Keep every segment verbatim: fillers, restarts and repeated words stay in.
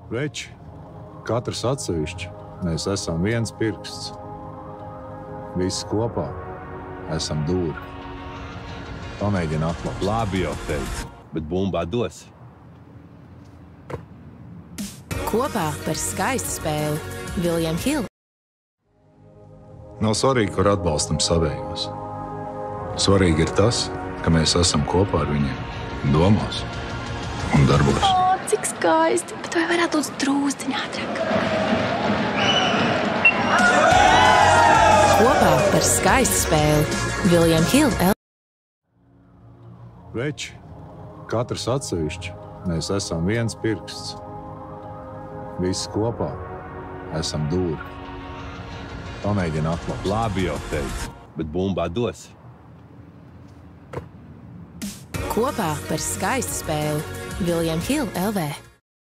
Veči, katrs atsevišķi, mēs esam viens pirksts. Visi kopā esam dūri. Pamēģini atklāt. Labi jau teicu, bet bumbā dos. Kopā par skaistu spēli William Hill. Nav svarīgi, kur atbalstam savējos. Svarīgi ir tas, ka mēs esam kopā ar viņiem domās un darbos. O, cik skaisti, bet vai varētu būt drūzdiņā ātrāk? Kopā par skaistu spēli William Hill. Veči, katrs atsevišķi, mēs esam viens pirksts. Visi kopā esam dūri. Pamēģini atklāt. Labi jau teicu, bet bumbā dos. Kopā par skaistu spēli William Hill L V.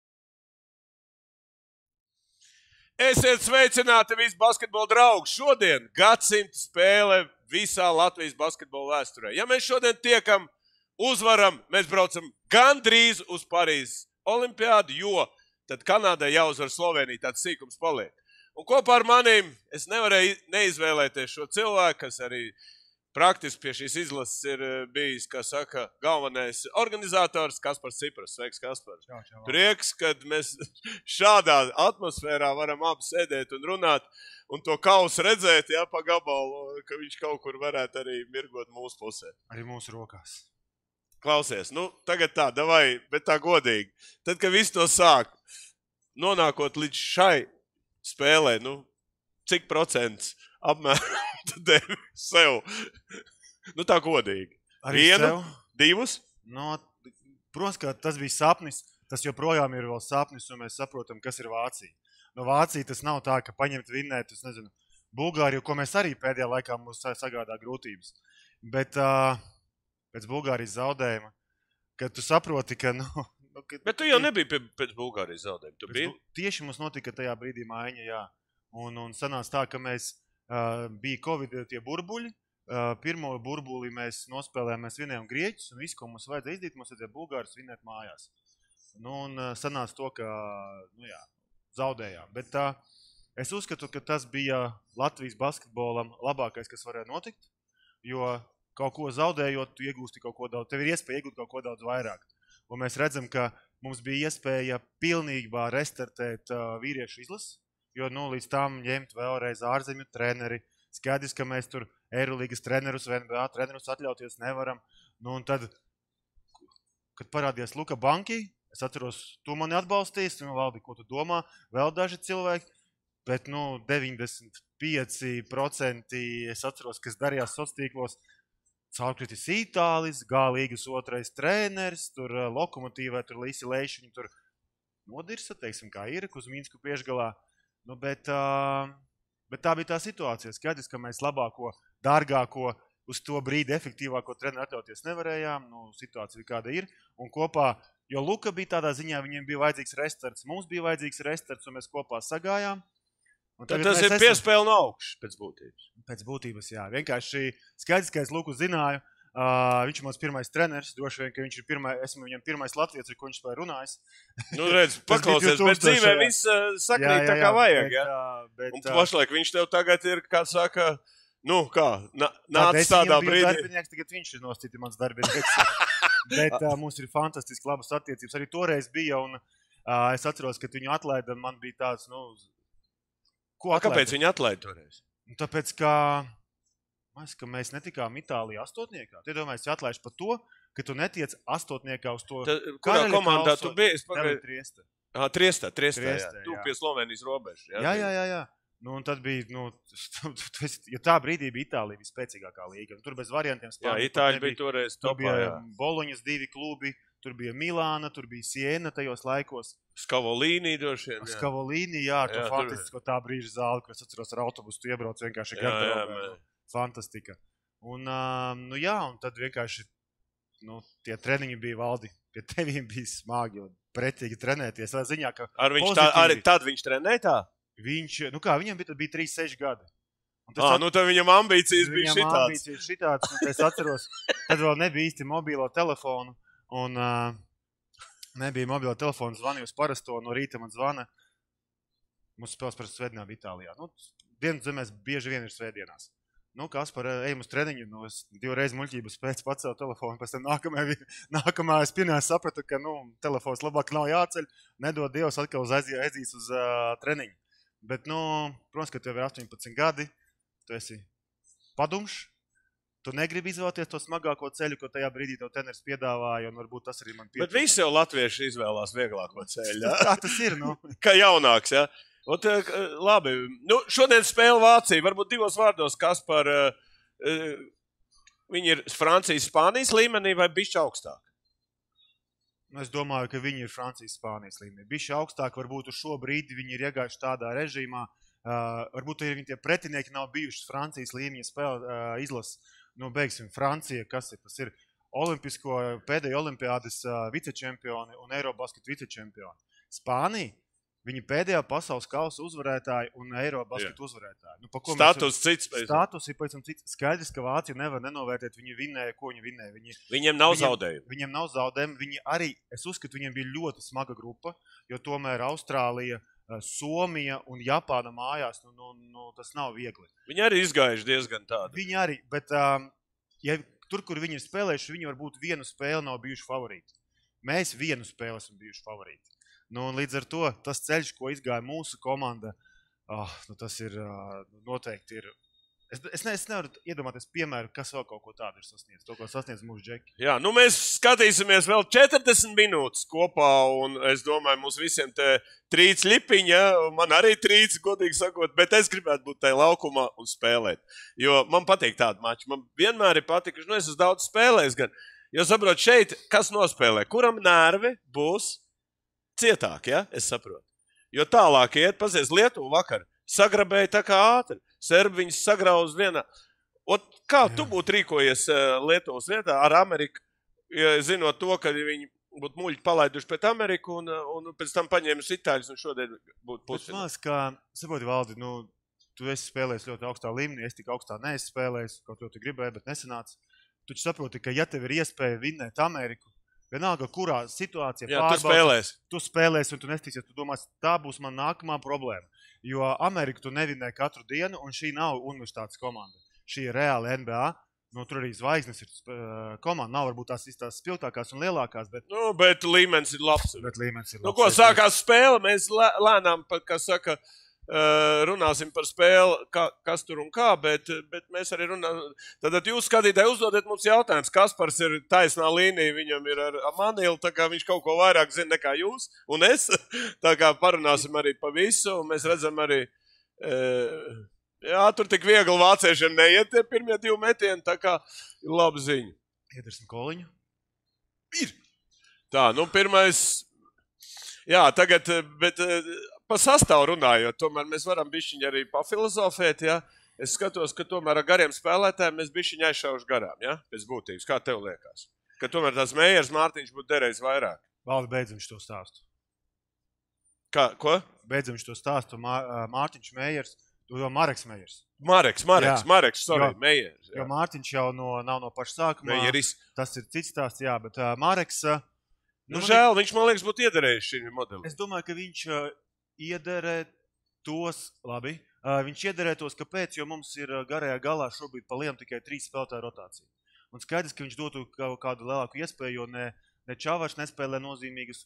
Esiet sveicināti visi basketbola draugi. Šodien gadsimta spēle visā Latvijas basketbola vēsturē. Ja mēs šodien tiekam, uzvaram, mēs braucam gandrīz uz Parīzes olimpiādu, jo tad Kanādai jāuzvar Slovenija, tāds sīkums paliek. Un kopā ar manīm es nevarēju neizvēlēties šo cilvēku, kas arī praktiski pie šīs izlases ir bijis, kā saka, galvenais organizators Kaspars Cipras. Sveiks, Kaspar. Čau, čau. Prieks, kad mēs šādā atmosfērā varam abi sēdēt un runāt un to kausu redzēt, jā, pa gabalu, ka viņš kaut kur varētu arī mirgot mūsu pusē. Arī mūsu rokās. Klausies, nu, tagad tā, davai, bet tā godīgi. Tad, kad viss to sāk, nonākot līdz šai spēlē, nu, cik procents apmēram tu devi sev? Nu, tā godīgi. Arī Vienu, sev? divus? No, protams, ka tas bija sapnis, tas joprojām ir vēl sapnis, un mēs saprotam, kas ir Vācija. No Vācija tas nav tā, ka paņemt vinnēt, es nezinu, Bulgāriju, ko mēs arī pēdējā laikā mums sagādā grūtības. Bet uh, pēc Bulgārijas zaudējuma, kad tu saproti, ka, nu, Kad, Bet tu jau nebija pie, pēc Bulgārijas zaudējuma. Tu biji? Tieši mums notika tajā brīdī maiņa, jā. Un, un sanāca tā, ka mēs uh, bija Covid tie burbuļi. Uh, pirmo burbuli mēs nospēlējām, mēs vinējām Grieķus, un visu, ko mums vajadzēja izdīt, mums vajadzēja Bulgārus vinēt mājās. Nu, un uh, sanāca to, ka, nu jā, zaudējām. Bet uh, es uzskatu, ka tas bija Latvijas basketbolam labākais, kas varēja notikt, jo kaut ko zaudējot, tu iegūsti kaut ko daudz, tev ir iespēja iegūt kaut ko daudz vairāk. Un mēs redzam, ka mums bija iespēja pilnībā restartēt uh, vīriešu izlasi, jo nu, līdz tam ņemt vēlreiz ārzemju treneri. Skaidrs, ka mēs tur Eirolīgas trenerus, V N B A trenerus atļauties nevaram. Nu, un tad, kad parādījās Luka Banki, es atceros, tu mani atbalstīs, un Valdi, ko tu domā, vēl daži cilvēki, bet nu, deviņdesmit pieci procenti es atceros, kas darījās sociālos tīklos. Caurkritis Itālis, G līgas otrais treneris, tur Lokomotīvai, tur Līsi Leišiņi, tur nodirsa, teiksim, kā ir, uz Minsku piešgalā. Nu, bet, uh, bet tā bija tā situācija. Skaidrs, ka mēs labāko, dārgāko, uz to brīdi efektīvāko treneru atļauties nevarējām. Nu, situācija kāda ir. Un kopā, jo Luka bija tādā ziņā, viņiem bija vajadzīgs restarts, mums bija vajadzīgs restarts, un mēs kopā sagājām. Tad tas ir esam... piespēle no augšas pēc būtības. Pēc būtības, jā. Vienkārši skaidrs, ka es Luku zināju. Uh, viņš ir mans pirmais treneris. Droši vien, ka viņš ir pirmai, esmu viņam pirmais latvietis, ar ko viņš spēja runājis. Nu, redz, paklausies, bet dzīvē viss uh, sakrīt jā, jā, tā kā vajag, bet, jā? Uh, bet, Un pašlaik viņš tev tagad ir, kā saka, nu, kā, nā, nāc tādā brīdī. Darbinieks, tagad viņš ir nostiti mans darbinieks. Bet uh, mums ir fantastiski labas attiecības. Arī toreiz bija, un uh, es atceros, ka viņu atlaida, man bija tāds, nu, Ko A, kāpēc viņi atlaida toreiz? Tāpēc, ka, mēs, ka mēs netikām Itālijā astotniekā. Tie domājas, ja atlaiž par to, ka tu netiec astotniekā uz to... Ta, kurā komandā tu biji? Trieste. Aha, Triestā, Triestā, Triestē, jā. Tu jā. pie Slovenijas robežas. Jā, jā, jā. jā, jā. Nu, un tad bija, nu, jo tā brīdī bija Itālija vispēcīgākā līga. Tur bez variantiem Spānija. Jā, Itāļi bija toreiz topā, topā, jā. Boloņas divi klubi, tur bija Milāna, tur bija Siena tajos laikos. Skavolīni droši vien. Skavolīni, jā, ar to jā, fantastisko tā brīža zāli, ko es atceros ar autobusu, tu iebrauc vienkārši garderobē. Fantastika. Un, um, nu jā, un tad vienkārši, nu, tie treniņi bija Valdi, pie tevīm bija smagi un pretīgi trenēties. Vai ziņā, ka ar viņš tā, arī tad viņš trenēja tā? Viņš, nu kā, viņam bija, bija trīs seši gadi. Ah, at... nu tad viņam ambīcijas bija šitāds. Viņam ambīcijas šitāds, un es atceros, tad vēl nebija īsti mobīlo telefonu. Un, uh, Nebija mobilā telefona, zvanīju uz parasto, no rīta man zvana. Mums spēles par svētdienām Itālijā. Nu, dienas zemēs bieži vien ir svētdienās. Nu, Kaspar, ejam uz treniņu, nu, es divreiz muļķības pēc pacēlu telefonu, pēc tam nākamā, nākamā es pirmā sapratu, ka, nu, telefons labāk nav jāceļ, nedod Dievs atkal uz aizies, aizies uz uh, treniņu. Bet, nu, protams, ka tev ir astoņpadsmit gadi, tu esi padumšs, tu negribi izvēlēties to smagāko ceļu, ko tajā brīdī tev treneris piedāvāja, un varbūt tas arī man pietrūkst. Bet visi jau latvieši izvēlās vieglāko ceļu, jā? Tā tas ir, nu. Kā jaunāks, jā? Ot, labi, nu, šodien spēle Vācija, varbūt divos vārdos, kas par, uh, viņi ir Francijas, Spānijas līmenī vai bišķi augstāk? Es domāju, ka viņi ir Francijas, Spānijas līmenī. Bišķi augstāk, varbūt uz šo brīdi viņi ir iegājuši tādā režīmā, uh, varbūt arī viņi tie pretinieki nav bijuši Francijas līmeņa spēle uh, izlases. Nu, beigsim, Francija, kas ir? Tas ir olimpisko, pēdējo olimpiādes uh, vicečempioni un Eirobasket vicečempioni. Spānija, viņi pēdējā pasaules kausa uzvarētāji un Eirobasket uzvarētāji. Nu, status mēs, cits. Status ir pēc un cits. Skaidrs, ka Vācija nevar nenovērtēt, viņi vinnēja, ko viņi vinnēja. Viņi, viņiem nav viņiem, zaudējumi. Viņiem nav zaudējumi. Viņi arī, es uzskatu, viņiem bija ļoti smaga grupa, jo tomēr Austrālija, Somija un Japāna mājās, nu, nu, nu, tas nav viegli. Viņi arī izgājuši diezgan tādu. Viņi arī, bet um, ja tur, kur viņi ir spēlējuši, viņi varbūt vienu spēli nav bijuši favorīti. Mēs vienu spēli esam bijuši favorīti. Nu, un līdz ar to tas ceļš, ko izgāja mūsu komanda, oh, nu, tas ir uh, noteikti ir. Es, es, ne, es nevaru iedomāties piemēru, kas vēl kaut ko tādu ir sasniedz. To, ko sasniedz mūsu džeki. Jā, nu mēs skatīsimies vēl četrdesmit minūtes kopā, un es domāju, mums visiem te trīc ļipiņa, ja? Man arī trīc, godīgi sakot, bet es gribētu būt tajā laukumā un spēlēt. Jo man patīk tādu maču. Man vienmēr ir patikuši, nu es esmu daudz spēlējis gan. Jo saprot, šeit, kas nospēlē? Kuram nervi būs cietāk, ja? Es saprotu. Jo tālāk iet, pazies Lietuvu vakar. Sagrabēja tā kā ātri. Serbi viņus sagrauz vienā. Ot, kā Jā. Tu būtu rīkojies Lietuvas vietā ar Ameriku, ja, zinot to, ka viņi būtu muļķi palaiduši pēc Ameriku un, un pēc tam paņēmis Itāļus un šodien būtu pusfinālā? Man liekas, ka, saproti, Valdi, nu, tu esi spēlējis ļoti augstā līmenī, es tik augstā neesi spēlējis, kaut ko tu gribēji, bet nesanāca. Tu saproti, ka ja tev ir iespēja vinnēt Ameriku, vienalga, kurā situācijā Jā, tu spēlēsi. Tu spēlēsi un tu nestīsies, tu domās, tā būs man nākamā problēma. Jo Ameriku tu nevinēji katru dienu, un šī nav universitātes komanda. Šī ir reāla N B A. Nu, tur arī zvaigznes ir komanda. Nav varbūt tās tās spilgtākās un lielākās, bet... Nu, bet līmenis ir labs. Bet līmenis ir labs. Nu, ko sākās spēle, mēs lēnām, kas saka, runāsim par spēli, kā, kas tur un kā, bet, bet mēs arī runājam. Tad jūs skatītāji uzdodiet mums jautājums. Kaspars ir taisnā līnija, viņam ir ar Manilu, tā kā viņš kaut ko vairāk zina nekā jūs un es. Tā kā parunāsim arī pa visu, un mēs redzam arī, e, jā, tur tik viegli vāciešiem neiet tie pirmie divi metieni, tā kā ir laba ziņa. Iedarsim koliņu? Ir. Tā, nu pirmais, jā, tagad, bet... Pa sastāvu runājot, tomēr mēs varam bišķiņi arī pafilozofēt, ja? Es skatos, ka tomēr ar gariem spēlētājiem mēs bišķiņi aizšaušu garām, ja? Pēc būtības. Kā tev liekas? Ka tomēr tās Meijers, Mārtiņš būtu derējis vairāk. Valdi, beidzam šo stāstu. Kā, ko? Beidzam šo stāstu. Mārtiņš Meijers, tu jau Mareks Meijers. Mareks, Mareks, jā. Mareks, sorry, jo, Meijers. Jā. Jo Mārtiņš jau no, nav no paša sākumā. Meijeris. Tas ir cits stāsts, jā, bet uh, Mareks... Uh, nu, nu, žēl, viņš, man liekas, būtu iederējis šim modelim. Es domāju, ka viņš... Uh, iederē tos, labi, uh, viņš iederē tos, kāpēc, jo mums ir uh, garajā galā šobrīd pa lielu tikai trīs spēlētāju rotāciju. Un skaidrs, ka viņš dotu kādu lielāku iespēju, jo ne, ne Čavars nespēlē nozīmīgas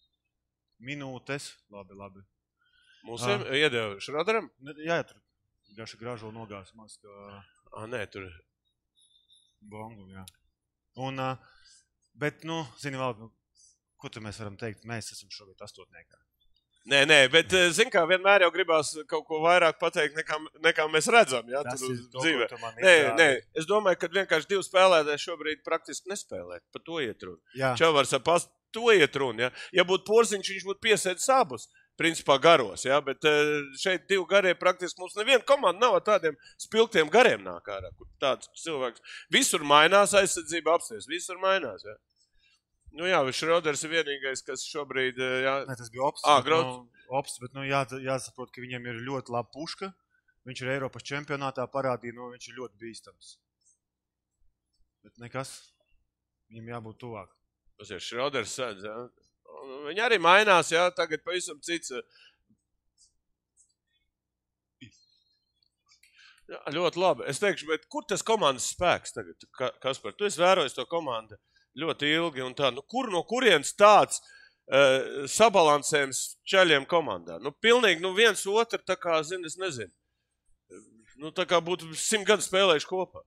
minūtes. Labi, labi. Mums uh, iedeva Šroderam? Ne, jā, tur gaša gražo nogās maz, ka... Ah, nē, tur... Bongu, jā. Un, uh, bet, nu, zini, Valdi, nu, ko te mēs varam teikt? Mēs esam šobrīd astotniekā. Nē, nē, bet, zin kā, vienmēr jau gribās kaut ko vairāk pateikt, nekā, nekā mēs redzam, ja, tas tur ir to, dzīvē. Nē, nē, es domāju, ka vienkārši divi spēlētāji šobrīd praktiski nespēlē. Pa to iet runa. Čavars ar pas, to iet runa, ja. Ja būtu Porziņš, viņš būtu piesēdis abus, principā garos, ja, bet šeit divi garie praktiski mums neviena komanda nav ar tādiem spilgtiem gariem nāk ārā, kur tāds cilvēks. Visur mainās aizsardzība apsties, visur mainās, ja. Nu jā, Šroders ir vienīgais, kas šobrīd... Jā... Nē, tas bija Ops, ah, bet, nu, Ops, bet nu, jā, jāsaprot, ka viņam ir ļoti laba puška. Viņš ir Eiropas čempionātā parādīja, nu viņš ir ļoti bīstams. Bet nekas, viņam jābūt tuvāk. Tas ir Šroders sēdz, jā. viņi arī mainās, jā, tagad pavisam cits. Jā, ļoti labi. Es teikšu, bet kur tas komandas spēks tagad, Kaspar? Tu esi vērojis to komandu ļoti ilgi un tā. Nu, kur no kurienes tāds uh, sabalansējums čaļiem komandā? Nu, pilnīgi, nu, viens otru, tā kā, zin, es nezinu. Nu, tā kā būtu simt gadu spēlējuši kopā.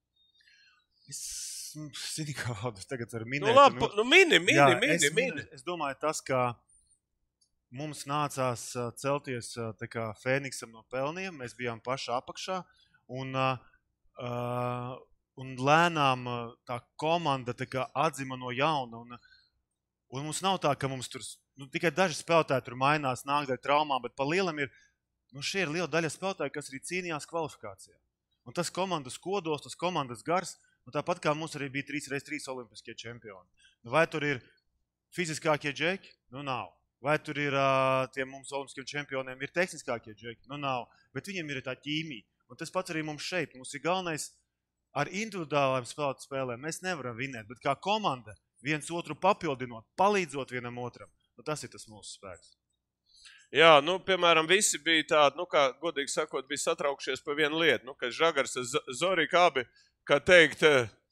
Es, zini, kā valdus tagad ar minēt. Nu, labi, nu, nu mini, mini, jā, mini, es, mini. Es domāju, tas, ka mums nācās celties tā kā Fēniksam no pelniem, mēs bijām paši apakšā, un, uh, un lēnām tā komanda tā kā atzima no jauna, un, un mums nav tā, ka mums tur, nu, tikai daži spēlētāji tur mainās, nāk dēļ traumām, bet pa lielam ir, nu, šie ir liela daļa spēlētāji, kas arī cīnījās kvalifikācijā. Un tas komandas kodols, tas komandas gars, nu, tāpat kā mums arī bija trīs reiz trīs olimpiskie čempioni. Nu, vai tur ir fiziskākie džeki? Nu, nav. Vai tur ir uh, tiem mums olimpiskiem čempioniem ir tehniskākie džeki? Nu, nav. Bet viņiem ir tā ķīmija. Un tas pats arī mums šeit. Mums ir galvenais ar individuālajiem spēlētu spēlēm. Mēs nevaram vinēt, bet kā komanda viens otru papildinot, palīdzot vienam otram. Nu, tas ir tas mūsu spēks. Jā, nu, piemēram, visi bija tādi, nu, kā godīgi sakot, bija satraukšies par vienu lietu. Nu, ka Žagars ar Zoriku abi, kā teikt,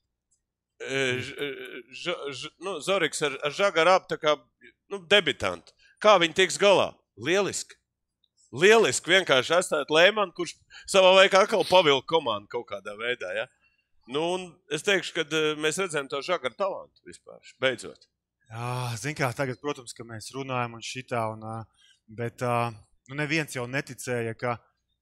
ž, ž, ž, nu, Zoriks ar, ar Žagaru abi tā kā, nu, debitanti. Kā viņi tiks galā? Lieliski. Lieliski vienkārši atstāt Lēmanu, kurš savā laikā atkal pavilka komandu kaut kādā veidā, ja? Nu, un es teikšu, ka mēs redzējām to Žagaru talantu vispār, beidzot. Jā, zin kā, tagad, protams, ka mēs runājam un šitā, un, bet nu, neviens jau neticēja, ka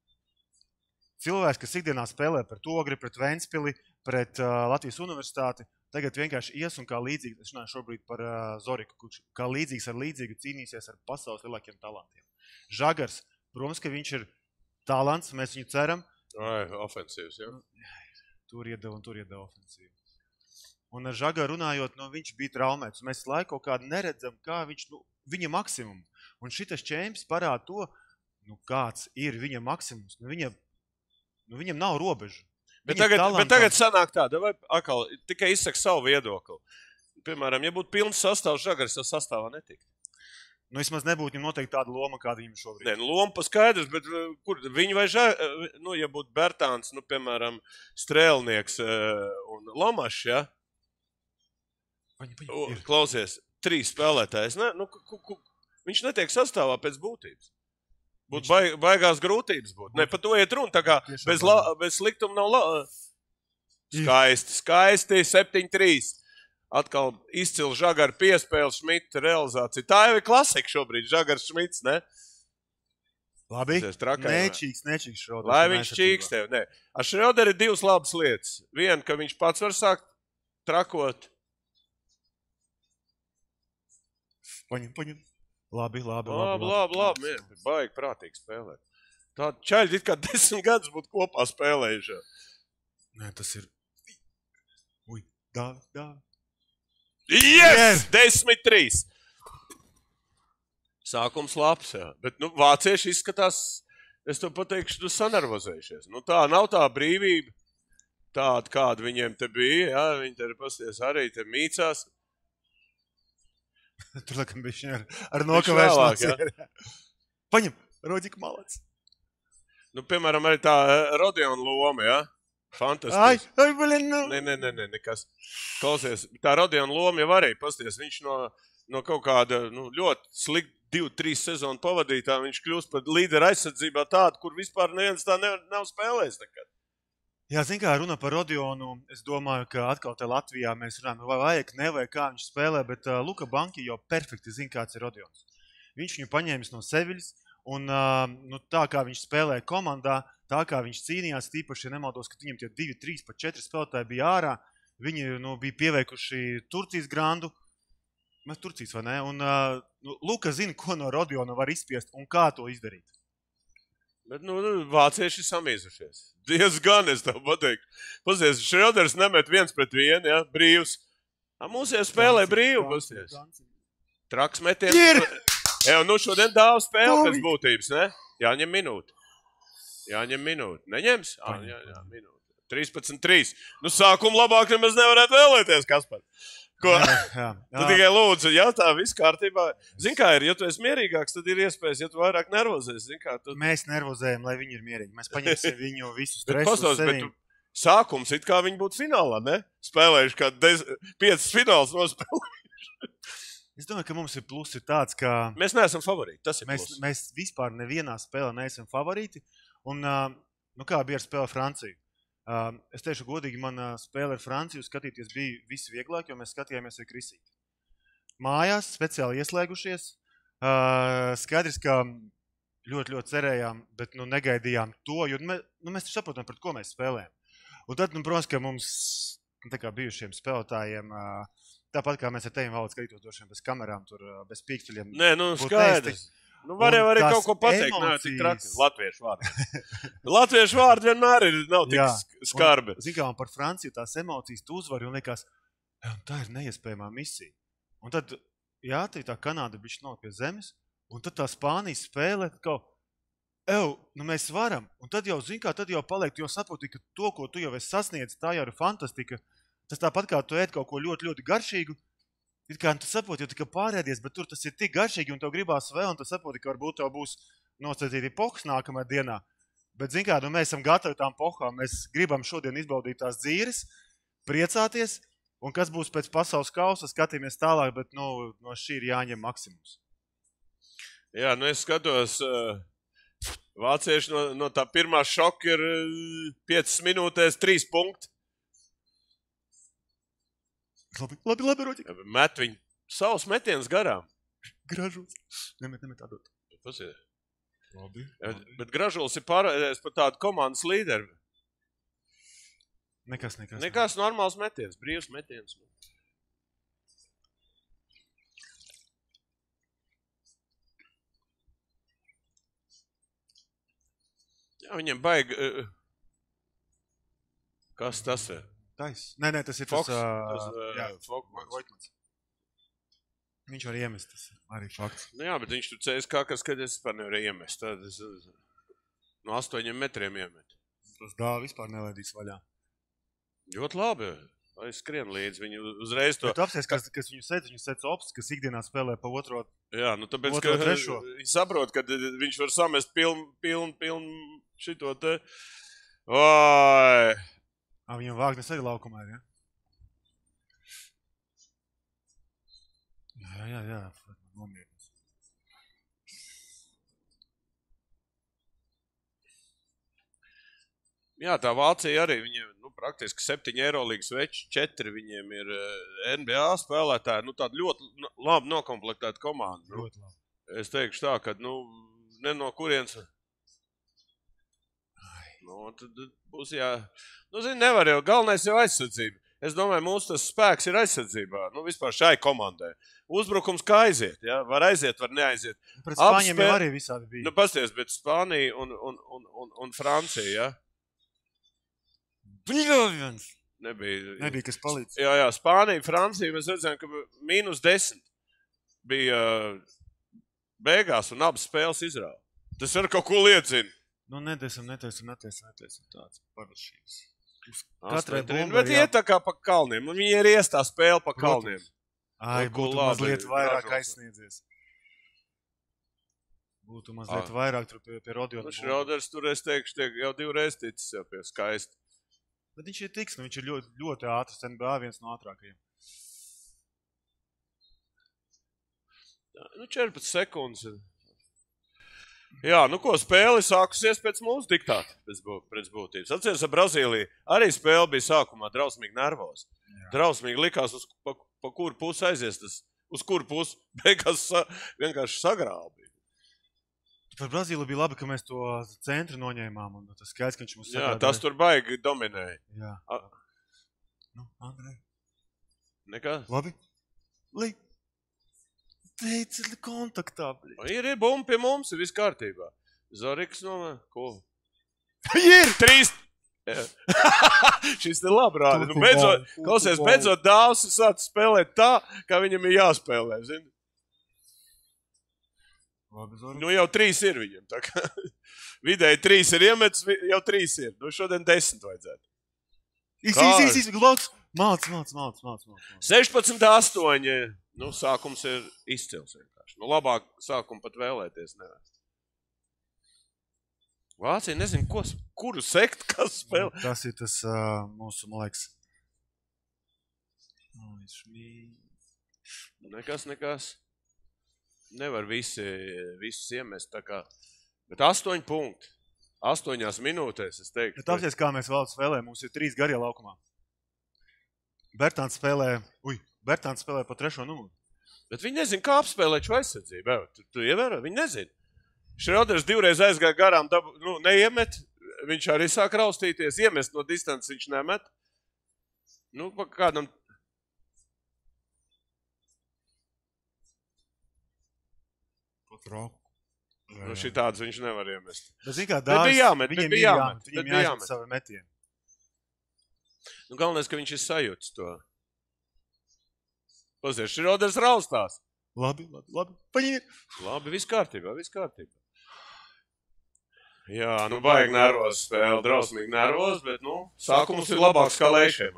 cilvēks, kas ikdienā spēlē pret Ogri, pret Ventspili, pret uh, Latvijas universitāti, tagad vienkārši ies un kā līdzīgi, es runāju šobrīd par uh, Zoriku, kurš kā līdzīgs ar līdzīgu cīnīsies ar pasaules lielākiem talantiem. Žagars, protams, ka viņš ir talants, mēs viņu ceram. Ai, ofensīvs, jā. Tur iedeva un tur iedeva ofensīvu. Un ar Žagaru runājot, nu, viņš bija traumēts. Mēs laiku kaut kādu neredzam, kā viņš, nu, viņa maksimumu. Un šitas čemps parāda to, nu, kāds ir viņa maksimums. Nu, viņa, nu, viņam nav robežu. Bet tagad, bet tagad sanāk tāda, vai akal, tikai izsaka savu viedokli. Piemēram, ja būtu pilns sastāvs, Žagars jau sastāvā netikt. Nu, vismaz nebūtu viņam noteikti tāda loma, kāda viņam šobrīd. Nē, nu, loma paskaidrs, bet kur viņi vai Žagars, nu, ja būtu Bertāns, nu, piemēram, Strēlnieks un Lomašs, ja? Paņi, paņi, Klausies, trīs spēlētājs, ne? Nu, ku, ku, viņš netiek sastāvā pēc būtības. Būtu baig, baigās grūtības būt. Ne, par to iet runa, tā kā bez, la, bez sliktuma nav la... Skaisti, skaisti, septiņi trīs. Atkal izcili Žagara piespēle, Šmita realizācija. Tā jau ir klasika šobrīd, Žagars Šmits, ne? Labi, trakai, nečīks, nečīks Šroders. Lai viņš čīks tev, ne. Ar Šroderu ir divas labas lietas. Viena, ka viņš pats var sākt trakot. Paņem, paņem. Labi, labi, labi. Labi, labi, labi. Baigi prātīgi spēlēt. Tādi čaļi it kā desmit gadus būtu kopā spēlējuši. Nē, tas ir... Ui, dāvi, dāvi. Yes! Desmit trīs! Sākums labs, jā. Bet, nu, vācieši izskatās, es to pateikšu, tu sanarvozējušies. Nu, tā nav tā brīvība, tāda, kāda viņiem te bija, jā. Viņi te pasties arī te mīcās. Tur laikam bija ar, ar nokavēšanās. Paņem, Roģika malats. Nu, piemēram, arī tā Rodiona loma, ja? Fantastiski. Ai, ai, baļien, nu. Nē, nē, nē, nē, nekas. Klausies, tā Rodiona loma jau arī, pasties, viņš no, no kaut kāda, nu, ļoti slikta divu, trīs sezonu pavadītā, viņš kļūst par līderu aizsardzībā tādu, kur vispār neviens tā ne, nav spēlējis nekad. Jā, zin kā, runa par Rodionu, es domāju, ka atkal te Latvijā mēs runājam, vai vajag, nevajag, kā viņš spēlē, bet uh, Luka Banki jau perfekti zina, kāds ir Rodions. Viņš viņu paņēmis no Seviļas, un uh, nu, tā kā viņš spēlēja komandā, tā kā viņš cīnījās, tīpaši, ja nemaldos, ka viņam tie divi, trīs, pat četri spēlētāji bija ārā, viņi nu, bija pieveikuši Turcijas grandu, mēs Turcijas vai ne, un uh, nu, Luka zina, ko no Rodiona var izspiest un kā to izdarīt. Bet, nu, vācieši samīzušies. Diezgan, es tev pateiktu. Pasies, Šroders nemet viens pret vienu, ja, brīvs. A, mūs jau spēlē brīvu, pasies. Traks metiens. Ir! Jā, nu šodien dāv spēle pēc būtības, ne? Jāņem minūti. Jāņem minūti. Neņems? Ā, jā, jā, minūti. trīspadsmit trīs. Nu, sākumu labāk nemaz nevarētu vēlēties, Kaspar. Ko? Jā, jā. Tu tikai lūdzu, jautā, viss kārtībā. Zini, kā ir, ja tu esi mierīgāks, tad ir iespējas, ja tu vairāk nervozēsi. Zini, kā tu... Mēs nervozējam, lai viņi ir mierīgi. Mēs paņemsim viņu visu Bet stresu uz pastāst, bet sevīm. tu sākums it kā viņi būtu finālā, ne? Spēlējuši kā dez... piecas fināls nospēlējuši. Es domāju, ka mums ir plus ir tāds, ka Mēs neesam favorīti, tas ir mēs, plus. mēs vispār nevienā spēlē neesam favorīti. Un, ā, nu kā bija ar spēli Franciju? Ā, Es teikšu godīgi, man ā, spēle ar Franciju skatīties bija viss vieglāk, jo mēs skatījāmies ar Krisīti. Mājās speciāli ieslēgušies. Ā, Skaidrs, ka ļoti, ļoti cerējām, bet nu, negaidījām to, jo mē, nu, mēs taču saprotam, pret ko mēs spēlējam. Un tad, nu, protams, ka mums nu, tā kā bijušiem spēlētājiem, ā, tāpat kā mēs ar tevim valdu skatītos došiem bez kamerām, tur ā, bez pīkstuļiem. Nē, nu būtu skaidrs. Nu, var jau Un arī tās kaut ko pateikt, nē, cik traki. emocijas. Latviešu vārdi. Latviešu vārdi vienmēr ir, nav tik Jā. sk- skarbi. Zin kā, un par Franciju tās emocijas tu uzvari un liekas, "Jā, tā ir neiespējamā misija. Un tad, jā, tā, tā Kanāda bišķi nav pie zemes, un tad tā Spānijas spēle, kaut, ev, nu mēs varam. Un tad jau, zin kā, tad jau paliek, tu jau saproti, ka to, ko tu jau esi sasniedz, tā jau ir fantastika. Tas tāpat kā tu ēd kaut ko ļoti, ļoti garšīgu, it kā tu saproti, jau tikai pārēdies, bet tur tas ir tik garšīgi, un tev gribās vēl, un tu saproti, ka varbūt tev būs nosacīti pohs nākamajā dienā. Bet, zin kā, nu mēs esam gatavi tām pohām, mēs gribam šodien izbaudīt tās dzīves, priecāties, un kas būs pēc pasaules kausa, skatīmies tālāk, bet nu, no šī ir jāņem maksimums. Jā, nu es skatos, uh, vācieši no, no tā pirmā šoka ir uh, piecas minūtēs trīs punkti. Labi, labi, labi, Roķi. Met viņu savus metienus garām. Gražos. Nemet, nemet tādot. Tas ir. Labi. Bet, bet Gražulis ir pārējais par tādu komandas līderi. Nekas, nekas. Nekas normāls metiens, brīvs metiens. Jā, viņiem baigi... Uh, kas tas ir? Tais. Nē, nē, tas ir Foks. tas... ā, Tas, uh, jā, Fokmans. Voitmans. Viņš var iemest, tas arī fakts. Nu jā, bet viņš tur C S K, kas, kad es vispār nevaru iemest. Tad es uh, no astoņiem metriem iemet. Tas dāva vispār nelaidīs vaļā. Ļoti labi. Lai skrien līdz viņu uzreiz to... Bet tu apsies, kas, kas viņu sēdz, viņu sēdz ops, kas ikdienā spēlē pa otro. Jā, nu tāpēc, Otro, ka trešo. viņi saprot, ka viņš var samest pilnu, pilnu, pilnu šito te... Vai... Ā, viņam Vāgnes arī laukumā ir, ja? Jā, jā, jā. Nomierinies. Jā, tā Vācija arī, viņiem, nu, praktiski septiņi Eirolīgas veči, četri viņiem ir eh, N B A spēlētāji, nu, tāda ļoti nu, labi nokomplektēta komanda. Nu, Ļoti labi. es teikšu tā, ka, nu, ne no kurienes... Nu, tad būs jā... Nu, zini, nevar jau, galvenais jau aizsardzība. Es domāju, mūsu tas spēks ir aizsardzībā, nu, vispār šai komandai. Uzbrukums kā aiziet, jā, var aiziet, var neaiziet. Pret Spāņiem Apspēl- jau arī visādi bija. Nu, pasties, bet Spānija un, un, un, un, un Francija, jā, Bļļoviens! nebija... Nebija, kas palīdz. Jā, jā, Spānija, Francija, mēs redzējām, ka mīnus desmit bija beigās un abas spēles izrāva. Tas var kaut ko liecina. Nu, netiesim, netiesim, netiesim, netiesim tāds parašības. Katrai Katrai trīni, bumbai bet jā- iet tā kā pa kalniem. Un viņi ir iestā spēle pa Protams. kalniem. Ai, Nu, ko būtu labi, mazliet vairāk Gražulis. aizsniedzies. Būtu mazliet Ai. vairāk tur pie, pie Rodiona. Nu, Šrauders tur, es teikšu, tiek jau divreiz ticis jau pie skaisti. Bet viņš ir tiks, nu viņš ir ļoti, ļoti ātrs, N B A viens no ātrākajiem. Jā, nu, četrpadsmit sekundes. Jā, nu ko, spēle sākusies pēc mūsu diktāta, pēc, bū, pēc būtības. Atceries ar Brazīliju, arī spēle bija sākumā drausmīgi nervos. Drausmīgi likās, uz pa, pa kuru pusi aizies tas, uz kuru pusi beigās sa, vienkārši sagrābi. Par Brazīlu bija labi, ka mēs to centru noņēmām, un tas skaidrs, ka viņš mums Jā, sagādāja. tas tur baigi dominēja. Jā. A- Nu, Andrej. Nekā? Labi? Li. Teici, kontaktā, bļi. Ir, ir bumba pie mums, ir viss kārtībā. Zoriks no... Ko? Ir! Trīs! Jā. Šis te labi rāda. Nu, Tutu beidzot, ball, klausies, tutu beidzot dāvs sāc spēlēt tā, kā viņam ir jāspēlē, zini? Labi, Zori. Nu, jau trīs ir viņam, tā kā vidēji trīs ir iemetis, vi- jau trīs ir. Nu, šodien desmit vajadzētu. Īs, Kā? īs, īs, īs, Glauks, Malc, malc, malc, malc, malc. sešpadsmit astoņi. Nu, sākums ir izcils vienkārši. Nu, labāk sākumu pat vēlēties nevar. Vācija nezinu, ko, kuru sekt, kas spēlē. Tas ir tas uh, mūsu, man liekas. Nekas, nekas. Nevar visi, visus iemest tā kā. Bet astoņi punkti. Astoņās minūtēs, es teiktu. Bet apsies, kā mēs valsts spēlē, mums ir trīs garie laukumā. Bertāns spēlē, uj, Bertāns spēlē pa trešo numuru. Bet viņi nezin, kā apspēlēt šo aizsardzību. Tu, tu ievēro? Viņi nezin. Šroders divreiz aizgāja garām, dabu, nu, neiemet. Viņš arī sāk raustīties. Iemest no distances viņš nemet. Nu, pa kādam... Pat roku. Nu, šī tāds viņš nevar iemest. Bet, zin kā, Bet dārs, bija jāmet, viņiem bet bija ir jāmet, jāmet. bet Viņiem bija jāizmet jāmet. savu metienu. Nu, galvenais, ka viņš ir sajūts to. Pazies, Šroders raustās. Labi, labi, labi. Paņir. Labi, viss kārtībā, viss kārtībā. Jā, nu, baigi nervos spēle, drausmīgi nervos, bet, nu, sākums ir labāks kā Leišiem.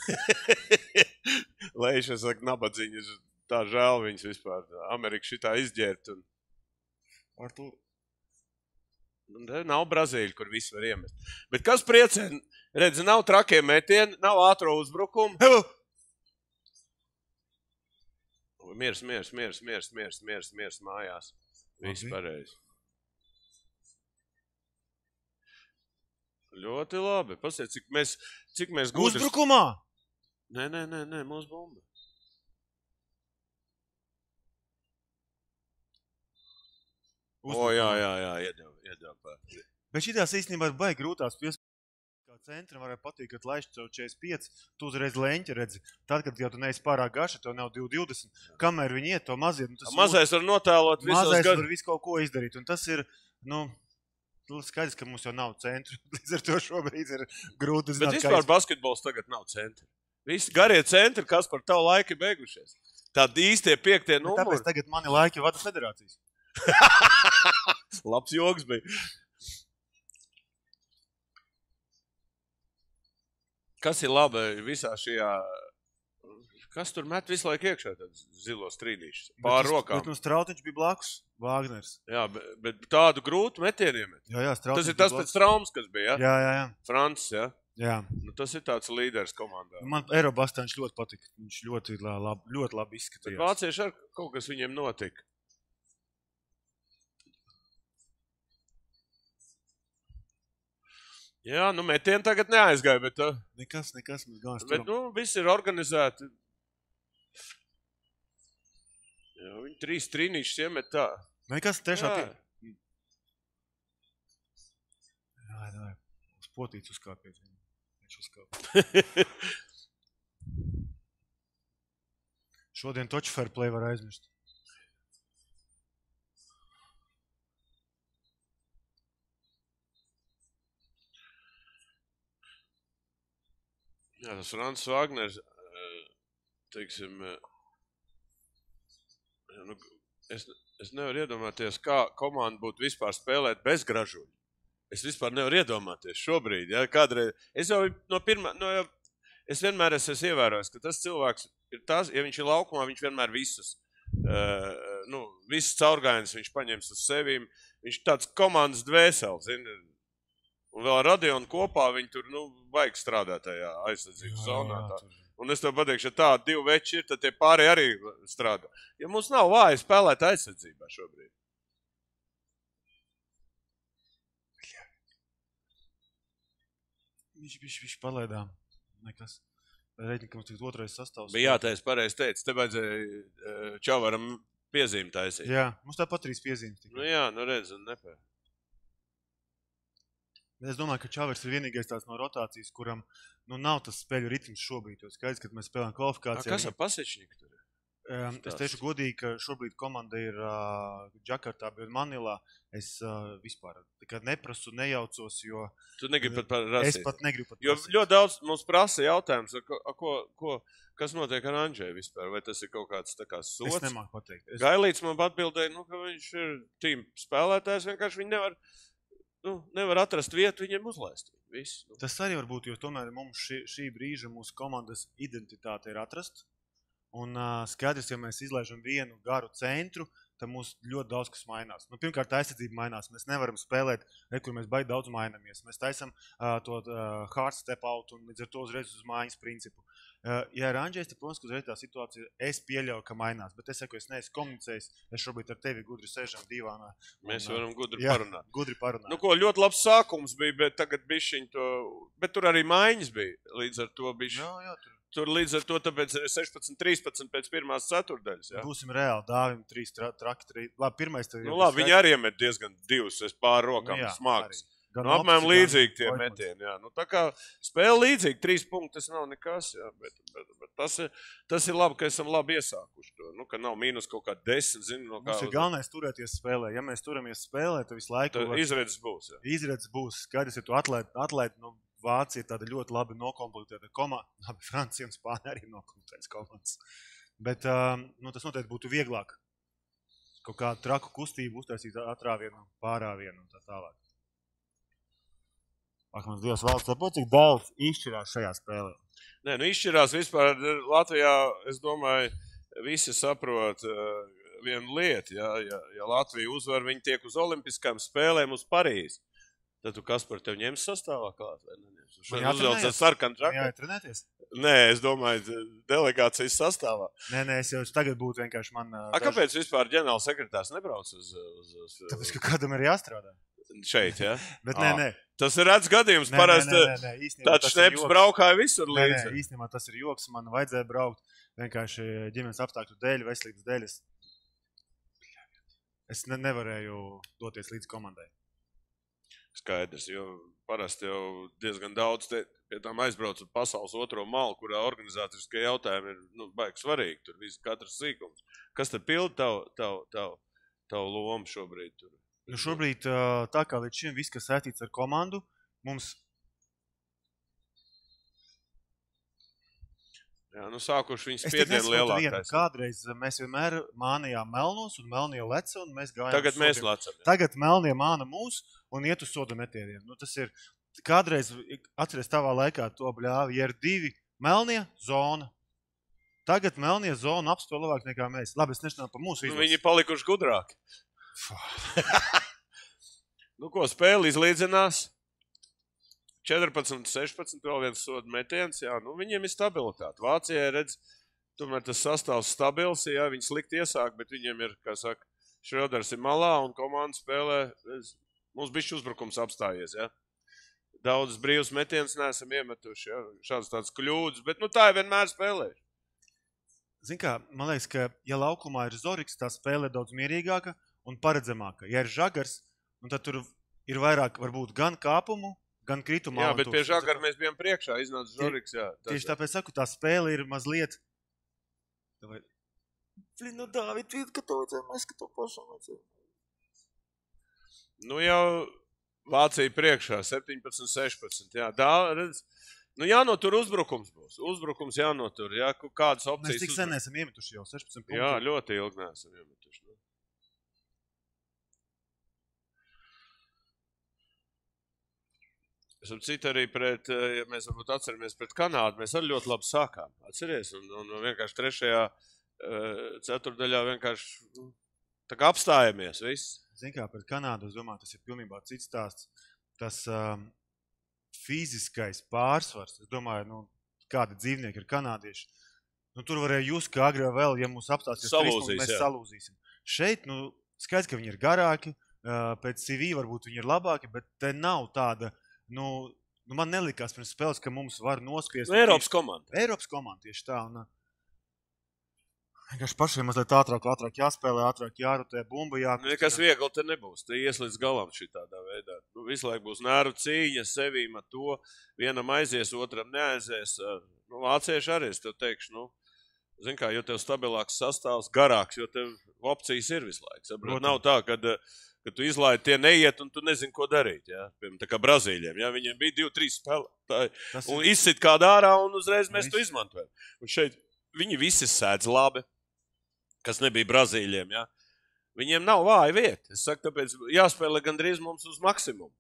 Leiši, es saku, nabadzīņas, tā žēl viņas vispār. Amerika šitā izģērbt un... Artur. Nav Brazīļa, kur viss var iemest. Bet kas priecē? Redzi, nav trakie metieni, nav ātro uzbrukumu. Miers, miers, miers, miers, miers, miers, miers mājās. Viss pareizi. Ļoti labi. Pasiet, cik mēs, cik mēs gudri... Uzbrukumā? Nē, nē, nē, nē, mūsu bumba. O, jā, jā, jā, iedeva, iedeva pār. Bet šitās īstenībā ir baigi grūtās piespējas. Kā centram varētu patīt, kad laišķi tev četrdesmit pieci, tu uzreiz leņķi redzi. Tad, kad jau tu neesi pārāk gaša, tev nav divi divdesmit. Kamēr viņi iet, to mazie... Nu, tas mazais var notēlot visos mazais gadu. var visu kaut ko izdarīt. Un tas ir, nu, skaidrs, ka mums jau nav centru. Līdz ar to šobrīd ir grūti zināt, Bet vispār iz... basketbols tagad nav centri. Visi garie centri, kas par tavu laiku ir beigušies. Tādi īstie piektie Bet numuri. tāpēc tagad mani laiki vada federācijas. Labs joks bija. Kas ir labi visā šajā... Kas tur met visu laiku iekšā tāds zilo strīdīšus? Pār rokām. Bet nu Strautiņš bija blakus, Vāgners. Jā, bet, bet tādu grūtu metienu iemet. Jā, jā, Strautiņš Tas ir bija tas blakus. pēc traumas, kas bija, ja? Jā, jā, jā. Francis, ja? Jā. Nu, tas ir tāds līderis komandā. Man Eirobastaņš ļoti patika. Viņš ļoti labi, ļoti labi Bet izskatījās. vācieši ar kaut kas viņiem notika. Jā, nu metieni tagad neaizgāja, bet... Uh, Nekas, nekas, mēs gan bet, sturam. nu, viss ir organizēti. Jā, viņi trīs trīnīšus iemet tā. Nekas, trešā Jā. pie... Jā, jā, uz potīts uzkāpiet. Viņš uzkāp. Šodien toču fair play var aizmirst. Jā, tas Francis Wagners, teiksim, nu, es, es nevaru iedomāties, kā komanda būtu vispār spēlēt bez Gražuļa. Es vispār nevaru iedomāties šobrīd, ja, kādreiz. Es jau no pirmā, no jau, es vienmēr esmu ievērojis, ka tas cilvēks ir tas, ja viņš ir laukumā, viņš vienmēr visus, uh, nu, visas caurgājienas viņš paņems uz sevīm. Viņš tāds komandas dvēseli, zini. Un vēl Radionu kopā viņi tur, nu, vajag strādāt tajā aizsardzības zonā. Tā. Un es tev pateikšu, ja tādi divi veči ir, tad tie pārējie arī strādā. Ja mums nav vāja spēlēt aizsardzībā šobrīd. Viņš, viņš, viņš palaidām. Nekas. Reiķi, ka mums tik otrais sastāvs. Bija jātais pareizi teica, te vajadzēja Čavaram piezīmi taisīt. Jā, mums tāpat trīs piezīmes. Tikai. Nu jā, nu redz, un nepēr. Es domāju, ka Čavers ir vienīgais tāds no rotācijas, kuram nu, nav tas spēļu ritms šobrīd. Jo skaidrs, kad mēs spēlējam kvalifikācijā. A, kas ar Pasečniku tur ir? Um, es teikšu godīgi, ka šobrīd komanda ir uh, Džakartā, bet Manilā es uh, vispār neprasu, nejaucos, jo Tu negribi pat par rasīt. es pat negribu pat Jo prasīt. ļoti daudz mums prasa jautājums, ko, ko, ko, kas notiek ar Andžēju vispār? Vai tas ir kaut kāds tā kā sots? Es nemāku pateikt. Es... Gailīts man atbildēja, nu, ka viņš ir tīm spēlētājs, vienkārši viņi nevar, nu, nevar atrast vietu viņiem uzlaist. Viss, nu. Tas arī var būt, jo tomēr mums šī, šī brīža mūsu komandas identitāte ir atrast. Un uh, skaidrs, ja mēs izlaižam vienu garu centru, tad mums ļoti daudz kas mainās. Nu, pirmkārt, aizsardzība mainās. Mēs nevaram spēlēt, re, kur mēs baigi daudz mainamies. Mēs taisam uh, to uh, hard step out un līdz ar to uzreiz uz mājas principu. Uh, ja ir Andžejs, tad, protams, ka uzreiz tā situācija, es pieļauju, ka mainās. Bet es saku, es neesmu komunicējis, es šobrīd ar tevi gudri sēžam divānā. Mēs un, varam gudri jā, parunāt. Gudri parunāt. Nu, ko, ļoti labs sākums bija, bet tagad bišķiņ to... Bet tur arī maiņas bija. Līdz ar to bišķi... Jā, jā, tur. Tur līdz ar to tāpēc ir sešpadsmit trīspadsmit pēc pirmās ceturdaļas. Jā. Būsim reāli, dāvim trīs tra, traki, trīs. Labi, pirmais tev jau... Nu labi, viņi arī iemet diezgan divus, es pār rokām Nu jā, smags. Gan Nu, apmēram opsi, līdzīgi gan tie Voitmans. metieni, jā. Nu, tā kā spēle līdzīgi, trīs punkti, tas nav nekas, jā. Bet, bet, bet tas, ir, tas ir labi, ka esam labi iesākuši to. Nu, ka nav mīnus kaut kā desmit, zinu, no kā... Mums ir galvenais turēties spēlē. Ja mēs turamies spēlē, tad visu laiku... Tā izredzes būs, jā. Izredzes būs. Skaidrs, ja tu atlaid, atlaid, nu, Vācija ir tāda ļoti labi nokomplektēta komanda. Labi, Francija un Spānija arī nokomplektētas komandas. Bet um, nu, tas noteikti būtu vieglāk. Kaut kādu traku kustību uztaisīt atrāvienu, pārāvienu un tā tālāk. Ak, mans Dievs, valsts, tāpēc cik daudz izšķirās šajā spēlē? Nē, nu izšķirās vispār Latvijā, es domāju, visi saprot uh, vienu lietu. Ja, ja, ja Latvija uzvar, viņi tiek uz olimpiskām spēlēm uz Parīzi. Tad tu kas par tev ņems sastāvā klāt? Vai neņems? Šodien uzvelc ar sarkanu žaketu. Jā, trenēties? Nē, es domāju, delegācijas sastāvā. Nē, nē, es jau tagad būtu vienkārši man... A, daži... Kāpēc vispār ģenerāla sekretārs nebrauc uz... uz, uz Tāpēc, ka kādam ir jāstrādā. Šeit, ja? Bet nē, nē. Tas ir redz gadījums, nē, parasti nē, nē, nē, īstenībā tāds šneps braukāja visur nē, līdzi. Nē, īstenībā tas ir joks, man vajadzēja braukt vienkārši ģimenes apstākļu dēļ, veselības dēļ. Es, es ne, nevarēju doties līdz komandai. Skaidrs, jo parasti jau diezgan daudz te, pie tām aizbrauc uz pasaules otro malu, kurā organizatoriskie jautājumi ir nu, baigi svarīgi. Tur viss katrs sīkums. Kas tad pilda tavu tav, tav, tav lomu šobrīd? Tur? Nu, šobrīd tā kā līdz šim viss, kas saistīts ar komandu, mums... Jā, nu sākuši viņas spiedienu lielākais. Kādreiz mēs vienmēr mānījām melnos un melnie leca un mēs gājām... Tagad mēs lecam. Tagad melnie māna mūs un iet uz soda metieniem. Nu, tas ir... Kādreiz, atceries tavā laikā to bļāvi, ja ir divi melnie zona. Tagad melnie zona apspēl labāk nekā mēs. Labi, es nešanām par mūsu izlases. Nu, viņi palikuši gudrāki. Nu ko, spēle izlīdzinās. četrpadsmit, sešpadsmit, vēl viens soda metiens, jā, nu viņiem ir stabilitāte. Vācijai redz, tomēr tas sastāvs stabils, jā, viņi slikti iesāk, bet viņiem ir, kā saka, Šroders ir malā un komanda spēlē, mums bišķi uzbrukums apstājies, jā. Daudz brīvs metiens neesam iemetuši, jā, šāds tāds kļūdas, bet nu tā ir vienmēr spēlējuši. Zin kā, man liekas, ka ja laukumā ir Zoriks, tā spēle daudz mierīgāka un paredzamāka. Ja ir Žagars, un tad tur ir vairāk varbūt gan kāpumu, gan kritumā. Jā, bet pie Žagara mēs bijām priekšā, iznāca Žoriks, jā. Tieši tāpēc saku, tā spēle ir mazliet... Vai... Flin, nu Dāvid, vīd, ka to vajadzēja, mēs, ka to pašam vajadzēja. Nu jau Vācija priekšā, septiņpadsmit, sešpadsmit, jā. Dā, redz, nu jānotur uzbrukums būs. Uzbrukums jānotur, jā, kādas opcijas... Mēs tik sen neesam iemetuši jau sešpadsmit punktu. Jā, ļoti ilgi neesam iemetuši. Nu. Esam citi arī pret, ja mēs varbūt atceramies pret Kanādu, mēs arī ļoti labi sākām. Atceries, un, un vienkārši trešajā ceturdaļā vienkārši nu, tā kā apstājamies viss. Zin kā, pret Kanādu, es domāju, tas ir pilnībā cits stāsts. Tas um, fiziskais pārsvars, es domāju, nu, kādi dzīvnieki ir kanādieši. Nu, tur varēja jūs, kā agrāk vēl, ja mūs apstāsies Salūzīs, mēs jā. salūzīsim. Šeit, nu, skaidrs, ka viņi ir garāki, pēc C V varbūt viņi ir labāki, bet te nav tāda, nu, nu man nelikās pirms spēles, ka mums var nospiest. Nu, Eiropas komanda. Eiropas komanda, tieši tā. Un, vienkārši pašiem mazliet ātrāk, ātrāk jāspēlē, ātrāk jārotē, bumba jākustina. Nekas viegli te nebūs, te ies līdz galam šitādā veidā. Nu, visu laiku būs nervu cīņa, sevīm ar to, vienam aizies, otram neaizies. Nu, vācieši arī, es tev teikšu, nu, zin kā, jo tev stabilāks sastāvs, garāks, jo tev opcijas ir visu laiku. Saprot, nav tā, kad, kad tu izlaidi, tie neiet un tu nezini, ko darīt. Ja? Piemēram, tā kā Brazīļiem, ja? Viņiem bija divi, trīs spēlētāji un izsit kādā ārā un uzreiz mēs to izmantojam. Un šeit viņi visi sēdz labi, kas nebija Brazīļiem. Ja? Viņiem nav vāja vieta. Es saku, tāpēc jāspēlē gandrīz mums uz maksimumu.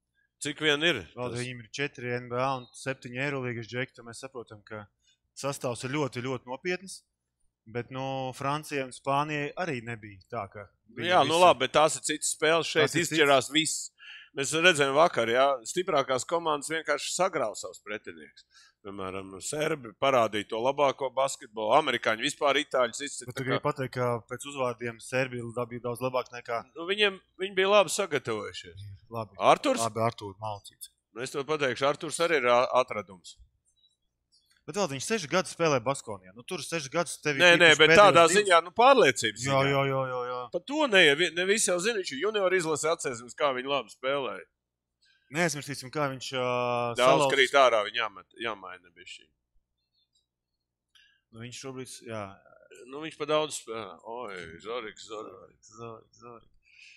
Cik vien ir? Vēl Tas- viņiem ir četri N B A un septiņi Eirolīgas džeki, tad mēs saprotam, ka sastāvs ir ļoti, ļoti nopietnas. Bet, nu, Francijai un Spānijai arī nebija tā, ka... Jā, nu labi, bet tās ir citas spēles. Šeit Tās ir izšķirās viss. Mēs redzējām vakar, jā, stiprākās komandas vienkārši sagrauj savus pretinieks. Piemēram, Serbi parādīja to labāko basketbolu, amerikāņi vispār itāļus izcita. Bet tu gribi pateikt, ka pēc uzvārdiem Serbija bija daudz labāk nekā... Nu, viņiem, viņi bija labi sagatavojušies. Labi, Arturs? labi Artūri, malcīts. Nu, es to pateikšu, Arturs arī ir ā- atradums. Bet vēl viņš seši gadus spēlē Baskonijā. Nu, tur seši gadus tevi... Nē, nē, bet tādā ziņā, nu, pārliecības Jā, ziņā. jā, jā, jā, jā. Par to ne, ne visi jau zina, viņš ir junior izlase atcēsimies, kā viņi labi spēlēja. Neaizmirstīsim, kā viņš uh, Daudz krīt ārā, viņi jāmet, jāmaina bišķi. Nu, viņš šobrīd, jā. Nu, viņš pa daudz spēlē. Oi, Zoriks, Zoriks. Zorik, Zorik.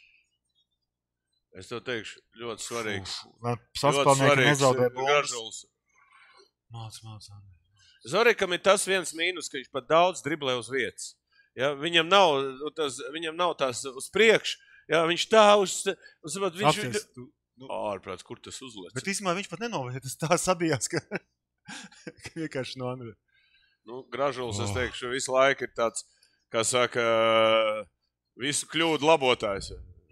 Es tev teikšu, ļoti svarīgs. Saspēlnieki nezaudē bumbas. Gražuls. Māc, māc, māc. Zorikam ir tas viens mīnus, ka viņš pat daudz driblē uz vietas. Ja, viņam, nav, nu, tas, viņam nav tās uz priekšu. Ja, viņš tā uz... uz viņš, Apties, tu, nu, ārprāts, kur tas uzlec? bet īstenībā viņš pat nenovērtē, tas tā sabijās, ka, ka vienkārši no Andrē. Nu, Gražuls, es Oh. teikšu, visu laiku ir tāds, kā saka, visu kļūdu labotājs.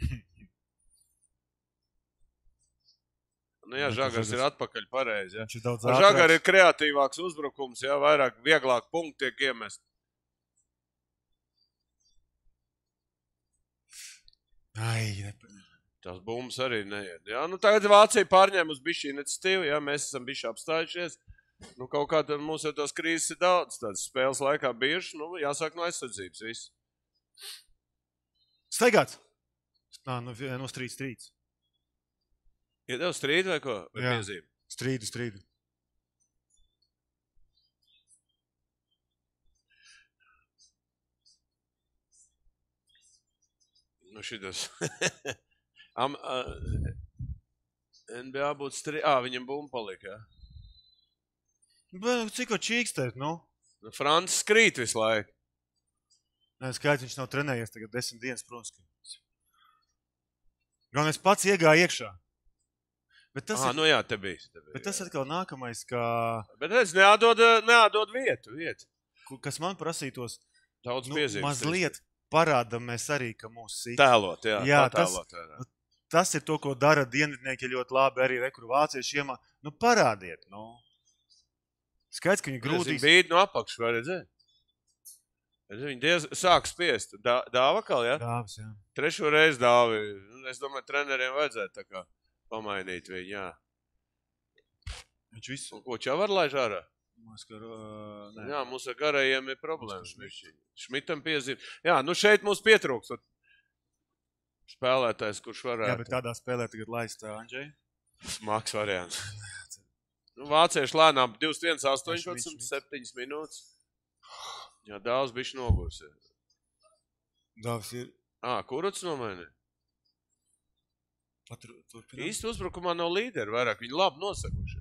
Nu jā, Bet Žagars Žagars- ir atpakaļ pareizi. Ja. Viņš ir daudz Ar Žagaru ir kreatīvāks uzbrukums, ja, vairāk, vieglāk punkti tiek iemest. Ai, nepa... Tās bumbas arī neiet. Ja. Nu, tagad Vācija pārņēma uz bišķi iniciatīvu, ja, mēs esam bišķi apstājušies. Nu, kaut kā tad mums jau tās krīzes ir daudz, tādas spēles laikā bieži, nu, jāsāk no aizsardzības viss. Staigāts! Nā, nu, vie- nu strīd, strīd. Ir tev strīd vai ko? Vai Jā. piezīme? Strīdu, strīdu. Nu, šitas. Am, uh, N B A būtu strīd. Ā, viņam bumba palika, ja. Bet, nu, cik var čīkstēt, nu? Nu, Francis krīt visu laiku. Nē, skaidrs, viņš nav trenējies tagad desmit dienas, protams. ka- Gan es pats iegāju iekšā. Bet tas, Aha, ir, nu jā, te bija. Te bija bet tas jā. atkal nākamais, ka, Bet redz, neādod, neādod vietu, vietu. ku- kas man prasītos, Daudz nu, piezīmes. mazliet parādam mēs arī, ka mūsu sit. Tēlot, jā. Jā, tas- patēlot, jā. Tas ir to, ko dara dienvidnieki ļoti labi, arī rekur vācieši iemā. Nu, parādiet, nu. Skaidrs, ka viņi Grūtīs. grūtīs. Bīd no apakšu, vai redzēt? Viņi diez sāk spiest. Dā, dāva kal, ja? Dāvas, jā. Trešo reizi dāvi. Es domāju, treneriem vajadzētu tā kā pamainīt viņu, jā. Viņš visu. Un ko, Čavar laiž ārā? Mēs, ka, uh, nē. Jā, mums ar garajiem ir problēmas. bišķiņ. Šmitam piezīm. Jā, nu šeit mums pietrūks. ot, Spēlētājs, kurš jā, varētu. bet tādā spēlē tagad laist uh, Andžei. Smags variants. Nu, vācieši lēnām divdesmit viens Šmits, astoņpadsmit, Šmits. septiņas minūtes. Jā, daudz bišķi nogurs. Dāvas ir. Ā, kuruts nomainīja? Patru, turpināt. Īsti uzbrukumā nav līderi vairāk. Viņi labi nosakuši.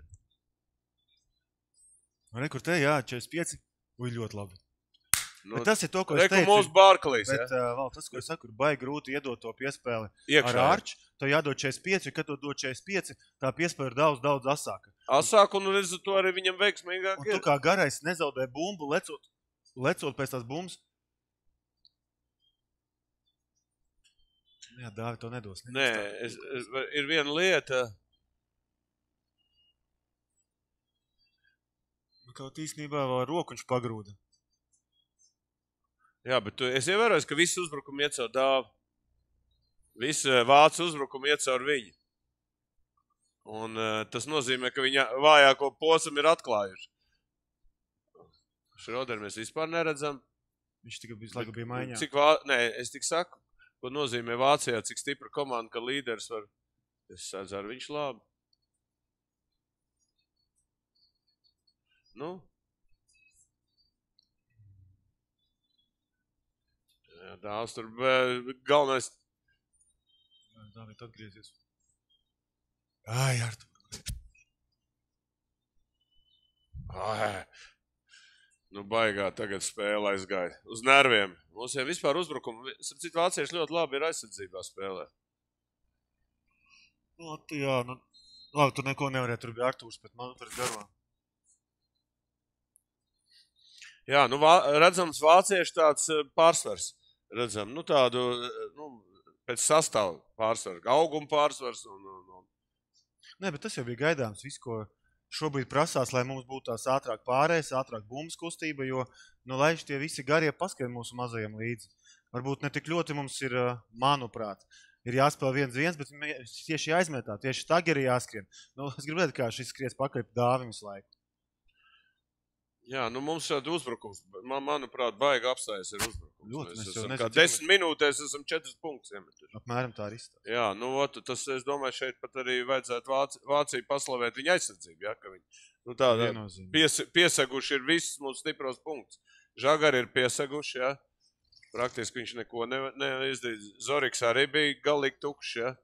Rekur te, jā, četrdesmit pieci. Uj, ļoti labi. Nu, Bet tas ir to, ko es Reku teicu. mūsu Barklīs, Bet, ja? uh, vēl tas, ko es saku, ir baigi grūti iedot to piespēli Iekšā. ar ārču. To jādod četrdesmit pieci, kad to dod četrdesmit pieci, tā piespēle ir daudz, daudz asāka. Asāk un redz to arī viņam veiksmīgāk Un tu ir. kā garais nezaudē bumbu, lecot, lecot pēc tās bumbas. Jā, Dāvi, to nedos. Nē, es, es, ir viena lieta. Nu, kaut īstenībā vēl ar roku viņš pagrūda. Jā, bet tu, es ievēroju, ka visi uzbrukumi iet caur dāvu. Visi eh, vācu uzbrukumi iet caur viņu. Un uh, tas nozīmē, ka viņa vājāko posmu ir atklājuši. Šroderu mēs vispār neredzam. Viņš tikai visu laiku bija maiņā. Cik vā... Nē, es tik saku, ko nozīmē Vācijā, cik stipra komanda, ka līderis var... Es sēdzu ar viņš labi. Nu? Jā, dāvs tur be- galvenais... Dāvi, tu atgriezies. Ai, Artur. Ai, nu baigā tagad spēle aizgāja. Uz nerviem. Mums jau vispār uzbrukumi. Citu vācieši ļoti labi ir aizsardzībā spēlē. Nu, tu, jā, nu, Labi, tur neko nevarēja, tur bija Artūrs, bet man tur garvā. Jā, nu, vā, redzams, vācieši tāds pārsvars. Redzam, nu, tādu, nu, pēc sastāvu pārsvaru, auguma pārsvars un, un, un. Nē, bet tas jau bija gaidāms, viss, ko šobrīd prasās, lai mums būtu tās ātrāk pārējais, ātrāk bumbas kustība, jo, nu, lai tie visi garie paskrien mūsu mazajiem līdzi. Varbūt ne tik ļoti mums ir, manuprāt, ir jāspēl viens viens, bet tieši jāizmetā, tieši tagi ir jāskrien. Nu, es gribu redzēt, kā šis skries pakaļ pa dāvim visu laiku. Jā, nu mums šādi uzbrukums, man, manuprāt, baigi apstājas ir uzbrukums. Ļoti, mēs mēs esam, jau kā nezinu, desmit minūtēs esam četras punktus iemetuši. Apmēram tā arī izstāv. Jā, nu, ot, tas, es domāju, šeit pat arī vajadzētu Vāci, Vāciju paslavēt viņa aizsardzību, ja, ka viņi, nu, tāda, pies, pieseguši ir viss mūsu stipros punktus. Žagari ir pieseguši, ja. Praktiski viņš neko ne, neizdarīja. Zoriks arī bija galīgi tukšs, ja.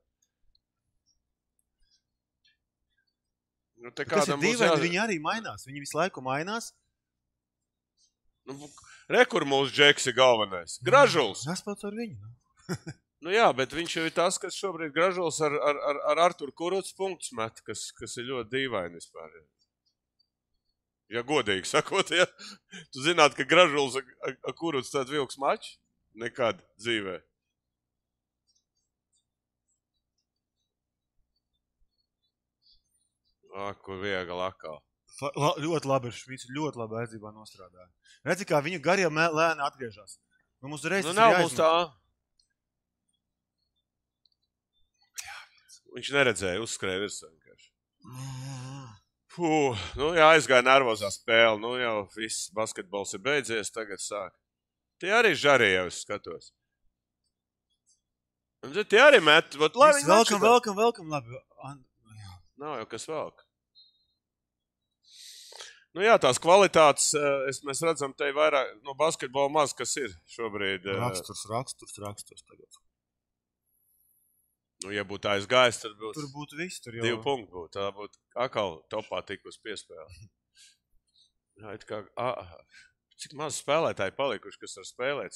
Nu, te kas ir dīvaini, jā... viņi arī mainās. Viņi visu laiku mainās. Nu, re, kur mūsu džeks ir galvenais? Gražuls. Jāspēc ar viņu. Nu jā, bet viņš jau ir tas, kas šobrīd Gražuls ar, ar, ar, ar Arturu Kuruts punktus met, kas, kas ir ļoti dīvaini vispār. Ja godīgi sakot, ja, tu zināt, ka Gražuls ar, ar Kuruts tāds vilks mačs? Nekad dzīvē. Ak, kur viegli akā. La, ļoti labi ir švīts, ļoti labi aizdībā nostrādāja. Redzi, kā viņa garie lēni atgriežas. Nu, mums reiz nu, tas nav ir mums tā. Viņš neredzēja, uzskrēja virsā vienkārši. Fū, nu jā, aizgāja nervozā spēle. Nu jau viss basketbols ir beidzies, tagad sāk. Tie arī žarī jau es skatos. Un tie arī met. Vat, lai viņi velkam, velkam, velkam, labi. Nav jau kas velk. Nu jā, tās kvalitātes, es, mēs redzam, te vairāk, no basketbola maz, kas ir šobrīd. Raksturs, raksturs, raksturs tagad. Nu, ja būtu aizgājis, tad būtu... Tur būtu viss, tur jau... Divu punktu būtu, tā būtu akal topā tikus piespēle. Jā, it kā... A, cik maz spēlētāji palikuši, kas var spēlēt?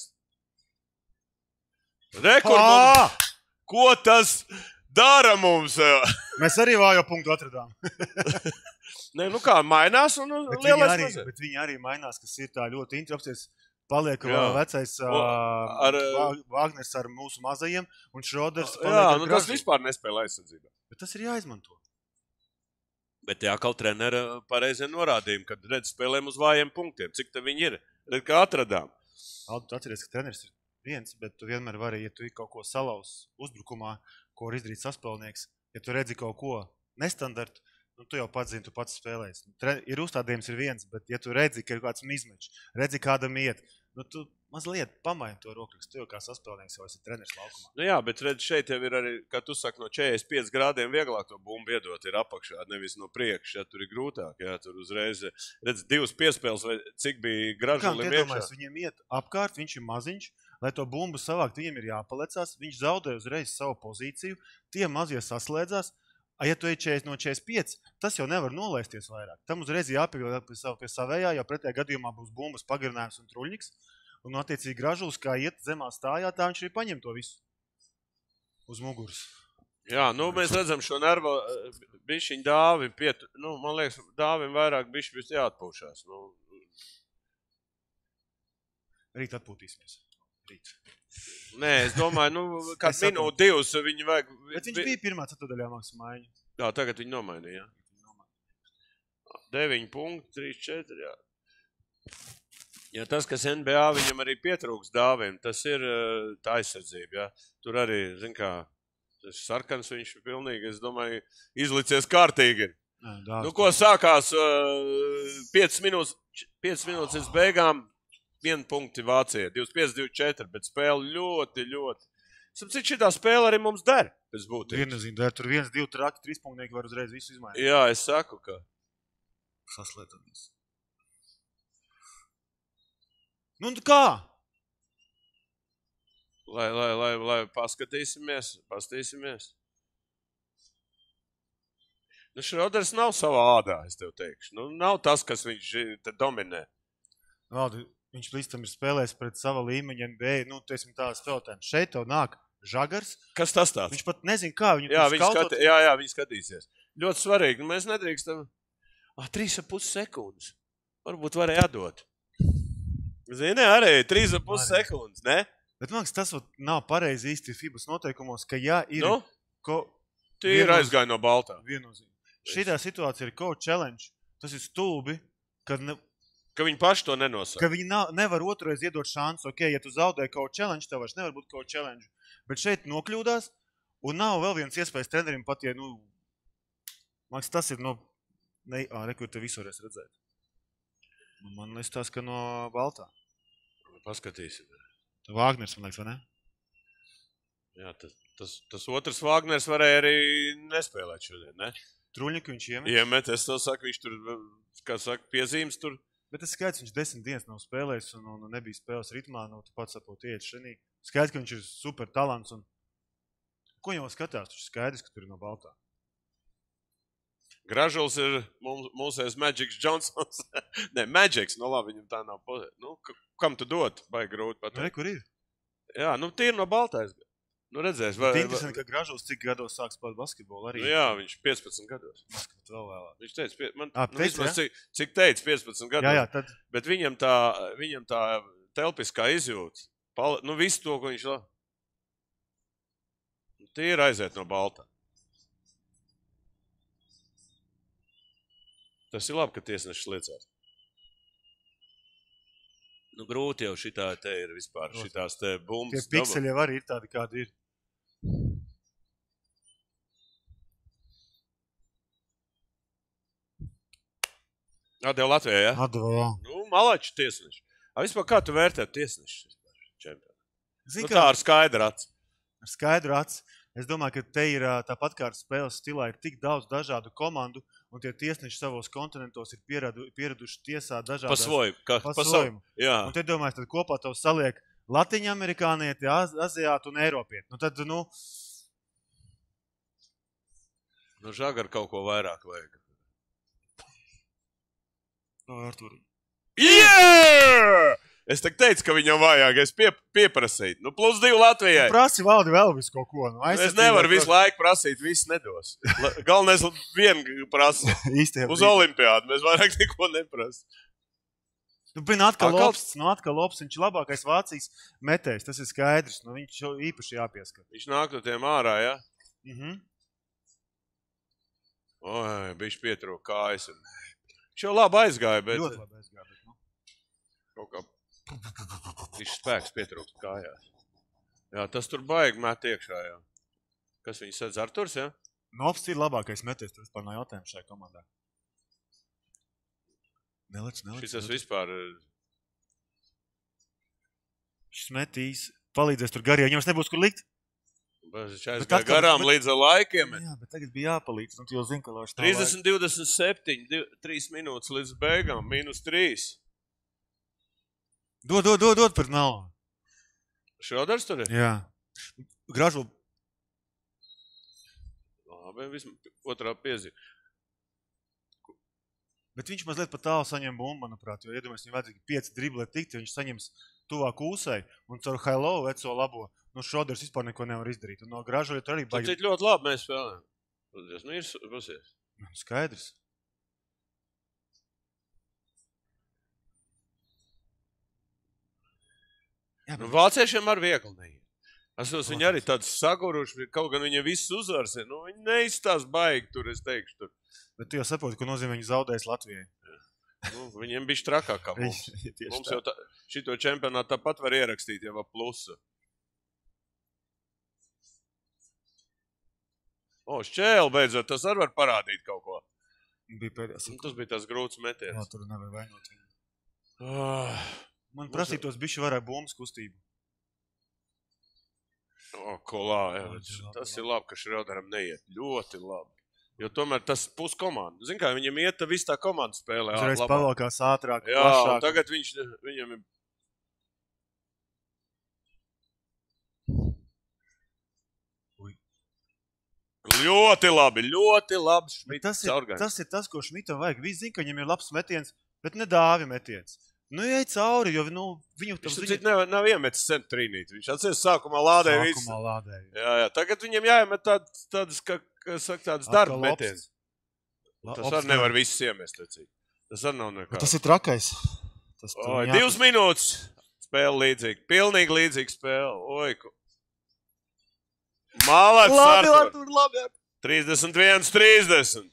Rekord mums! Ko tas dara mums? Mēs arī vājo punktu atradām. Nē, nu kā, mainās un bet lielais viņi arī, mazē. Bet viņi arī mainās, kas ir tā ļoti interesants. Paliek jā. Vecais o, ar, Vāgners ar mūsu mazajiem un Šroders jā, paliek ar nu Gražu. Tas vispār nespēlē aizsardzībā. Bet tas ir jāizmanto. Bet jā, kaut trenera pareizie norādījumi, kad redz spēlēm uz vājiem punktiem. Cik te viņi ir? Redz, kā atradām. Aldu, tu atceries, ka treneris ir viens, bet tu vienmēr vari, ja tu ir kaut ko salauz uzbrukumā, ko var izdarīt saspēlnieks, ja tu redzi kaut ko nestandartu, nu, tu jau pats zini, tu pats spēlēs. Ir uzstādījums ir viens, bet ja tu redzi, ka ir kāds izmečs, redzi kādam iet, nu, tu mazliet pamaini to rokrakstu, tu jau kā saspēlnieks jau esi treneris laukumā. Nu jā, bet redz, šeit jau ir arī, kā tu saki, no četrdesmit pieci grādiem vieglāk to bumbu iedot ir apakšā, nevis no priekša, ja tur ir grūtāk, jā, tur uzreiz, redz, divas piespēles, vai cik bija Gražulim iekšā. Viņiem iet apkārt, viņš ir maziņš, lai to bumbu savākt, viņiem ir jāpalecās, viņš zaudē uzreiz savu pozīciju, tie mazie saslēdzās. Ja tu ej četrdesmit no četrdesmit pieci, tas jau nevar nolaisties vairāk. Tam uzreiz jāpievēl pie, sav, pie savējā, jo pretējā gadījumā būs bumbas pagarinājums un truļņiks. Un attiecīgi Gražuls, kā iet zemā stājā, tā viņš arī paņem to visu uz muguras. Jā, nu mēs redzam šo nervu, bišķiņ dāvim piet, nu man liekas, dāvim vairāk bišķi bišķi jāatpūšās. Nu. Rīt atpūtīsimies. Rīt. Nē, es domāju, nu, kāds minūte, divas viņi vajag... Bet viņš bija pirmā ceturdaļā maksa maiņa. Jā, tagad viņi nomainīja, jā. deviņi punkti, trīs četri, jā. Ja tas, kas N B A viņam arī pietrūks dāviem, tas ir tā aizsardzība, jā. Tur arī, zin kā, tas sarkans viņš pilnīgi, es domāju, izlicies kārtīgi. Jā, dāvs, nu, ko sākās piecas minūtes, piecas minūtes līdz beigām, viena punkti Vācija, divdesmit pieci divdesmit četri, bet spēle ļoti, ļoti. Cik šitā spēle arī mums der, pēc būtības? Viennozīm der, tur viens, divi traki, trīs punktnieki var uzreiz visu izmainīt. Jā, es saku, ka. Saslēdamies. Nu, kā? Lai, lai, lai, lai paskatīsimies, pastīsimies. Nu, Šroders nav savā ādā, es tev teikšu. Nu, nav tas, kas viņš te dominē. Valdi, viņš līdz tam ir spēlējis pret sava līmeņa N B A, nu, tiesim tās spēlētājiem. Šeit tev nāk Žagars. Kas tas tāds? Viņš pat nezin, kā viņu jā, viņš skautot. skati, jā, jā, viņš skatīsies. ļoti svarīgi. Nu, mēs nedrīkstam... Ah, trīs ar pus sekundes. Varbūt varēja atdot. Zini, arī trīs ar pus sekundes, ne? Bet man liekas, tas nav pareizi īsti FIBAs noteikumos, ka ja ir... Nu, ko... tīri aizgāja no baltā. Viennozīmīgi. Šitā situācija ir coach challenge. Tas ir stulbi, kad... Ne... Ka viņi paši to nenosaka. Ka viņi nav, nevar otrais iedot šansu. Ok, ja tu zaudēji coach challenge, tev vairs nevar būt coach challenge. Bet šeit nokļūdās, un nav vēl viens iespējas trenerim pat, ja, nu... Man liekas, tas ir no... Ne... Ā, rekur te visu varēs redzēt. Man liekas tās, ka no baltā. Paskatīsim. Vāgners, man liekas, vai ne? Jā, tas, tas, tas otrs Vāgners varēja arī nespēlēt šodien, ne? Truļņiku viņš iemet. Iemet, es to saku, viņš tur, kā saka, piezīmes tur. Bet tas skaidrs, viņš desmit dienas nav spēlējis un, un nebija spēles ritmā, nu, tu pats sapot iet šenī. Skaidrs, ka viņš ir super talants un... Ko jau skatās, taču skaidrs, ka tur ir no baltā. Gražuls ir mums, mūsējs Magics Johnsons. ne, Magics, nu labi, viņam tā nav pozē. Nu, kam tu dot? Baigi grūti pateikt. Nu, re, kur ir? Jā, nu tīri no baltā. Nu, redzēs. Vai, Bet interesanti, ka Gražuls cik gados sāk spēlēt basketbolu arī. Nu, jā, viņš piecpadsmit gados. Basket vēl vēlāk. Viņš teica, pie, man, Ā, nu, teica, vismaz jā? cik, cik teica, piecpadsmit gados. Jā, jā, tad... Bet viņam tā, viņam tā telpiskā izjūta, pal, nu visu to, ko viņš... Tīri aiziet no baltā. Tas ir labi, ka tiesnešs liecās. Nu, grūti jau šitā te ir vispār, šitās te bumbas. Tie pikseļi jau arī ir tādi, kādi ir. Atdev Latvijā, ja? Atdev, jā. Nu, malači tiesneši. A vispār kā tu vērtē tiesnešus? Zin, Nu, tā ar skaidru aci. Ar skaidru aci. Es domāju, ka te ir tāpat kā ar spēles stilā ir tik daudz dažādu komandu, un tie tiesneši savos kontinentos ir pieradu, pieraduši tiesāt dažādās... Pasvojumu. Kā, pasvojumu. Jā. Un te domāju, tad kopā tev saliek Latiņa amerikānieti, az, aziāti un eiropieti. Nu tad, nu... Nu, Žagar kaut ko vairāk vajag. No, Artur. Yeah! Es tak teicu, ka viņam vajag, es pie, pieprasītu. Nu, plus divi Latvijai. Nu, prasi valdi vēl visu kaut ko. Nu, es nevaru visu laiku prasīt, viss nedos. Galvenais vienu prasa. Uz olimpiādu mēs vairāk neko neprasa. Nu, bin atkal Lopsts, nu atkal Lopsts, viņš ir labākais Vācijas metējs, tas ir skaidrs. Nu, viņš īpaši jāpieskat. Viņš nāk no tiem ārā, ja? Mhm. Oi, bišķi pietrūk kājas. Viņš jau labi aizgāja, bet... Ļoti labi aizgāja, bet, nu. Kaut kā... Viņš spēks pietrūkst kājās. Jā, tas tur baigi mēt iekšā, jā. Kas viņu sedz? Arturs, jā? Lopsts ir labākais metējs, tur vispār nav jautājumu šajā komandā. Nelec, nelec. Šis tas vispār... Šis metīs, palīdzēs tur garīgi, viņam nebūs kur likt. Viņš aizgāja garām bet... līdz laikiem. Jā, bet tagad bija jāpalīdz, nu tu jau zini, ka lauši nav trīsdesmit divdesmit septiņi, trīs minūtes līdz beigām, mīnus trīs. Dod, dod, dod, dod par nav. Šodars tur ir? Jā. Gražu. Labi, vismaz otrā piezīme. Bet viņš mazliet pa tālu saņem bumbu, manuprāt, jo iedomājas, viņam vajadzīgi pieci driblēt tikt, ja viņš saņems tuvāk ūsai un caur Hailo veco labo, nu šodars vispār neko nevar izdarīt. Un no Gražu tur arī baigi... Tad ļoti labi mēs spēlējam. Nu, ir pusies. Skaidrs. Jā, nu, vāciešiem ar viegli neiet. Es tos viņi arī tāds saguruši, kaut gan viņiem viss uzvars ir. Nu, viņi neizstās baigi tur, es teikšu tur. Bet tu jau saproti, ko nozīmē viņi zaudēs Latvijai. Nu, viņiem bišķi trakāk kā mums. Mums jau tā, šito čempionātu tāpat var ierakstīt jau ap plusu. O, šķēli beidzot, tas arī var parādīt kaut ko. Bija pēdējās. Nu, tas bija tas grūts metiens. Jā, tur nevar vainot viņu. Oh. Man prasītos bišķi varēja bumbas kustību. O, ko labi. Tas ir labi, ka Šrioderam neiet. Ļoti labi. Jo tomēr tas pus komanda. Zin kā, viņam iet, viss tā komanda spēlē. Uzreiz pavalkās ātrāk, jā, plašāk. Un tagad viņš, viņam ir... Ļoti labi, ļoti labi. Tas ir, tas ir tas, ko Šmitam vajag. Visi zina, ka viņam ir labs metiens, bet ne dāvi metiens. Nu, ej cauri, jo nu, viņu... Viņš viņu... cik nav, nav iemetis cent trīnīt. Viņš atcies sākumā lādēja visu. Sākumā lādēja. Jā, jā. Tagad viņam jāiemet tādas, tādas kā, kā saka, tādas darba metiens. Tas arī nevar viss iemest. Tecīt. Tas arī nav nekā. Tas ir trakais. Tas Oi, divas minūtes. Spēle līdzīga. Pilnīgi līdzīga spēle. Oi, ko. Malāc, Labi, Artur. Artur, labi. trīsdesmit viens, trīsdesmit.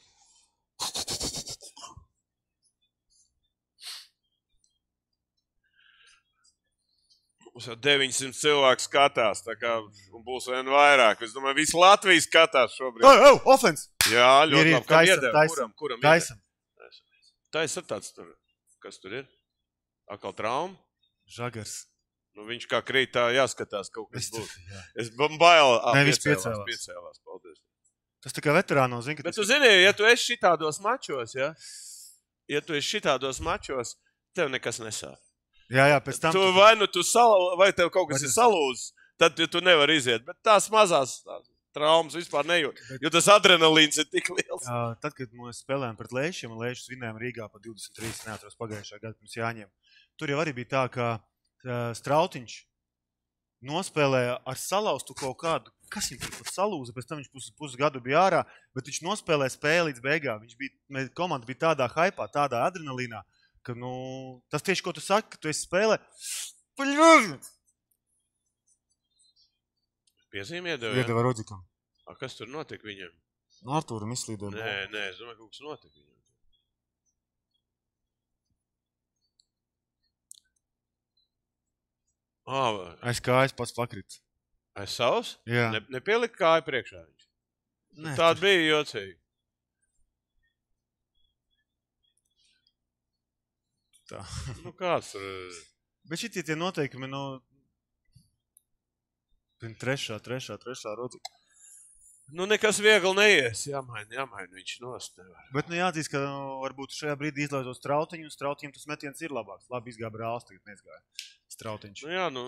Mums jau deviņsimt cilvēku skatās, tā kā būs vien vairāk. Es domāju, visi Latvijas skatās šobrīd. Oh, oh, offense! Jā, ļoti Ir, ir, labi. Kam taisam, iedeva? taisam, Kuram, kuram taisam. iedeva? Taisam tāds tur. Kas tur ir? Akal trauma? Žagars. Nu, viņš kā krīt, tā jāskatās kaut kas Es tu- būs. jā. Es bail. Ā, Ne, viņš piecēlās, piecēlās. piecēlās. Paldies. Tas tā kā veterāno zina, ka Bet tas tu zini, ja tu esi šitādos mačos, ja? Ja tu esi šitādos mačos, tev nekas nesāp. Jā, jā, pēc tam. Tu vai nu tu salu, vai tev kaut kas Vai ir tas- salūzis, tad tu nevari iziet. Bet tās mazās tās traumas vispār nejūt. Jo tas adrenalīns ir tik liels. Uh, tad, kad mēs spēlējām pret Leišiem, un Leišus vinējām Rīgā pa divdesmit trīs, neatceros pagājušā gada pirms Jāņiem. Tur jau arī bija tā, ka uh, Strautiņš nospēlēja ar salauztu kaut kādu, kas viņam tur pat salūza, pēc tam viņš pus, pusgadu bija ārā, bet viņš nospēlēja spēli līdz beigām. Viņš bija, mēs, komanda bija tādā haipā, tādā adrenalīnā, ka, nu, tas tieši, ko tu saki, ka tu esi spēlē. Piezīmē iedeva, ja? Iedeva Rodzikam. A, kas tur notika viņam? Artūram izslīdēja. Nē, nē, es domāju, kaut kas notika viņam. Ā, Aiz kājas pats pakrits. aiz savs? Jā. Ne, nepielika kāju priekšā viņš. Nē, Tāda tur- bija jocīga. Tā. Nu, kāds tur... Bet šitie tie noteikumi, nu, pin trešā, trešā, trešā Rodzika. Nu, nekas viegli neies. Jāmaina, jāmaina viņš nost nevar. Bet, nu, jāatzīst, ka nu, varbūt šajā brīdī izlaidot Strautiņu, un Strautiņam tas metiens ir labāks. Labi izgāja brālis, tagad neizgāja Strautiņš. Nu, jā, nu...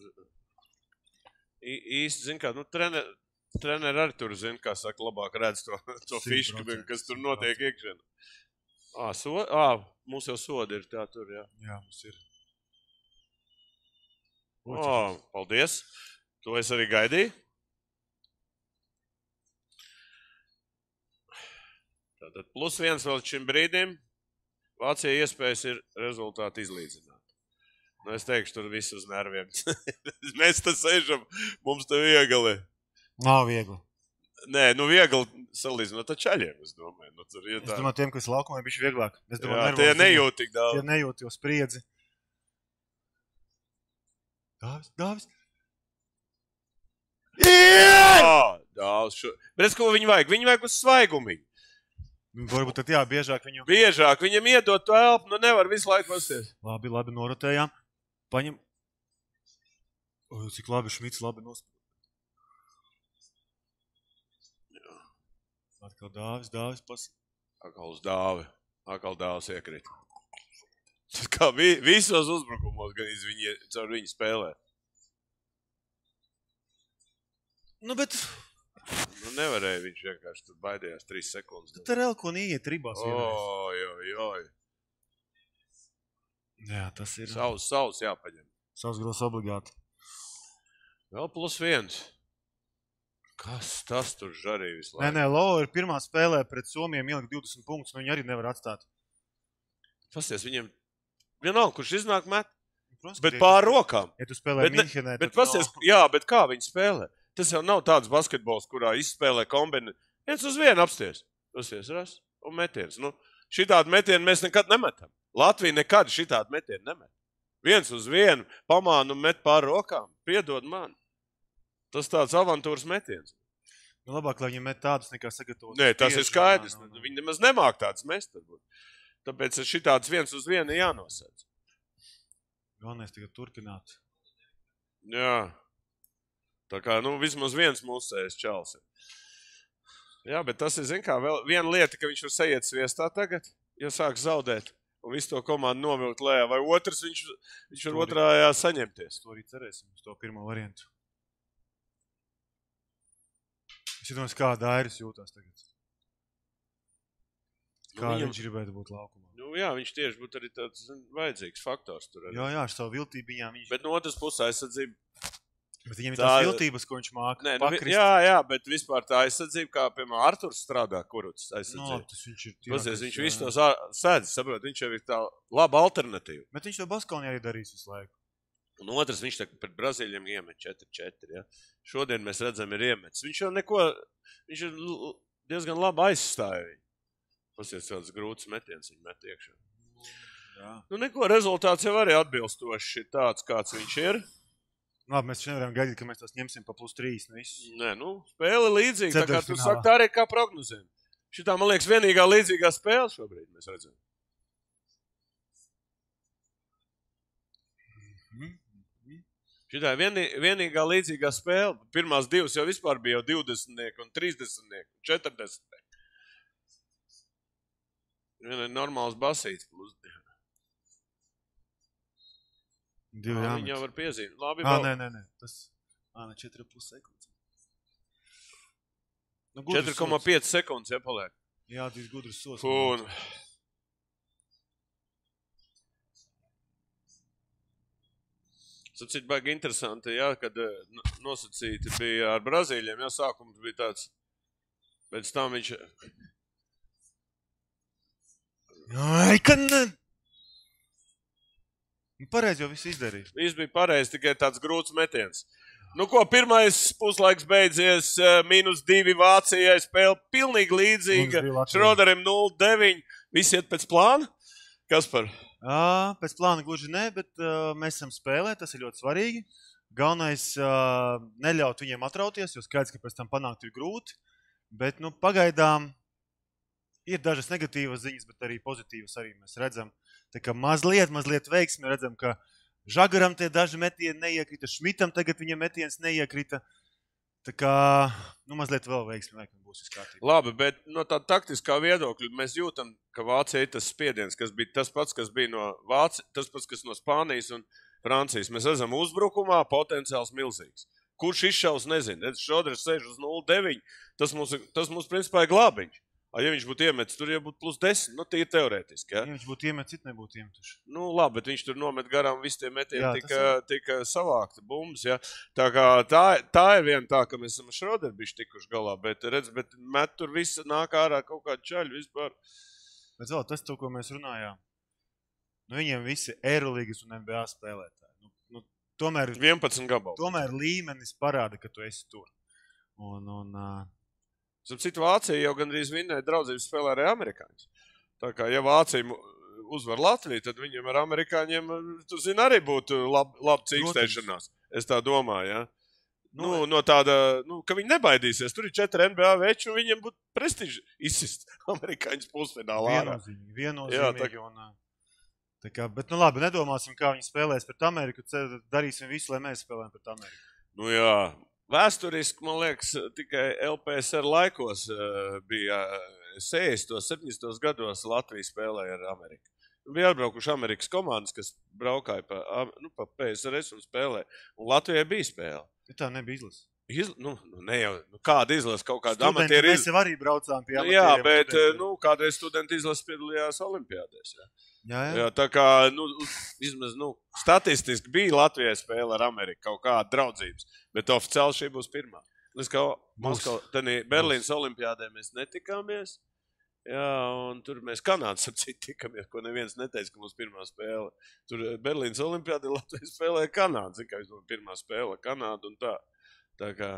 ī- Īsti, zin kā, nu, trener, treneri arī tur, zin, kā saka, labāk redz to, to Simt fišku, procenti, kas tur simt notiek iekšēn. Ā, so, ā, mums jau sodi ir tā tur, jā. Jā, mums ir. O, paldies. To es arī gaidīju. Tātad plus viens vēl šim brīdim. Vācija iespējas ir rezultāti izlīdzināt. Nu, es teikšu, tur viss uz nerviem. Mēs te sēžam, mums te viegli. Nav viegli. Nē, nu viegli salīdzinot ar čaļiem, es domāju. Nu, tur ir Es tā. domāju, tiem, kas laukumā ir bišķi vieglāk. Es domāju, Jā, nervozi tie viņi- nejūt tik Tie daudz. nejūt jau spriedzi. Dāvis, Dāvis. Jā, daudz šo. Bet es ko viņi vajag? Viņi vajag uz svaigumiņu. Varbūt tad jā, biežāk viņu. Biežāk viņam iedot to elpu, nu nevar visu laiku pasties. Labi, labi, norotējām. Paņem. O, cik labi Šmits labi nospēlē. Atkal Dāvis, Dāvis pas. Akal uz dāvi. Akal dāvs iekrīt. Tas kā vi, visos uzbrukumos gan iz viņi, caur viņu spēlē. Nu, bet Nu nevarēja, viņš vienkārši tur baidījās trīs sekundes. tad ar elko neiet ribās. Oh. Oj, oj, oj. Jā, tas ir. Savs, savs jāpaņem. Savs gros obligāti. Vēl plus viens. Kas tas tur žarīja visu Nē, laiku? nē, Lova ir pirmā spēlē pret Somijiem ielikt divdesmit punktus, un viņi arī nevar atstāt. Pasties, viņiem vienalga, kurš iznāk met, Protams, bet ja pār tu- rokām. Ja tu spēlē Bet ne- Minhenē, Bet tad pasties, no- jā, bet kā viņi spēlē? Tas jau nav tāds basketbols, kurā izspēlē kombini. Viens uz vienu apsties. Pasties, ras, un metiens. Nu, šitādu metienu mēs nekad nemetam. Latvija nekad šitādu metienu nemet. Viens uz vienu pamānu un met pār rokām. Piedod man. Tas tāds avantūras metiens. Nu, labāk, lai viņi met tādus nekā sagatavot. Nē, tas ir tieši, skaidrs. jā, nu, nu. Viņi nemaz nemāk tāds mest. Varbūt. Tāpēc ir šitāds viens uz vienu jānosēc. Galvenais tagad turpināt. Jā. Tā kā, nu, vismaz viens mūsējas čals ir. Jā, bet tas ir, zin kā, vēl viena lieta, ka viņš var sajiet sviestā tagad, ja sāk zaudēt un visu to komandu novilkt lējā, vai otrs viņš, viņš var Tur ir. otrājā saņemties. To arī cerēsim uz to pirmo variantu. Es domāju, kā Dairis jūtās tagad. Nu, Kā viņam- viņš gribētu būt laukumā. Nu, jā, viņš tieši būtu arī tāds, zin, vajadzīgs faktors tur arī. Jā, jā, ar savu viltībiņām viņš. Bet no otras puses aizsardzība Bet viņam ir tās viltības, ko viņš māka Nē, nu, pakrist. jā, jā, bet vispār tā aizsardzība, kā, piemēram, Arturs strādā, kuruts aizsardzība. No, tas viņš ir Pasies, viņš visu to sēdz, saprot, viņš jau ir tā laba alternatīva. Bet viņš to Baskonī arī darīs visu laiku. Un otrs, viņš tā pret Brazīļiem iemet četri četri, ja. Šodien mēs redzam, ir iemets. Viņš jau neko, viņš ir diezgan labi aizstāja viņu. Pasies, tāds grūts metiens viņu met iekšā. Jā. Nu, neko, rezultāts jau arī atbilstoši ir tāds, kāds viņš ir. Labi, mēs nevaram gaidīt, ka mēs tos ņemsim pa plus trīs. Nu visu. Nē, nu, spēle līdzīga, tā kā tu Ceturtfinālā. saki, tā arī kā prognozēm. Šitā, man liekas, vienīgā līdzīgā spēle šobrīd mēs redzam. Mm-hmm. Šitā ir vienī, vienīgā līdzīgā spēle. Pirmās divas jau vispār bija jau divdesmitnieki un trīsdesmitnieki un četrdesmitnieki. Viena ir normāls basīts plus divi. Divi Ā, jāmet. Viņi jau var piezīmēt. Labi, Ā, vēl- nē, nē, nē. Tas, ā, nē, četri pus sekundes. Nu, četri komā pieci sekundes, ja paliek. Jā, tas gudrs sos. Un... Sacīt, baigi interesanti, jā, kad eh, n- nosacīti bija ar Brazīļiem, jā, sākums bija tāds, pēc tam viņš, Ai, ka ne... Nu, pareizi jau viss izdarīja. viss bija pareizi, tikai tāds grūts metiens. Nu ko, pirmais puslaiks beidzies, eh, mīnus divi Vācijai, spēle pilnīgi līdzīga, Mums bija Latvija. Šroderim nulle deviņi, visi iet pēc plāna. Kaspar? Ā, pēc plāna gluži ne, bet uh, mēs esam spēlē, tas ir ļoti svarīgi. Galvenais uh, neļaut viņiem atrauties, jo skaidrs, ka pēc tam panākt ir grūti. Bet, nu, pagaidām ir dažas negatīvas ziņas, bet arī pozitīvas arī mēs redzam. Tā kā mazliet, mazliet veiksmi redzam, ka Žagaram tie daži metieni neiekrita, Šmitam tagad viņa metiens neiekrita. Tā kā, nu, mazliet vēl veiksmi, laikam būs viss kārtībā. Labi, bet no tā taktiskā viedokļa mēs jūtam, ka Vācija ir tas spiediens, kas bija tas pats, kas bija no Vācijas, tas pats, kas no Spānijas un Francijas. Mēs redzam uzbrukumā potenciāls milzīgs. Kurš izšaus, nezinu. Redz, Šroders sēž uz nulle deviņi, tas mums, tas mums principā ir glābiņš. A, ja viņš būtu iemetis, tur jau būtu plus desmit, nu, tie ir teorētiski, ja? Ja viņš būtu iemet, cit nebūtu iemetuši. Nu, labi, bet viņš tur nomet garām visi tie metieni, Jā, tika, tas tika savākta bumbas, ja. Tā kā tā, tā ir viena tā, ka mēs esam ar Šroderu bišķi tikuši galā, bet, redz, bet met tur viss nāk ārā kaut kādu čaļu vispār. Bet vēl tas, to, ko mēs runājām. Nu, viņiem visi Eirolīgas un N B A spēlētāji. Nu, nu, tomēr, vienpadsmit gabalu. tomēr līmenis parāda, ka tu esi tur. Un, un, uh, Situācija jau gandrīz vinnēja draudzības spēlē arī amerikāņus. Tā kā, ja Vācija mu- uzvar Latviju, tad viņiem ar amerikāņiem, tu zini, arī būtu lab, laba cīkstēšanās. Es tā domāju, ja. Nu, Nu, no tāda, nu, ka viņi nebaidīsies. Tur ir četri N B A veči, un viņiem būtu prestiži izsist amerikāņus pusfinālā ārā. viennozīmīgi, viennozīmīgi. Jā, un, uh, tā kā, bet, nu labi, nedomāsim, kā viņi spēlēs pret Ameriku. ce- Darīsim visu, lai mēs spēlējam pret Ameriku. Nu jā, vēsturiski, man liekas, tikai L P S R laikos uh, bija sešdesmitos, septiņdesmitos gados Latvija spēlēja ar Ameriku. Bija atbraukuši Amerikas komandas, kas braukāja pa, Am- nu, pa P S R S un spēlēja. Un Latvijai bija spēle. Bet tā nebija izlase. Izl... Nu, nu, ne jau, nu, kāda izlase, kaut kāda Studenti, amatieru mēs izlase. jau arī braucām pie Nu, amatieriem. jā, bet, studentiem. nu, kādreiz studenti izlase piedalījās olimpiādēs. Jā. jā, jā. Jā, tā kā, nu, vismaz, nu, statistiski bija Latvijai spēle ar Ameriku, kaut kāda draudzības, bet oficiāli šī būs pirmā. Līdz kā Moskva, tenī Berlīnas olimpiādē mēs netikāmies, jā, un tur mēs Kanādas ap citu tikamies, ko neviens neteica, ka mums pirmā spēle. Tur Berlīnas olimpiādē Latvija spēlēja Kanādu, zin kā es domāju, pirmā spēle Kanādu un tā. Tā kā,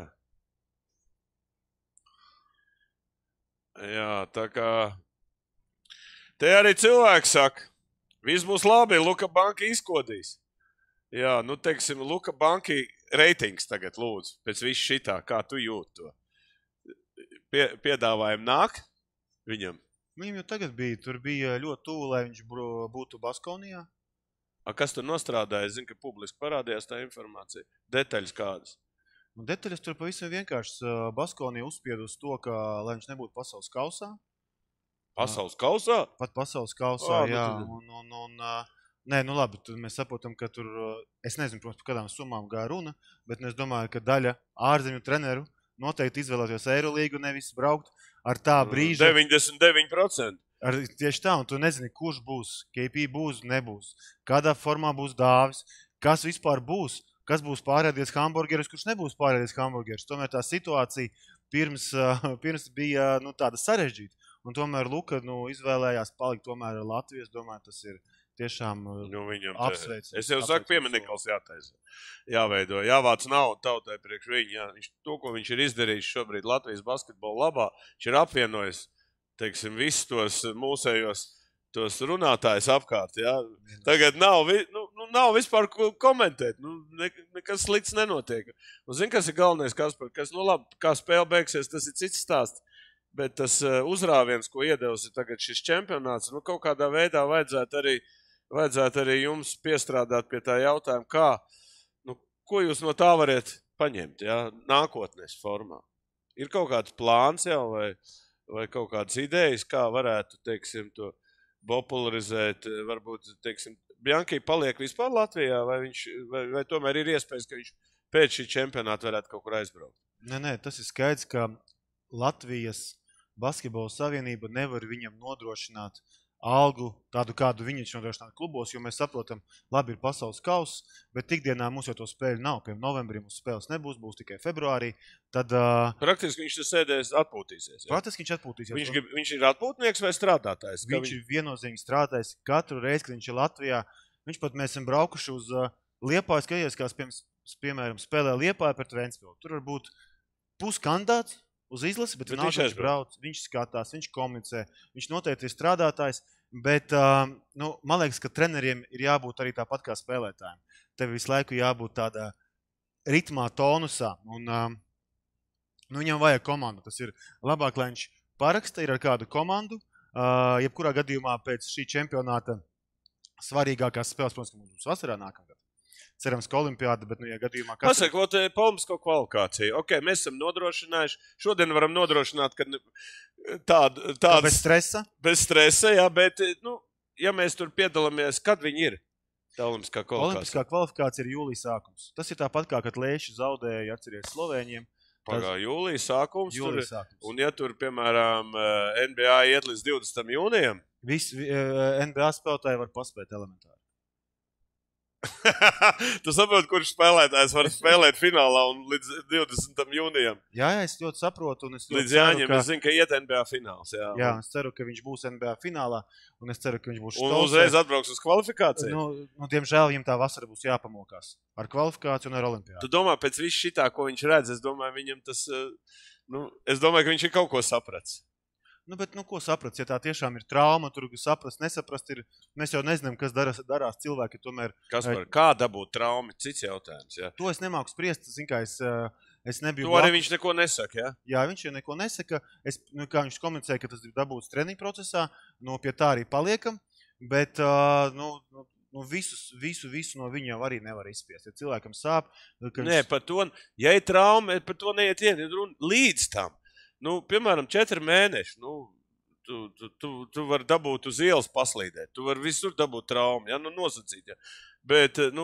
jā, tā kā, te arī cilvēki saka, viss būs labi, Luka Banki izkodīs. Jā, nu, teiksim, Luka Banki reitings tagad lūdzu, pēc viss šitā, kā tu jūt to? Pie, piedāvājumi nāk viņam? Viņam jau tagad bija, tur bija ļoti tuvu, lai viņš bro- būtu Baskonijā. A, kas tur nostrādāja? Es zinu, ka publiski parādījās tā informācija. Detaļas kādas? Un detaļas tur pavisam vienkārši uh, Baskonija uzspied uz to, ka, lai viņš nebūtu pasaules kausā. Pasaules kausā? Pat pasaules kausā, Ā, nu jā. tad- Un, un, un, uh, nē, nu labi, tad mēs saprotam, ka tur, uh, es nezinu, protams, par kādām summām gāja runa, bet es domāju, ka daļa ārzemju treneru noteikti izvēlētos Eirolīgu, nevis braukt ar tā brīža. deviņdesmit deviņi procenti. Ar, tieši tā, un tu nezini, kurš būs, K P būs, nebūs, kādā formā būs Dāvis, kas vispār būs, kas būs pārēdies hamburgeris, kurš nebūs pārēdies hamburgeris. Tomēr tā situācija pirms, pirms bija nu, tāda sarežģīta. Un tomēr Luka nu, izvēlējās palikt tomēr Latvijas. Domāju, tas ir tiešām nu, apsveicams. Es jau saku, piemineklis jātaisa. Jāveido, jāvāc naudu tautai priekš viņu. Jā. Viņš, to, ko viņš ir izdarījis šobrīd Latvijas basketbola labā, viņš ir apvienojis, teiksim, visus tos mūsējos tos runātājus apkārt. Jā. Tagad nav, nu, nu, nav vispār ko komentēt. Nu, ne, nekas slikts nenotiek. Un zin, kas ir galvenais, kas, kas nu labi, kā spēle beigsies, tas ir cits stāsts. Bet tas uzrāviens, ko iedevusi tagad šis čempionāts, nu kaut kādā veidā vajadzētu arī, vajadzētu arī jums piestrādāt pie tā jautājuma, kā, nu, ko jūs no tā variet paņemt, jā, nākotnēs formā. Ir kaut kāds plāns jau vai, vai kaut kādas idejas, kā varētu, teiksim, to popularizēt, varbūt, teiksim, Bianchi paliek vispār Latvijā, vai, viņš, vai, vai tomēr ir iespējas, ka viņš pēc šī čempionāta varētu kaut kur aizbraukt? Nē, nē, tas ir skaidrs, ka Latvijas Basketbola savienība nevar viņam nodrošināt algu, tādu kādu viņš nodrošināt klubos, jo mēs saprotam, labi ir pasaules kauss, bet tikdienā mums jau to spēļu nav. Piemēram, novembrī mums spēles nebūs, būs tikai februārī. Tad, uh, praktiski viņš sēdēs, atpūtīsies. Jā? Praktiski viņš atpūtīsies. Viņš, viņš ir atpūtnieks vai strādātājs? Viņš viņ... ir viennozīmīgi strādājis katru reizi, kad viņš ir Latvijā. Viņš pat mēs esam braukuši uz uh, Liepāju, skaties, kā piemēram spēlē Liepāju pret Ventspili. Tur var būt puskandāts uz izlasi, bet, bet viņš, viņš brauc, viņš skatās, viņš komunicē, viņš noteikti ir strādātājs, bet uh, nu, man liekas, ka treneriem ir jābūt arī tāpat kā spēlētājiem. Tev visu laiku jābūt tādā ritmā, tonusā, un uh, nu, viņam vajag komandu. Tas ir labāk, lai viņš paraksta ir ar kādu komandu, uh, jebkurā gadījumā pēc šī čempionāta svarīgākās spēles, protams, ka mums būs vasarā nākamgad. Cerams, ka olimpiāda, bet, nu, ja gadījumā... Kas... Pasakot, Palmisko kvalifikāciju. Ok, mēs esam nodrošinājuši. Šodien varam nodrošināt, ka tāda... Tāds, bez stresa? Bez stresa, jā, bet, nu, ja mēs tur piedalāmies, kad viņi ir? Tā olimpiskā kvalifikācija. Olimpiskā kvalifikācija ir jūlija sākums. Tas ir tāpat kā, kad Lieši zaudēja, atceries, Slovēņiem. Pagā, jūlija sākums. Jūlija tur, sākums. Un ja tur, piemēram, N B A iet līdz divdesmitam jūnijam? Visi N B A spēlētāji var paspēt elementāri. Tu saproti, kurš spēlētājs var spēlēt finālā un līdz divdesmitam jūnijam? Jā, jā, es ļoti saprotu. Un es ļoti līdz Jāņiem, ceru, ka... es zinu, ka iet N B A fināls. Jā, jā es ceru, ka viņš būs N B A finālā, un es ceru, ka viņš būs un uzreiz atbrauks uz kvalifikāciju? Nu, nu, diemžēl viņam tā vasara būs jāpamokās ar kvalifikāciju un ar olimpiādu. Tu domā, pēc viss šitā, ko viņš redz, es domāju, viņam tas, nu, es domāju, ka viņš ir kaut ko saprats. Nu, bet, nu, ko saprats? Ja tā tiešām ir trauma, tur saprast, nesaprast, ir, mēs jau nezinām, kas darās, darās cilvēki tomēr. Kas par, kā dabūt traumi? Cits jautājums, jā. To es nemāku spriest, zin, kā es, es nebiju... To arī viņš neko nesaka, jā? Jā, viņš jau neko nesaka. Es, nu, kā viņš komunicēja, ka tas ir dabūts treniņu procesā, no pie tā arī paliekam, bet, nu, nu visus, visu, visu no viņa jau arī nevar izspiest. Ja cilvēkam sāp... Viņš... Nē, par to, ja ir trauma, par to neiet iet līdz tam. Nu, piemēram, četri mēneši, nu, tu, tu, tu, tu vari dabūt uz ielas paslīdēt, tu vari visur dabūt traumu, ja, nu, nosacīt, ja. Bet, nu,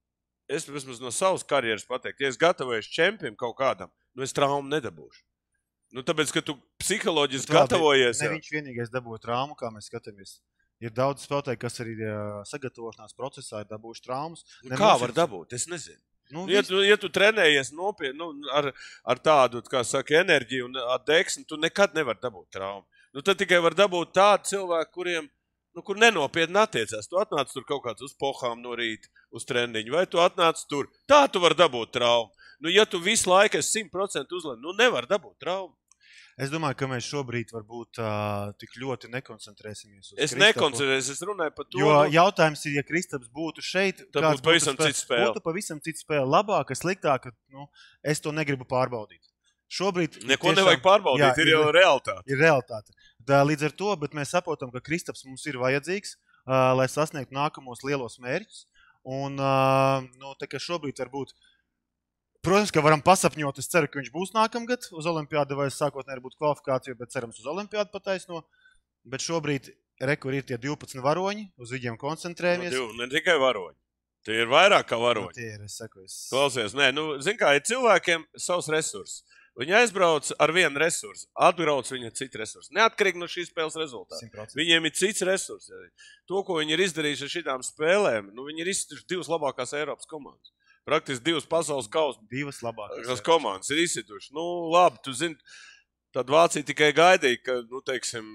es vismaz no savas karjeras pateikt, ja es gatavojuši čempiem kaut kādam, nu, es traumu nedabūšu. Nu, tāpēc, ka tu psiholoģiski gatavojies. Ne viņš vienīgais dabūja traumu, kā mēs skatāmies. Ir daudz spēlētāji, kas arī sagatavošanās procesā ir dabūjuši traumas. Nu, kā var dabūt? Es nezinu. Nu, ja, tu, ja tu trenējies nopietni, nu, ar, ar tādu, kā saka, enerģiju un ar deksni, tu nekad nevar dabūt traumu. Nu, tad tikai var dabūt tādu cilvēku, kuriem, nu, kur nenopietni attiecās. Tu atnāc tur kaut kāds uz pohām no rīta, uz treniņu, vai tu atnāc tur. Tā tu var dabūt traumu. Nu, ja tu visu laiku esi simt procenti uzlēm, nu, nevar dabūt traumu. Es domāju, ka mēs šobrīd varbūt uh, tik ļoti nekoncentrēsimies uz Es Kristapu. nekoncentrēs, es runāju par to. Jo jautājums ir, ja Kristaps būtu šeit, tad būtu pavisam cits spēle. Būtu pavisam cits spēle, labāka, sliktāka, nu, es to negribu pārbaudīt. Šobrīd... Neko tiešām, nevajag pārbaudīt, jā, ir jau ir, realitāte. Ir realitāte. Tā, līdz ar to, bet mēs saprotam, ka Kristaps mums ir vajadzīgs, uh, lai sasniegtu nākamos lielos mērķus. Un, uh, nu, tā kā šobrīd varbūt protams, ka varam pasapņot, es ceru, ka viņš būs nākamgad uz olimpiādu, vai sākotnēji būtu kvalifikācija, bet cerams uz olimpiādu pataisno. Bet šobrīd rekur ir tie divpadsmit varoņi, uz viņiem koncentrējamies. Nu, ne tikai varoņi. Tie ir vairāk kā varoņi. Nu, tie ir, es saku, es... Klausies, nē, nu, zin kā, ir cilvēkiem savs resurss. Viņi aizbrauc ar vienu resursu, atbrauc viņa citu resursu. Neatkarīgi no šīs spēles rezultātu. simt procenti. Viņiem ir cits resurs. To, ko viņi ir izdarījuši ar šitām spēlēm, nu, viņi ir izdarījuši divas labākās Eiropas komandas. Praktiski divas pasaules kausa. Divas labākas. Tas komandas ir izsituši. Nu, labi, tu zini, tad Vācija tikai gaidīja, ka, nu, teiksim,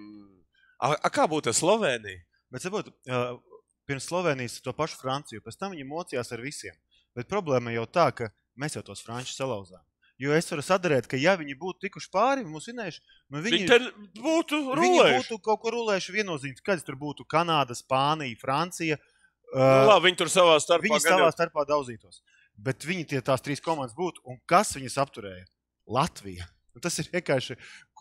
a, a kā būtu ar Sloveniju? Bet, saprot, pirms Slovenijas to pašu Franciju, pēc tam viņi mocījās ar visiem. Bet problēma jau tā, ka mēs jau tos frančus salauzām. Jo es varu sadarēt, ka ja viņi būtu tikuši pāri, mums vinējuši, nu viņi, viņi te būtu rulējuši. Viņi būtu kaut ko rulējuši viennozīmes, kāds tur būtu Kanāda, Spānija, Francija. Nu, labi, viņi tur savā starpā. Viņi savā starpā daudzītos. Bet viņi tie tās trīs komandas būtu. Un kas viņas apturēja? Latvija. Un tas ir vienkārši,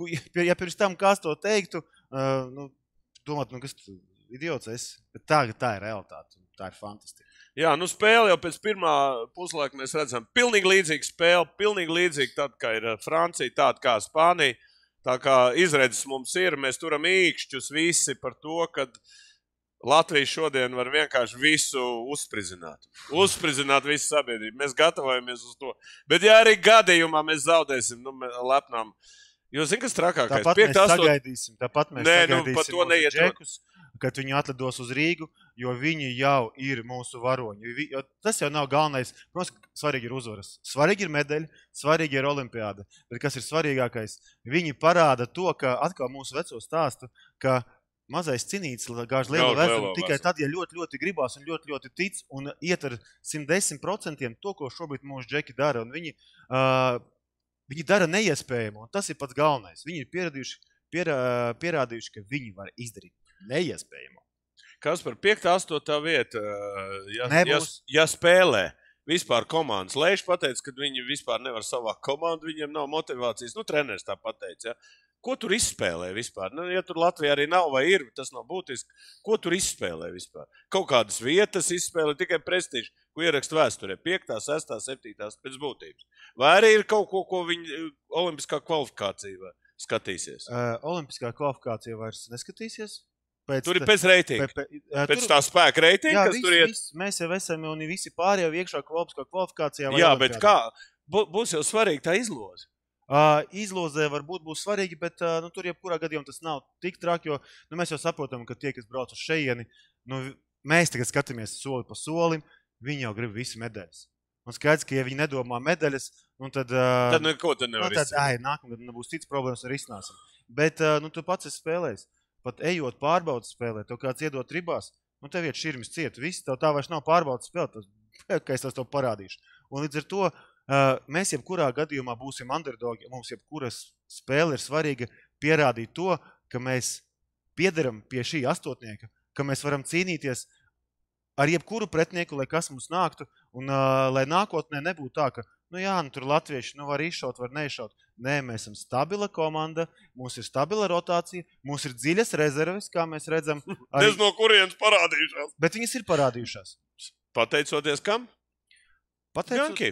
ja pirms tam kāds to teiktu, uh, nu, domāt, nu, kas idiots es. Bet tā, tā ir realitāte. Tā ir fantastika. Jā, nu spēle jau pēc pirmā puslaika mēs redzam pilnīgi līdzīga spēle, pilnīgi līdzīga tāda, kā ir Francija, tāda kā Spānija. Tā kā izredzes mums ir, mēs turam īkšķus visi par to, kad Latvija šodien var vienkārši visu uzspridzināt. Uzspridzināt visu sabiedrību. Mēs gatavojamies uz to. Bet ja arī gadījumā mēs zaudēsim, nu, lepnām. Jo zini, kas trakākais? Tāpat mēs sagaidīsim, tāpat mēs Nē, sagaidīsim nu, par to neiet. Džekus, kad viņi atlidos uz Rīgu, jo viņi jau ir mūsu varoņi. Jo tas jau nav galvenais. Protams, svarīgi ir uzvaras. Svarīgi ir medaļa, svarīgi ir olimpiāda. Bet kas ir svarīgākais? Viņi parāda to, ka atkal mūsu veco stāstu, ka mazais cinītis gāž lielu vezumu tikai tad, ja ļoti, ļoti gribās un ļoti, ļoti tic un iet ar simt desmit procentiem to, ko šobrīd mūsu džeki dara. Un viņi, uh, viņi dara neiespējamo, un tas ir pats galvenais. Viņi ir pierādījuši, pierā, pierādījuši ka viņi var izdarīt neiespējamo. Kas par piektā astotā vieta, ja, ja, ja spēlē vispār komandas. Leiš pateica, ka viņi vispār nevar savākt komandu, viņiem nav motivācijas. Nu, treneris tā pateica, ja. Ko tur izspēlē vispār? Nu, ja tur Latvijā arī nav vai ir, tas nav būtiski. Ko tur izspēlē vispār? Kaut kādas vietas izspēlē, tikai prestiži, ko ierakst vēsturē. Piektā, sestā, septītās pēc būtības. Vai arī ir kaut ko, ko viņi olimpiskā kvalifikācija skatīsies? Uh, olimpiskā kvalifikācija vairs neskatīsies? Pēc, tur ir pēc reitinga. Pe, pe, uh, pēc tur, tā spēka reitinga, jā, kas vis, tur iet. Vis, mēs jau esam un visi pārējie iekšā olimpiskā kvalifikācijā. Jā, bet kā? Būs jau svarīgi tā izloze. Uh, izlozē varbūt būs svarīgi, bet uh, nu, tur jebkurā gadījumā tas nav tik traki, jo nu, mēs jau saprotam, ka tie, kas brauc uz šeieni, nu, mēs tagad skatāmies soli pa solim, viņi jau grib visu medaļas. Un skaidrs, ka ja viņi nedomā medaļas, nu, tad... Uh, tad neko tad nevar nu, tad, ai, nākamgad nebūs cits problēmas un risināsim. Bet uh, nu, tu pats esi spēlējis. Pat ejot pārbaudas spēlē, tev kāds iedot ribās, nu, tev iet širmis ciet. Viss, tev tā vairs nav pārbaudas spēle, tas, ka es to parādīšu. Un līdz ar to uh, mēs jebkurā gadījumā būsim underdogi, mums jebkuras spēle ir svarīga pierādīt to, ka mēs piederam pie šī astotnieka, ka mēs varam cīnīties ar jebkuru pretnieku, lai kas mums nāktu, un uh, lai nākotnē nebūtu tā, ka, nu jā, nu tur latvieši, nu var izšaut, var neišaut. Nē, mēs esam stabila komanda, mums ir stabila rotācija, mums ir dziļas rezerves, kā mēs redzam. Arī... Nez no kurienes parādījušās. Bet viņas ir parādījušās. Pateicoties kam? Pateicot... Ganki.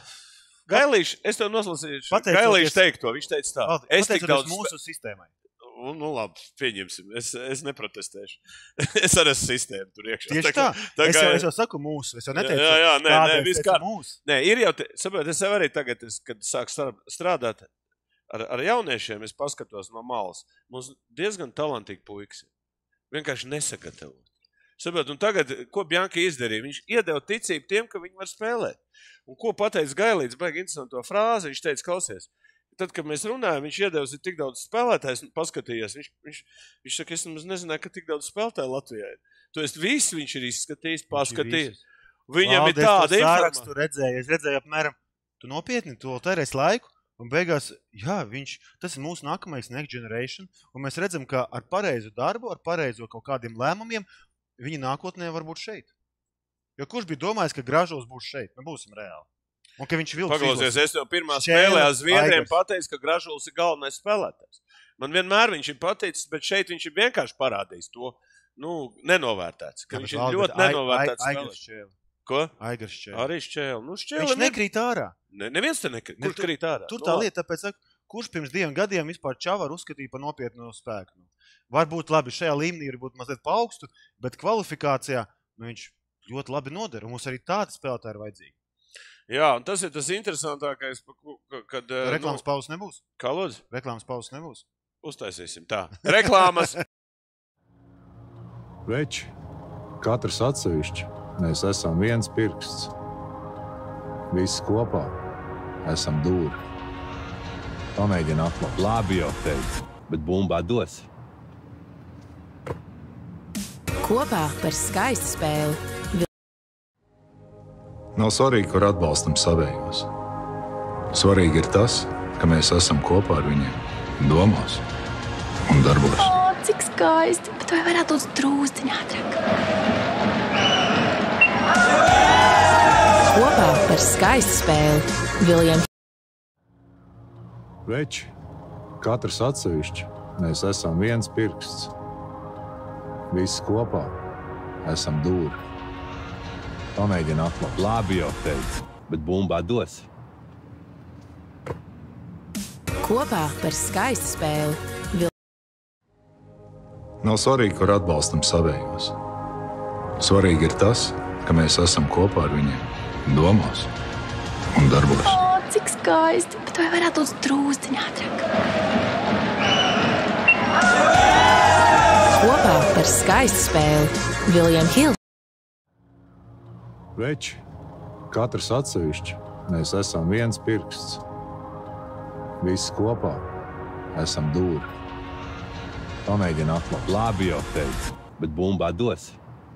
Gailīši, es tev noslasīšu. Pateicoties... Gailīši teikto, viņš teica tā. Es tik daudz... mūsu sistēmai. Nu, nu labi, pieņemsim. Es, es neprotestēšu. Es arī esmu sistēma tur iekšā. Tieši tā. tā es, jau, es jau saku mūsu. Es jau neteicu, jā, jā, nē, nē, viss kā mūsu. Nē, ir jau, te, saprot, es jau arī tagad, es, kad sāku strādāt ar, ar jauniešiem, es paskatos no malas. Mums diezgan talantīgi puikas. Vienkārši nesagatavot. Saprot, un tagad, ko Bjanki izdarīja? Viņš iedeva ticību tiem, ka viņi var spēlēt. Un ko pateica Gailīts, baigi interesantu to frāzi, viņš teica, klausies, tad, kad mēs runājam, viņš iedevis tik daudz spēlētājs, paskatījās. Viņš, viņš, viņš saka, es nemaz nezināju, ka tik daudz spēlētāju Latvijā ir. To es visu viņš ir izskatījis, paskatījis. Viņam Valdes, ir tāda informācija. Redzēju, es redzēju apmēram, tu nopietni, tu terēs laiku, un beigās, jā, viņš, tas ir mūsu nākamais next generation, un mēs redzam, ka ar pareizu darbu, ar pareizo kaut kādiem lēmumiem, viņi nākotnē var būt šeit. Jo kurš bija domājis, ka Gražuls būs šeit? Nu, būsim reāli. Un ka viņš vilks Paklausies, es tev pirmā spēlē ar Zviedriem pateicu, ka Gražuls ir galvenais spēlētājs. Man vienmēr viņš ir pateicis, bet šeit viņš ir vienkārši parādījis to, nu, nenovērtēts. Ka jā, viņš ir valdi, ļoti nenovērtēts spēlētājs. Ko? Aigars Šķēle. Arī Šķēle. Nu, Šķēle viņš nekrīt ārā. Ne, neviens te nekrīt. Kurš ne, krīt ārā? Tur tā lieta, tāpēc, kurš pirms diviem gadiem vispār Čavaru uzskatīja par nopietnu spēku. Varbūt labi, šajā līmenī ir būt mazliet pa augstu, bet kvalifikācijā nu, viņš ļoti labi noder. Un mums arī tāda spēlētāja ir vajadzīga. Jā, un tas ir tas interesantākais, kad... Reklāmas nu, pauzes nebūs. Kā lūdzu? Reklāmas pauzes nebūs. Uztaisīsim tā. Reklāmas. Veči, katrs atsevišķi, mēs esam viens pirksts. Visi kopā esam dūri. Pamēģini atklāt. Labi jau teicu, bet bumbā dos. Kopā par skaistu spēli. Nav svarīgi, kur atbalstam savējos. Svarīgi ir tas, ka mēs esam kopā ar viņiem domās un darbos. O, cik skaisti, bet vai varētu būt drūzdiņ ātrāk? Kopā par skaistu spēli. Viljams. Veči, katrs atsevišķi, mēs esam viens pirksts. Visi kopā esam dūri. Pamēģini atklāt. Labi jau teicu, bet bumbā dos. Kopā par skaistu spēli. Nav svarīgi, kur atbalstam savējos. Svarīgi ir tas, ka mēs esam kopā ar viņiem domās un darbos. O, cik skaisti, bet vai varētu būt drūzdiņ ātrāk? Kopā par skaistu spēli. Viljams Hill. Veči, katrs atsevišķi, mēs esam viens pirksts. Visi kopā esam dūri. Pamēģini atklāt. Labi jau teicu, bet bumbā dos.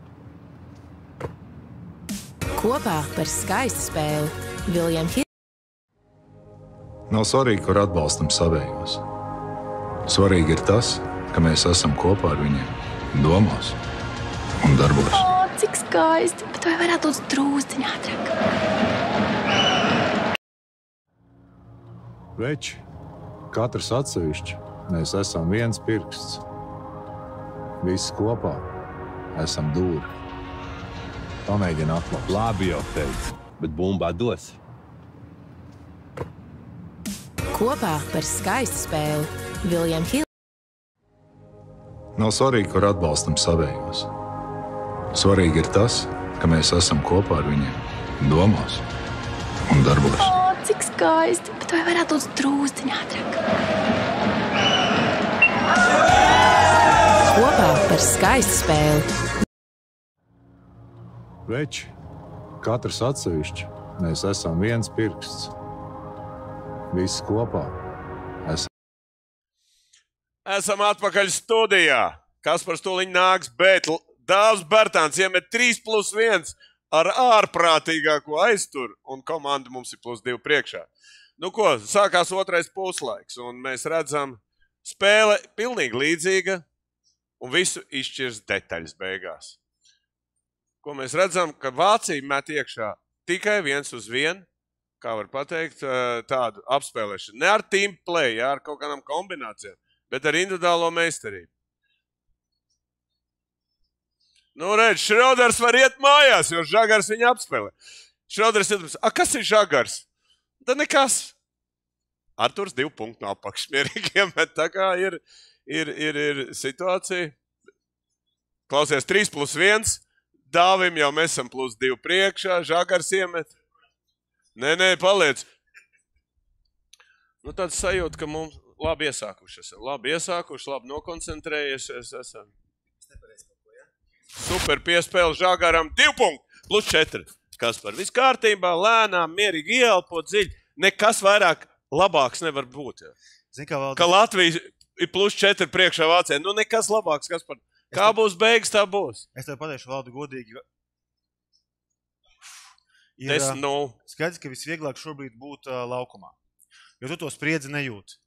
Kopā par skaistu spēli. Viljams Hill. Nav svarīgi, kur atbalstam savējos. Svarīgi ir tas, ka mēs esam kopā ar viņiem domās un darbos. O, cik skaisti, bet vai varētu būt drūzdiņ ātrāk? Veči, katrs atsevišķi, mēs esam viens pirksts. Visi kopā esam dūri. Pamēģini atklāt. Labi jau teicu, bet bumbā dos. Kopā par skaistu spēli. Viljams Hill. Nav svarīgi, kur atbalstam savējos. Svarīgi ir tas, ka mēs esam kopā ar viņiem domās un darbos. O, cik skaisti, bet vai varētu būt drūzdiņ ātrāk? Kopā par skaistu spēli. Veči, katrs atsevišķi, mēs esam viens pirksts. Visi kopā esam. Esam atpakaļ studijā. Kaspars tūliņ nāks, bet Dāvs Bērtāns iemet trīs plus viens ar ārprātīgāko aizturu, un komanda mums ir plus divi priekšā. Nu ko, sākās otrais puslaiks, un mēs redzam, spēle pilnīgi līdzīga, un visu izšķirs detaļas beigās. Ko mēs redzam, ka Vācija met iekšā tikai viens uz vienu, kā var pateikt, tādu apspēlēšanu. Ne ar team play, ja, ar kaut kādām kombinācijām, bet ar individuālo meistarību. Nu, redz, Šroders var iet mājās, jo Žagars viņu apspēlē. Šroders ir, a, kas ir Žagars? Da nekas. Arturs divu punktu no apakšmierīgiem, bet tā kā ir, ir, ir, ir situācija. Klausies, trīs plus viens, Dāvim jau mēs esam plus divi priekšā, Žagars iemet. Nē, nē, paliec. Nu, tāds sajūta, ka mums labi iesākuši esam. Labi iesākuši, labi nokoncentrējies esam. Super piespēle Žagaram, divi punkti, plus četri. Kaspar, viss kārtībā, lēnām, mierīgi ieelpo dziļi. Nekas vairāk labāks nevar būt. Ja. Zin, kā, Valdi... Ka Latvija ir plus četri priekšā Vācijā. Nu, nekas labāks, Kaspar. Kā būs beigas, tā būs. Es tev pateikšu, Valdi, godīgi. Ir Desmit nulle. skaidrs, ka visvieglāk šobrīd būt uh, laukumā. Jo tu to spriedzi nejūti.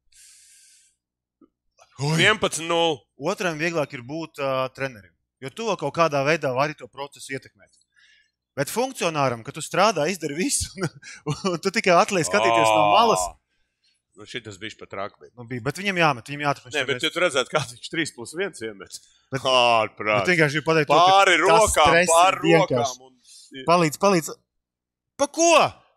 vienpadsmit nulle. Otram vieglāk ir būt uh, trenerim. Jo tu vēl kaut kādā veidā vari to procesu ietekmēt. Bet funkcionāram, ka tu strādā, izdari visu, un, un tu tikai atliek skatīties no malas. Nu, šitas bišķi pat rāk. Nu, bija, bet viņam jāmet, viņam jāatrunās. Nē, bet tu redzētu, kāds viņš trīs plus viens iemet. Bet- Ārprāt. Bet vienkārši pateikt, Pāri to, ka tas rokām, stress ir pāri vienkārši. rokām. Un... Palīdz, palīdz. Pa ko?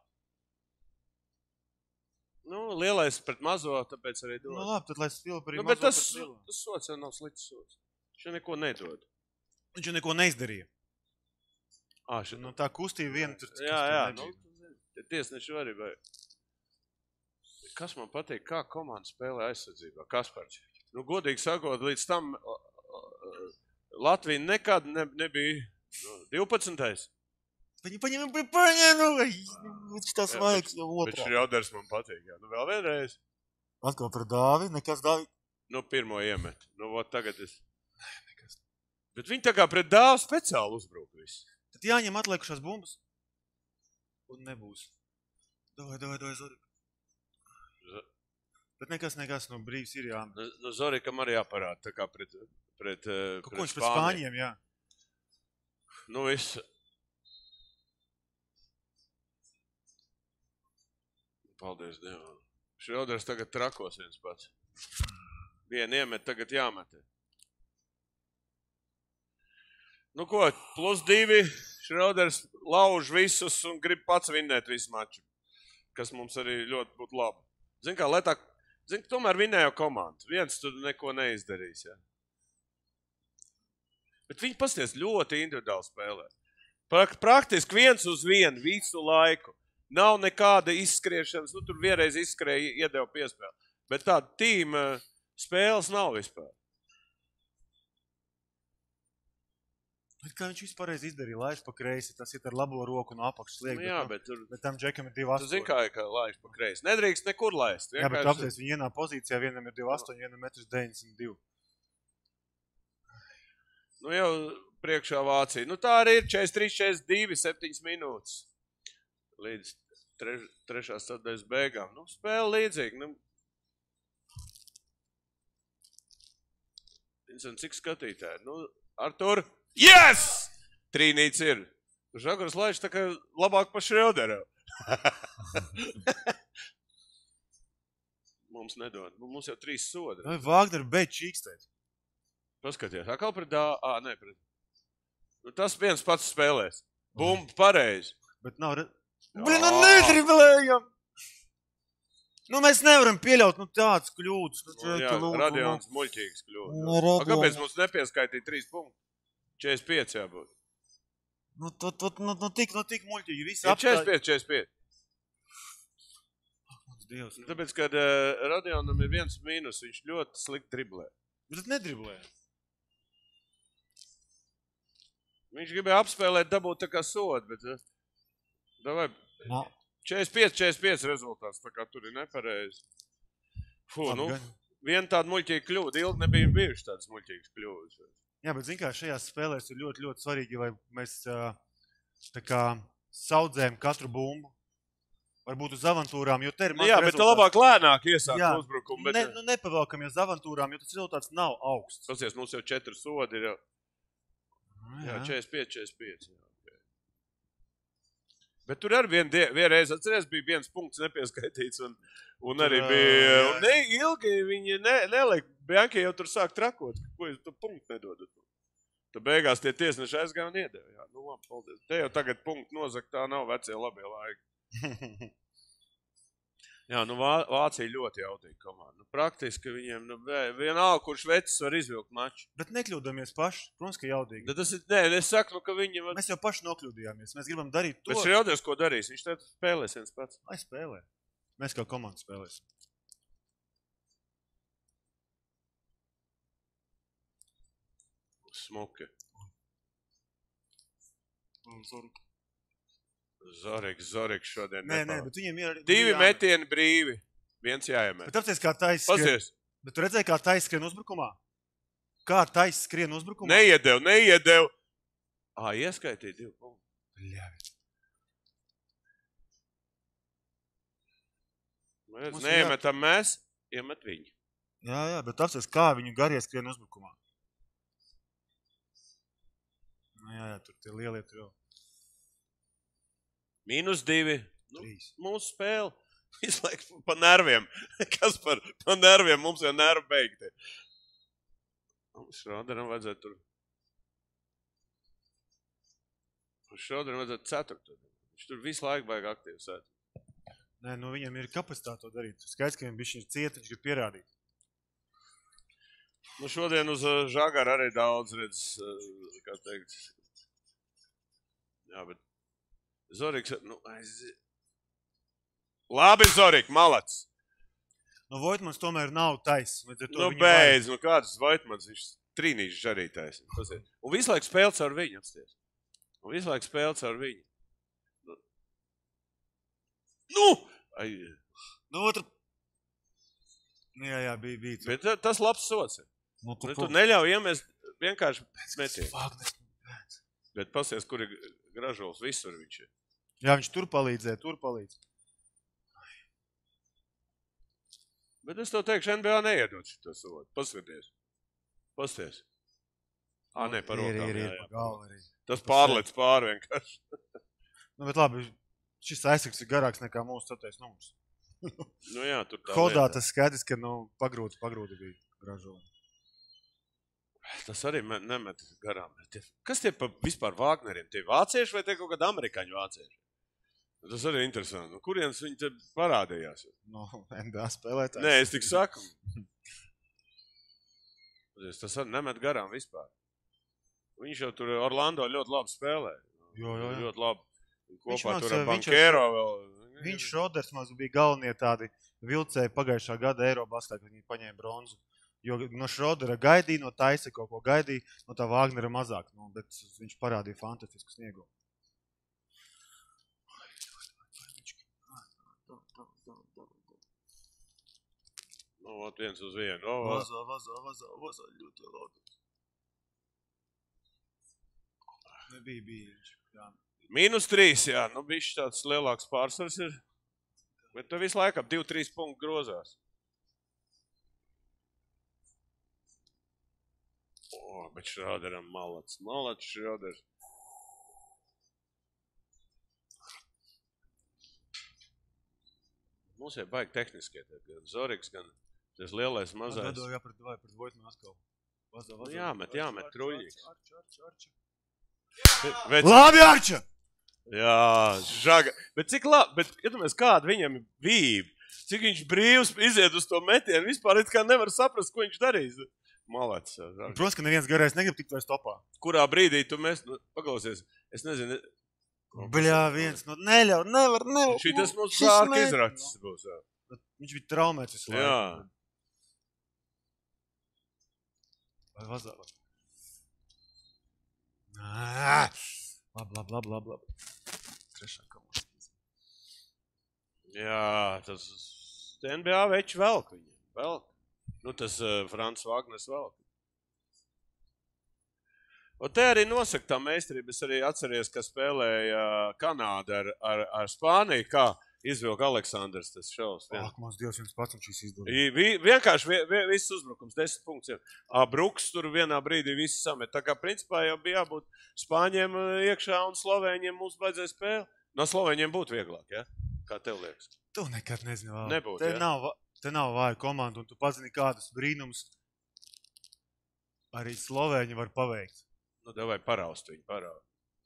Nu, lielais pret mazo, tāpēc arī dod. Nu labi, tad lai spila par Nu, mazo bet tas, pret lielo. tas sots jau nav slikts sots. Viņš neko nedod. Viņš jau neko neizdarīja. Ā, šit... Nu, tā kustība viena tur. Jā, jā, nu, tie tiesneši arī vai... Kas man patīk, kā komanda spēlē aizsardzībā? Kaspars. Nu, godīgi sakot, līdz tam Latvija nekad ne, nebija nu, divpadsmitais. Viņi paņem, paņem, nu, viņš tās vajag jau Bet otrā. Šrioders man patīk, jā. Nu, vēl vienreiz. Atkal par Dāvi, nekas Dāvi. Nu, pirmo iemet. Nu, vot tagad es... Bet viņi tā kā pret Dāvu speciāli uzbruk visu. Tad jāņem atliekušās bumbas. Un nebūs. Davai, davai, davai, Zorik. Z- Bet nekas, nekas, nu brīvs ir jā. Nu, nu Zorikam arī jāparāda, tā kā pret, pret, eh, Ko viņš pret Spāņiem, jā. Nu, viss. Paldies Dievam. Šrioders tagad trakos viens pats. Vienu iemet, tagad jāmetē. Nu ko, plus divi, Šrioders lauž visus un grib pats vinnēt visu maču, kas mums arī ļoti būtu labi. Zin kā, lai tā, zin, tomēr vinnēja komanda. Viens tur neko neizdarīs, jā. Bet viņi pasties ļoti individuāli spēlē. Prak- Praktiski viens uz vienu visu laiku. Nav nekāda izskriešanas, nu tur vienreiz izskrēja, iedeva piespēli. Bet tāda tīma spēles nav vispār. Bet kā viņš vispārreiz izdarīja, laiž pa kreisi, tas ir ar labo roku no apakšas liek. Nu, jā, bet tur, bet tam džekam ir divi tu zini, astoņi. kā, kā laiž pa kreisi. Nedrīkst nekur laist. Jā, bet Vienkārši- apties viņi vienā pozīcijā, vienam ir divi astoņi, vienam metrs deviņdesmit divi. Nu jau priekšā Vācija. Nu tā arī ir četrdesmit trīs, četrdesmit divi, septiņas minūtes. Līdz treš, trešās sadaļas beigām. Nu, spēle līdzīgi. Nu. Vincent, cik skatītāji? Nu, Artur. Yes! Trīnīts ir. Žagars laiž tā kā labāk pa Šrioderu. Mums nedod. Mums jau trīs sodi. Vai Vāgner beidz čīkstēt? Paskaties, atkal pret dā... Ā, ne, pret... Nu, tas viens pats spēlēs. Bum, pareizi. Bet nav... Re... Jā. Blin, nu nedriblējam! Nu mēs nevaram pieļaut, nu tāds kļūdas. Nu, Nu, čeki, jā, lūdzu, Radions muļķīgs kļūda. Nu, A, Radions. kāpēc mums nepieskaitīja trīs punktus? četrdesmit pieci jābūt. Nu, tu, tu, nu, nu tik, nu tik muļķīgi. Visi Ir četrdesmit pieci, četrdesmit pieci. Dievs. Nu, tāpēc, kad uh, Radionam ir viens mīnus, viņš ļoti slikti driblē. Bet nedriblē. Viņš gribēja apspēlēt, dabūt tā kā sodu, bet... Uh, davai, No. četrdesmit pieci, četrdesmit pieci rezultāts, tā kā tur ir nepareizi. Fū, nu, viena tāda muļķīga kļūda. Ilgi nebija bijuši tādas muļķīgas kļūdas. Jā, bet zin kā, šajās spēlēs ir ļoti, ļoti svarīgi, lai mēs ā, tā kā saudzējam katru bumbu. Varbūt uz avantūrām, jo te ir Nu, maz jā, bet rezultāts. labāk lēnāk iesākt Jā, uzbrukumu. Bet... Ne, nu nepavēlkam, ja uz avantūrām, jo tas rezultāts nav augsts. Pasies, mums jau četri sodi ir jau. Nu, Jā, četrdesmit pieci, četrdesmit pieci. Jā, okay. Bet tur arī vien, die- vienreiz, atceries, bija viens punkts nepieskaitīts, un, un Tur, arī ā, bija, jā, un ne, ilgi viņi ne, neliek, Bianki jau tur sāk trakot, ko jūs tu punktu nedodat. Tad beigās tie tiesneši aizgāja un iedeva. Jā, nu labi, paldies. Te jau tagad punktu nozakt, tā nav vecie labie laiki. Jā, nu Vā, Vācija ļoti jautīgi komanda. Nu, praktiski viņiem, nu, vē- vienalga, kurš vecis var izvilkt maču. Bet nekļūdamies paši, protams, ka jaudīgi. Bet tas ir, nē, es saku, nu, ka viņi... Mēs jau paši nokļūdījāmies, mēs gribam darīt to, Bet Šrioders, ko darīs? Viņš tad spēlēs viens pats. lai spēlē. Mēs kā komanda spēlēsim. Smuki. Zoriks, Zoriks šodien Nē, nē, nepalīdz. bet viņiem ir... Divi jā- metieni brīvi. Viens jāiemet. Bet apcies, kā tais skrien. Pasies. Bet tu redzēji, kā tais skrien uzbrukumā? Kā tais skrien uzbrukumā? Neiedev, neiedev. Ā, ieskaitīja divu punktu. Bļavi. Mēs Mums ir neiemetam mēs, iemet viņi. Jā, jā, bet apcies, kā viņu garie skrien uzbrukumā? Nu, jā, jā, tur tie lielie tur jau. Mīnus divi. Nu, Trīs. mūsu spēle. Visu laiku pa nerviem. Kas par pa nerviem? Mums jau nervi beigti. Šroderam vajadzētu tur. Šroderam vajadzētu ceturtu. Viņš tur visu laiku vajag aktīvi sēt. Nē, nu viņam ir kapacitāte to darīt. Skaidrs, ka viņam bišķi ir cieta, viņš grib pierādīt. Nu, šodien uz uh, Žagaru arī daudz redz, uh, kā teikt. Jā, bet Zoriks, nu, aiz... Labi, Zorik, malac. Nu, Voitmans tomēr nav tais. Nu, beidz, nu kāds Vaitmans, viņš trīnīšs žarītājs. Un visu laiku spēlec ar viņu, apsties. Un visu laiku spēlec ar viņu. Ai. Nu, otru... Jā, jā, bija, bija. Bet tas labs sots. Nu, tu, tu neļauj iemest vienkārši metienu. Vāgnes. Bet pasies, kur ir Gražuls, visur viņš ir. Jā, viņš tur palīdzēja, tur palīdz. Bet es tev teikšu, N B A neiedod šito sodu. Paskaties. Pasties. Ā, ne, par rokām. Ir, ir, jā, ir, jā. galva arī. Tas pārlec pāri vienkārši. Nu, bet labi, šis aizsargs ir garāks nekā mūsu ceturtais numurs. Nu jā, tur tā Hodā lieta. tas skaidrs, ka nu, pagrūti, pagrūti bija Gražula. Tas arī me- nemet garām. Tie- Kas tie pa vispār Vāgneriem? Tie vācieši vai tie kaut kādi amerikāņu vācieši? Tas arī interesanti. Nu, kurienes viņi te parādījās? No, N B A spēlētājs. Nē, es tik saku. Tas arī nemet garām vispār. Viņš jau tur Orlando ļoti labi spēlē. Jo, jo, jo. Ļoti labi. Viņš Kopā mans, tur ar viņš jau- Bankero vēl. Viņš Šroders mums bija galvenie tādi vilcēji pagājušā gada Eirobasketā, kad viņi paņēma bronzu. Jo no Šrodera gaidīja, no Taisa kaut ko gaidīja, no tā Vāgnera mazāk. Nu, bet viņš parādīja fantastisku sniegumu. Nu, ot viens uz vienu. O, Vazā, vazā, vazā, vazā, ļoti labi. Nebija, bija viņš. Jā. Mīnus trīs, jā. Nu, bišķi tāds lielāks pārsvars ir. Bet tu visu laiku ap divi trīs punktu grozās. O, bet Šroderam malats. Malats Šroders. Mums ir baigi tehniskie. Gan Zoriks, gan tas lielais mazais. Atvedo, jā, pret, vai, pret Vojtmanu atkal. Vazā, vazā. Nu, jāmet, jāmet, Arča, truļīgs. Arča, arča, arča. Bet, Labi, Arča! jā, žaga. Bet cik labi, bet iedomājies, kāda viņam ir vība. Cik viņš brīvs iziet uz to metienu, vispār it kā nevar saprast, ko viņš darīs. Malats. žaga. Protams, ka neviens garais negrib tikt vairs topā. Kurā brīdī tu mēs, nu, paklausies, es nezinu. Bļā, viens, nu neļauj, nevar, nevar. Šī tas mums Šis zārka ne- izracis būs. Jā. Viņš bija traumēts visu laiku. Jā. Vai vazā? Ā, Labi, labi, labi, labi, labi. Trešā komanda. Jā, tas N B A veči velk viņu. Velk. Nu, tas uh, Frants Vāgners velk. Un te arī nosaka tā meistarība. Es arī atceries, ka spēlēja Kanāda ar, ar, ar Spāniju, kā izvilka Aleksandrs tas šovs. Ak, mums Dievs viens pats un šīs izdod. I- vi- Vienkārši vi, vi, viss uzbrukums, desmit punkts. A, Bruks tur vienā brīdī viss samet. Tā kā principā jau bija jābūt Spāņiem uh, iekšā un Slovēņiem mums vajadzēja spēli. No Slovēņiem būtu vieglāk, ja? Kā tev liekas? Tu nekad nezini vēl. Nebūtu, Te jā? nav, va- te nav vāja komanda un tu pazini kādus brīnums arī Slovēņi var paveikt. Nu, davai paraust viņu, paraust.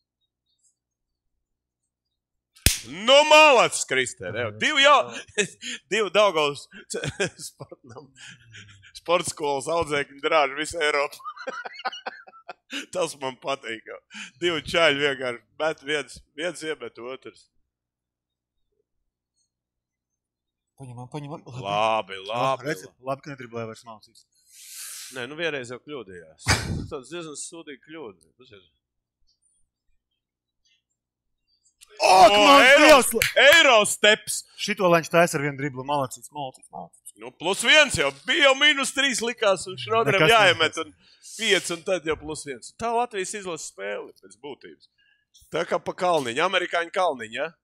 Nu, malats, Kristē. Divi jau, divi Daugavas sportnam. Sportskolas audzēkņi drāži visu Eiropu. Tas man patīk. Divi čaļi vienkārši, bet viens, viens iebet otrs. Paņemam, paņemam. Labi, labi. Redzi, labi, ka nedriblēja vairs mācīs. Nē, nu vienreiz jau kļūdījās. Tas diezgan sūdīgi kļūdi. Pasies. Ak, mans Eiro- Dievs! Eirosteps. Šito lai viņš taisa ar vienu driblu malacīts, malacīts, malacīts. Nu, plus viens jau bija jau mīnus trīs likās, un Šroderam Nekas jāiemet, un pieci, un tad jau plus viens. Tā Latvijas izlases spēle pēc būtības. Tā kā pa kalniņu, amerikāņu kalniņu, ja?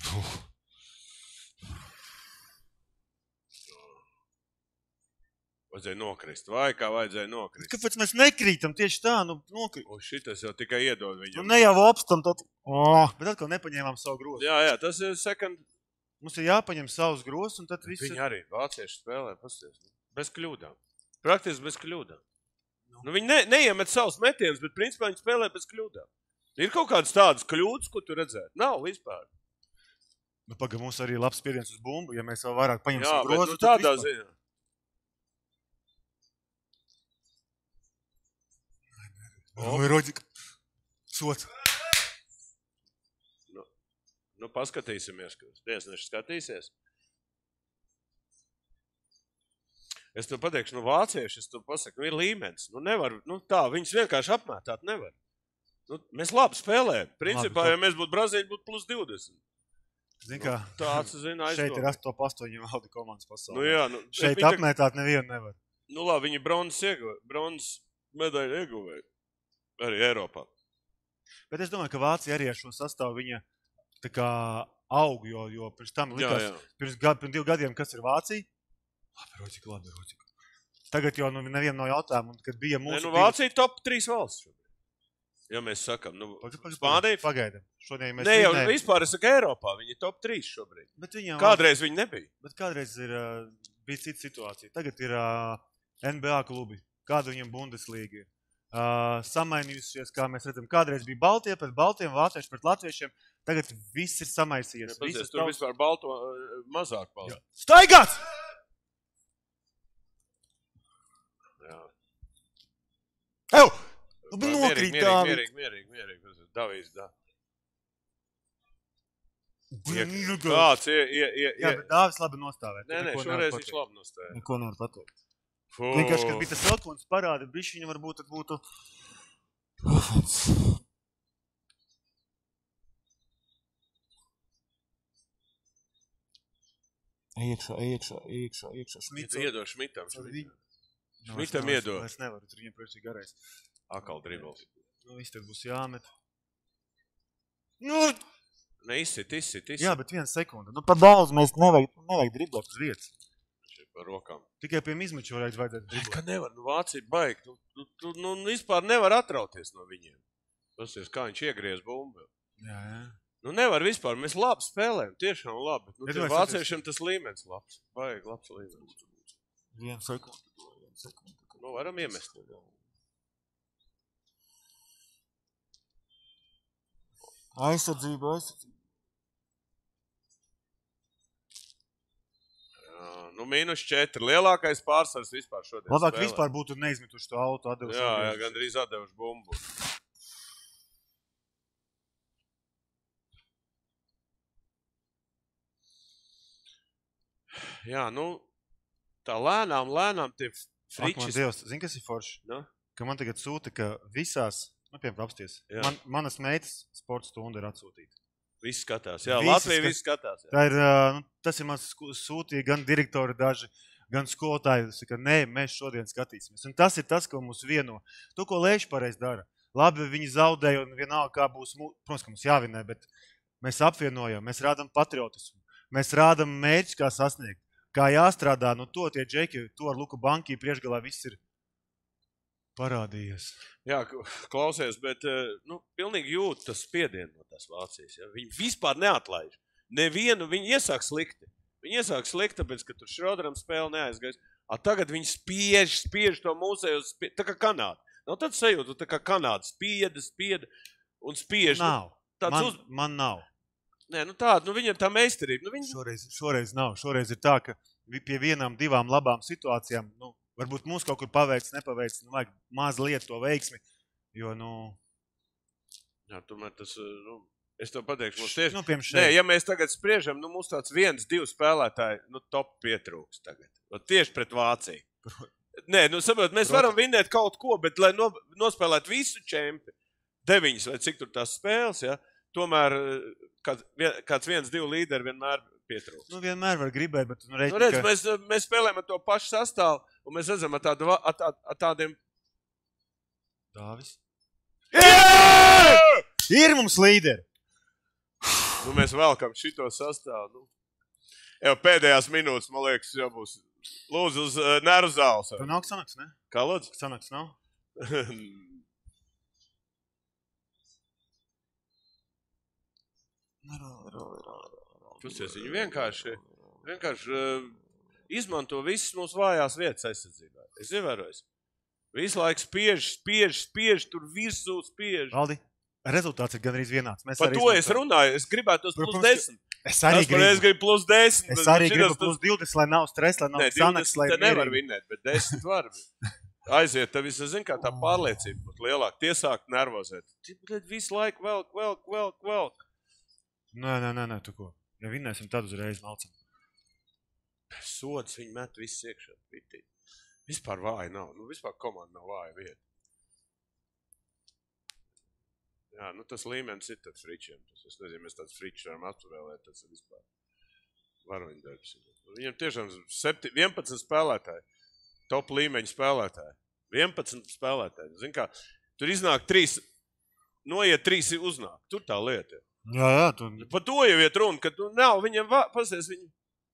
Vajadzēja nokrist, vai kā vajadzēja nokrist. Kāpēc mēs nekrītam tieši tā, nu, nokrīt. Un šitas jau tikai iedod Nu, viņam. ne jau opstam, tad... Oh, bet atkal nepaņēmām savu grozu. Jā, jā, tas ir second. Mums ir jāpaņem savus grozs, un tad viss Viņi ir... arī vācieši spēlē, pasties. Bez kļūdām. Praktiski bez kļūdām. Nu, viņi ne, neiemet savus metienus, bet principā viņi spēlē bez kļūdām. Ir kaut kādas tādas kļūdas, ko tu redzētu? Nav vispār. Nu, paga, mums arī labs spiediens uz bumbu, ja mēs vēl vairāk Jā, paņemsim bet grozu, nu, tad tādā vispār. ziņā. Oi, Roģika. Sots. Nu, nu paskatīsimies, ka tiesneši skatīsies. Es tev pateikšu, nu vācieši, es tev pasaku, nu ir līmenis. Nu nevar, nu tā, viņus vienkārši apmētāt nevar. Nu, mēs labi spēlējam. Principā, Labi, ja mēs būtu Brazīļi, būtu plus divdesmit. Zin kā, Nu, tāds, zinu, šeit ir aizdomīgi. top astoņi valdi komandas pasaulē. Nu jā, nu, Šeit viņi tā- apmētāt nevienu nevar. Nu labi, viņi bronzas ieguvēja, bronzas medaļu ieguvēja. Arī Eiropā. Bet es domāju, ka Vācija arī ar šo sastāvu viņa tā kā aug, jo, jo pirms tam Jā, likās, jā. pirms, gad, pirms divu gadiem, kas ir Vācija? Labi, rocika, labi, rocika. Tagad jau nu, nevienam no jautājumu, un kad bija Nē, mūsu... nu Vācija top trīs valsts šobrīd. Ja mēs sakam, nu, Spānija... Pagaidam. Šodien mēs Nē, jau vinējam. vispār es saku Eiropā, viņi top trīs šobrīd. Bet viņam, Kādreiz viņi nebija. Bet kādreiz ir, uh, bija cita situācija. Tagad ir uh, N B A klubi. Kāda viņam Bundeslīga ir? Uh, samainījusies, kā mēs redzam. Kādreiz bija Baltie pret Baltiem, Vācieši pret Latviešiem. Tagad viss ir samaisījies. Ja, pazies, Visas tur tautas- vispār balto uh, mazāk palika. Staigāts! Jā. Ew! Nu, Mierīgi, nokrīt mierīgi, Dāvid. mierīgi, mierīgi, mierīgi. Davīs, da. Nu, Kāds, ie, ie, ie, Jā, ie. bet Dāvis labi nostāvēt. Nē, nē, Neko šoreiz nevar viņš pateikt. labi nostāja. Neko nevar pateikt. Fū. Vienkārši, kad bija tas Elkons parāda, bišķiņa varbūt tad būtu... Iekšā, iekšā, iekšā, iekšā. Šmits. Iedod Šmitam. Ar Šmitam, viņu. Nu, Šmitam es nevaru- iedod. Es nevaru, tur viņam priekš ir garais. Akal dribbles. Nu, viss tad būs jāmet. Nu, Ne, izsit, izsit, izsit. jā, bet viena sekunda. Nu, par daudz mēs nevajag, nevajag driblēt uz vietas. Par rokām. Tikai pie izmeču varētu vajadzētu Ka driblēt. nevar, nu Vācija baigt. Nu, tu, tu, nu, vispār nevar atrauties no viņiem. Pasies, kā viņš iegriez bumbu. Jā, jā. Nu nevar vispār, mēs labi spēlējam, tiešām labi. Nu, Bet tiem mēs vāciešiem tas līmenis labs. Baigi labs līmenis. Viena sekunda. Viena sekunda. Nu, varam iemest. Aizsardzība, aizsardzība. Jā, nu, mīnus četri. Lielākais pārsvars vispār šodien. Labāk spēlē. vispār būtu neizmetuši to auto atdevuši. Jā, jā, gandrīz atdevuši bumbu. Jā, nu, tā lēnām, lēnām tie Ak, man fričis. Dievs, zini, kas ir forši? Nu? Ka man tagad sūta, ka visās, nu, piemēram, apsties, Jā. man, manas meitas sporta stunda ir atsūtīta. Viss skatās. Jā, Visi Latvija skat- viss skatās. Jā. Tā ir, ā, nu, tas ir mans sku- sūtīja gan direktori daži, gan skolotāji. Tas ir, ka nē, mēs šodien skatīsimies. Un tas ir tas, ko mums vieno. To, ko Lēš pareiz dara. Labi, viņi zaudēja un vienalga, kā būs, mū- protams, ka mums jāvinē, bet mēs apvienojam, mēs rādam patriotismu. Mēs rādam mērķus, kā sasniegt, kā jāstrādā. Nu, to tie džeki, to ar Luku Banki priekšgalā viss ir parādījies. Jā, k- klausies, bet eh, nu, pilnīgi jūt tas spiedienu no tās Vācijas. Ja? Viņi vispār neatlaiž. Nevienu viņi iesāk slikti. Viņi iesāk slikti, tāpēc, ka tur Šroderam spēle neaizgais. A tagad viņi spiež, spiež to mūsēju, spiež, tā kā Kanāda. Nav tad sajūta, tā kā Kanāda spieda, spieda un spiež. Nav. Nu, tāds Man, uz... man nav. Nē, nu tāda, nu viņam tā meistarība. Nu, viņi... Šoreiz, šoreiz nav. Šoreiz ir tā, ka vi- pie vienām, divām labām situācijām, nu, varbūt mums kaut kur paveic, nepaveic, nu, vajag mazliet to veiksmi, jo, nu, Jā, tomēr tas, eh, nu, es tev pateikšu, mums tieši... nu piemēram, Nē, šeit. ja mēs tagad spriežam, nu mums tāds viens, divi spēlētāji, nu top pietrūks tagad. Un tieši pret Vāciju. Nē, nu saprot, mēs varam vinēt kaut ko, bet lai no, nospēlētu visu čempi, deviņas vai cik tur tās spēles, ja, tomēr eh, kāds, vien, kāds viens, divi līderi vienmēr pietrūks. Nu, vienmēr var gribēt, bet, nu, reiķi, Nu, redz, mēs, mēs spēlējam ar to pašu sastāvu, un mēs redzam ar, tādu, va- ar, tā, ar tādiem... Dāvis. Jā! Ir mums līderi! Nu, mēs velkam šito sastāvu. Nu. Jau pēdējās minūtes, man liekas, jau būs. Lūdzu, uz uh, Nēru zāles. Tu nav sanaks, ne? Kā lūdzu? Sanaks nav? Pusies, viņi vienkārši, vienkārši uh, izmanto visas mūsu vājās vietas aizsardzībā. Es ievēroju. Visu laiku spiež, spiež, spiež, tur virsū spiež. Valdi, rezultāts ir gandrīz vienāds. Mēs Par arī to es izmantojam. runāju. Es gribētu tos plus Protams, ka- desmit. Es arī Es pareiz gribu. gribu plus desmit. Es bet arī šitas gribu tas- plus divdesmit, lai nav stresa, lai nav Nē, sanaks, lai divdesmit te nevar mierīgi. vinēt, bet desmit var. Aiziet, tev visā zin, kā tā pārliecība būtu lielāka. Tie sāk nervozēt. Tad visu laiku velk, velk, velk, velk. Nē, nē, nē, nē, tu ko. Ja vinnēsim, tad uzreiz malcam. Sods viņi met visu iekšā. Pitī. Vispār vāja nav. Nu, vispār komanda nav vāja vieta. Jā, nu tas līmenis ir tad fričiem. Tas, es nezinu, mēs tāds fričs varam atturēlēt, tas ir vispār varoņu darbs. Viņam tiešām septi, vienpadsmit spēlētāji, top līmeņa spēlētāji. vienpadsmit spēlētāji. Zin kā, tur iznāk trīs, noiet trīs uznāk. Tur tā lieta. Jā, jā. Tu... Pa to jau iet runa, ka tu nav viņam, vā... pasies viņu.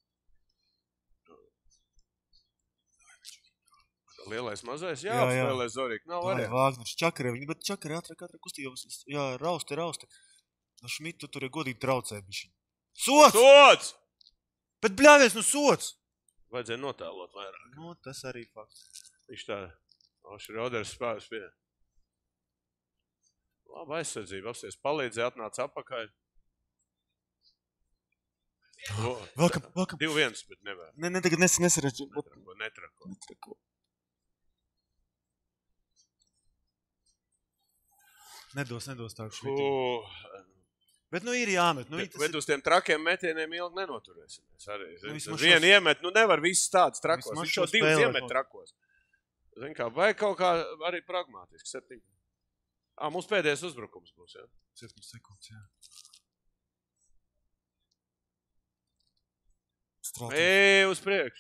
Lielais, mazais, jā, jā, jā. Apspēlē Zorika, nav variantu. Vāgners, Čakarē, viņi, bet Čakarē ātrāk, ātrāk kustījās, jā, rausti, rausti. No Šmitu tur ir godīgi traucē bišķi. Sots! Sots! Bet bļāvies, nu sots! Vajadzēja notēlot vairāk. Nu, tas arī fakts. Viņš tā, Oši Roders spējas pie. Labi, aizsardzība, apsties, palīdzēja, atnāca apakaļ. Vēlkam, vēlkam. Divi viens, bet nevar. Ne, ne, tagad nes, nesarēģi. Netrako, netrako. Netrako. Nedos, nedos tā švitī. Bet nu ir jāmet. Nu, bet tas bet ir... uz tiem trakiem metieniem ilgi nenoturēsimies. Arī. Nu, Vienu iemet, nu nevar viss tāds trakos. Vismaz Viņš jau šo divus spēlē iemet kaut- trakos. Zin kā, vai kaut kā arī pragmātiski. Septiņi. Ā, mums pēdējais uzbrukums būs, jā? septiņas sekundes, jā. Strātīt. Ej, uz priekšu.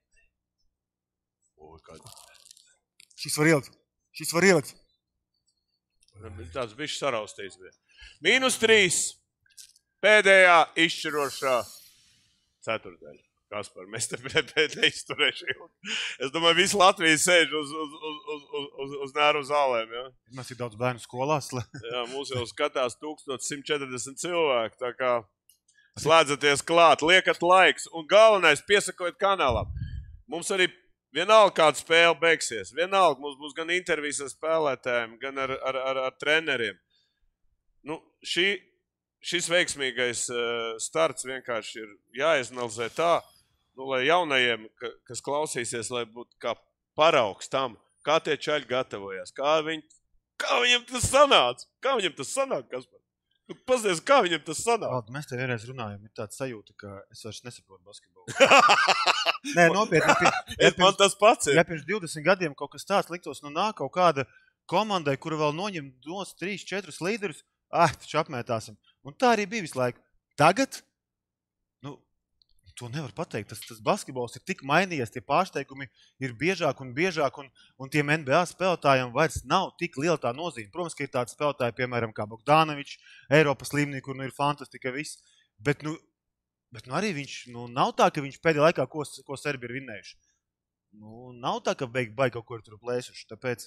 O, kāda. Šis var ielikt. Šis var ielikt. Tāds bišķi saraustīts bija. Mīnus trīs. Pēdējā izšķirošā ceturtdaļa. Kaspar, mēs te pēdējā izturēšu ilgi. Es domāju, visi Latvijas sēž uz, uz, uz, uz, uz, uz nēru zālēm, jā? Mēs ir daudz bērnu skolās. Jā, mūs jau skatās tūkstoš simt četrdesmit cilvēki, tā kā slēdzaties klāt, liekat laiks un galvenais piesakojot kanālam. Mums arī vienalga kāda spēle beigsies, vienalga mums būs gan intervijas ar spēlētājiem, gan ar, ar, ar, ar treneriem. Nu, šī, šis veiksmīgais uh, starts vienkārši ir jāizanalizē tā, nu, lai jaunajiem, ka, kas klausīsies, lai būtu kā paraugs tam, kā tie čaļi gatavojās, kā, viņi, kā viņam tas sanāca, kā viņam tas sanāk, Kaspar. Nu, pasties, kā viņam tas sanāk. Valdi, mēs te vienreiz runājam, ir tāds sajūta, ka es vairs nesaprotu basketbolu. Nē, nopietni. Ja, Es man tas pats ir. Ja pirms divdesmit gadiem kaut kas tāds liktos, nu nāk kaut kāda komandai, kura vēl noņem nos trīs, četrus līderus, ah, taču apmētāsim. Un tā arī bija visu laiku. Tagad, nu, to nevar pateikt. Tas, tas basketbols ir tik mainījies, tie pārsteigumi ir biežāk un biežāk, un, un tiem N B A spēlētājiem vairs nav tik liela tā nozīme. Protams, ka ir tādi spēlētāji, piemēram, kā Bogdanovičs, Eiropas līmenī, kur nu ir fantastika viss, bet, nu, bet nu, arī viņš, nu, nav tā, ka viņš pēdējā laikā, ko, ko Serbi ir vinnējuši. Nu, nav tā, ka beig, baigi kaut ko ir tur plēsuši, tāpēc...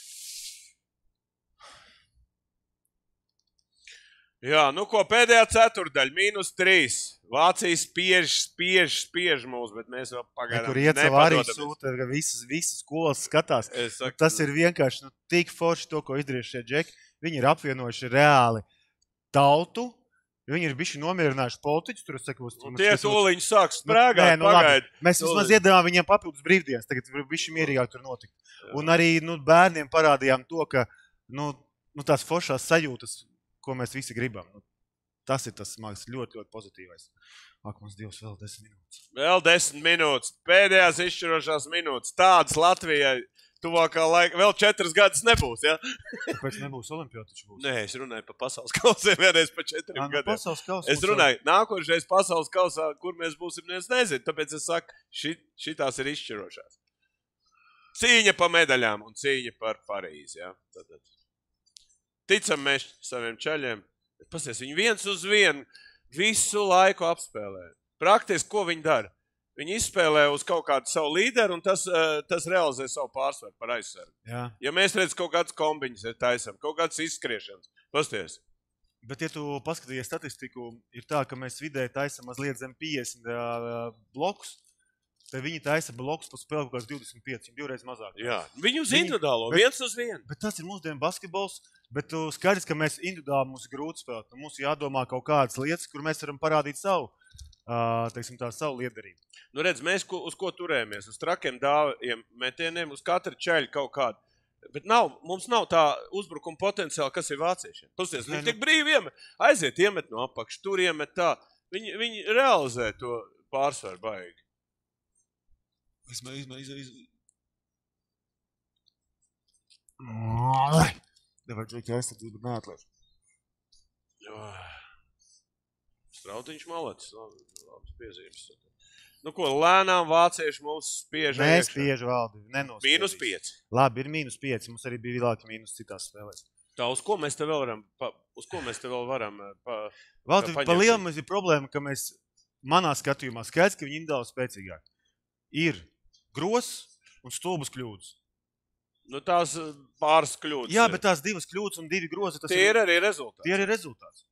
Jā, nu ko, pēdējā ceturdaļa, mīnus trīs. Vācija spiež, spiež, spiež mūs, bet mēs vēl pagaidām Kur iecava arī nepadodamies. sūta, ka visas, visas skolas skatās. Es saku, Tas ir vienkārši nu, tik forši to, ko izdarījuši šie džeki. Viņi ir apvienojuši reāli tautu. Viņi ir bišķi nomierinājuši politiķus. Tur es saku, uz, Un tie tūliņi sāk sprēgāt, Nē, nu, labi. pagaid. Mēs vismaz Tūliņ. iedavām viņiem papildus brīvdienas. Tagad bišķi mierīgāk tur notikt. Un arī nu, bērniem parādījām to, ka nu, nu, tās foršās sajūtas, ko mēs visi gribam. Nu, tas ir tas smags, ļoti, ļoti pozitīvais. Ak, mums Dievs, vēl desmit minūtes. Vēl desmit minūtes. Pēdējās izšķirošās minūtes. Tādas Latvijai tuvākā laika. Vēl četras gadus nebūs, ja? Kāpēc nebūs olimpiāda taču būs? Nē, es runāju par pasaules kausiem vienreiz pa četriem Jā, nu, gadiem. pasaules kausa Es mums runāju, nākošais pasaules kausā, kur mēs būsim, es nezinu. Tāpēc es saku, ši, šitās ir izšķirošās. Cīņa pa medaļām un cīņa par Parīzi, ja? Tātad. Ticam mēs saviem čaļiem. Pasies, viņi viens uz vienu visu laiku apspēlē. Praktiski, ko viņi dara? Viņi izspēlē uz kaut kādu savu līderu, un tas, uh, tas realizē savu pārsvaru par aizsargu. Jā. Ja mēs redzam, kaut kādas kombiņas ir taisam, kaut kādas izskriešanas. Pasties. Bet, ja tu paskatījies statistiku, ir tā, ka mēs vidēji taisam mazliet zem piecdesmit uh, blokus, tad viņi taisa blokus pa spēli kaut kāds divdesmit pieci, divreiz mazāk. Jā, viņi uz Viņi- individuālo, bet- viens uz vienu. Bet tas ir mūsdienu basketbols, bet tu skaidrs, ka mēs individuāli mums ir grūti spēlēt. Nu, mums jādomā kaut kādas lietas, kur mēs varam parādīt savu, uh, teiksim tā, savu liederību. Nu redz, mēs ko, uz ko turējamies? Uz trakiem dāviem metieniem, uz katra čaļa kaut kādu. Bet nav, mums nav tā uzbrukuma potenciāla, kas ir vāciešiem. Pasties, Nē, viņi nu- tik brīvi iemet, aiziet, iemet no apakš, tur iemet tā. Viņi, viņi realizē to pārsvaru baigi. Izmē, izmē, izmē, izmē. Nevajag teikt aizsardzību, bet neatliek. Strautiņš malacis. Labs piezīmes. Nu ko, lēnām vācieši mums spiež iekšā. Nespiež valdi, nenospiedīs. Mīnus pieci. Labi, ir mīnus pieci. Mums arī bija lielāki mīnus citās spēlēs. Tā, uz ko mēs te vēl varam, pa, uz ko mēs te vēl varam pa, Valdi, pa pa lielu mums ir problēma, ka mēs, manā skatījumā, skaidrs, ka viņi individuāli spēcīgāk. Ir gros un stulbas kļūdas. Nu, tās pāris kļūdas. Jā, bet tās divas kļūdas un divi grozi, tas tie ir arī rezultāti. Tie ir rezultāts.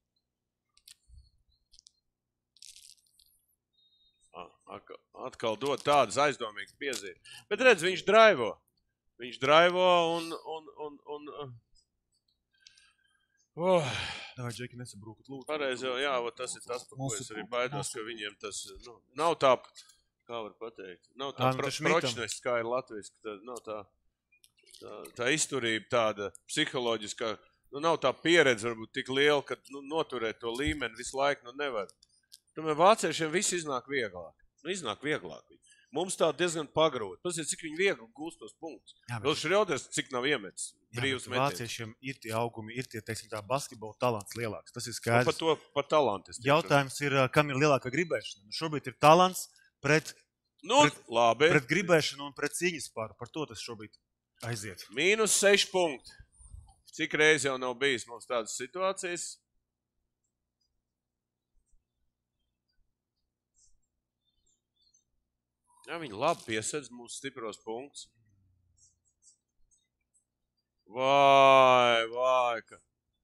Atkal dod tādas aizdomīgas piezīmes. Bet redz, viņš draivo. Viņš draivo un... un, un, un oh. Davai, Džeki, nesabrūkat lūdzu. Pareizi jau, jā, tas ir tas, par ko es arī baidos, ka viņiem tas, nu, nav tā, kā var pateikt, nav tā pro, pročnes, kā ir Latvijas, ka tā, nav tā, tā, tā izturība tāda psiholoģiskā, nu, nav tā pieredze varbūt tik liela, ka, nu, noturēt to līmeni visu laiku, nu, nevar. Tomēr vāciešiem viss iznāk vieglāk. Nu, iznāk vieglāk. Mums tā diezgan pagrot. Pasiet, cik viņi viegli gūst tos punktus. Vēl Šrioders, cik nav iemetis brīvs metiens. Vāciešiem ir tie augumi, ir tie, teiksim, tā basketbola talants lielāks. Tas ir skaidrs. Nu, par to, par talantu. Jautājums ir, kam ir lielākā gribēšana. Nu, šobrīd ir talants pret, nu, pret, labi. pret gribēšanu un pret cīņas pāru. Par to tas šobrīd aiziet. Mīnus seši punkti. Cik reiz jau nav bijis mums tādas situācijas? Jā, viņi labi piesedz mūsu stipros punktus. Vai, vai, ka.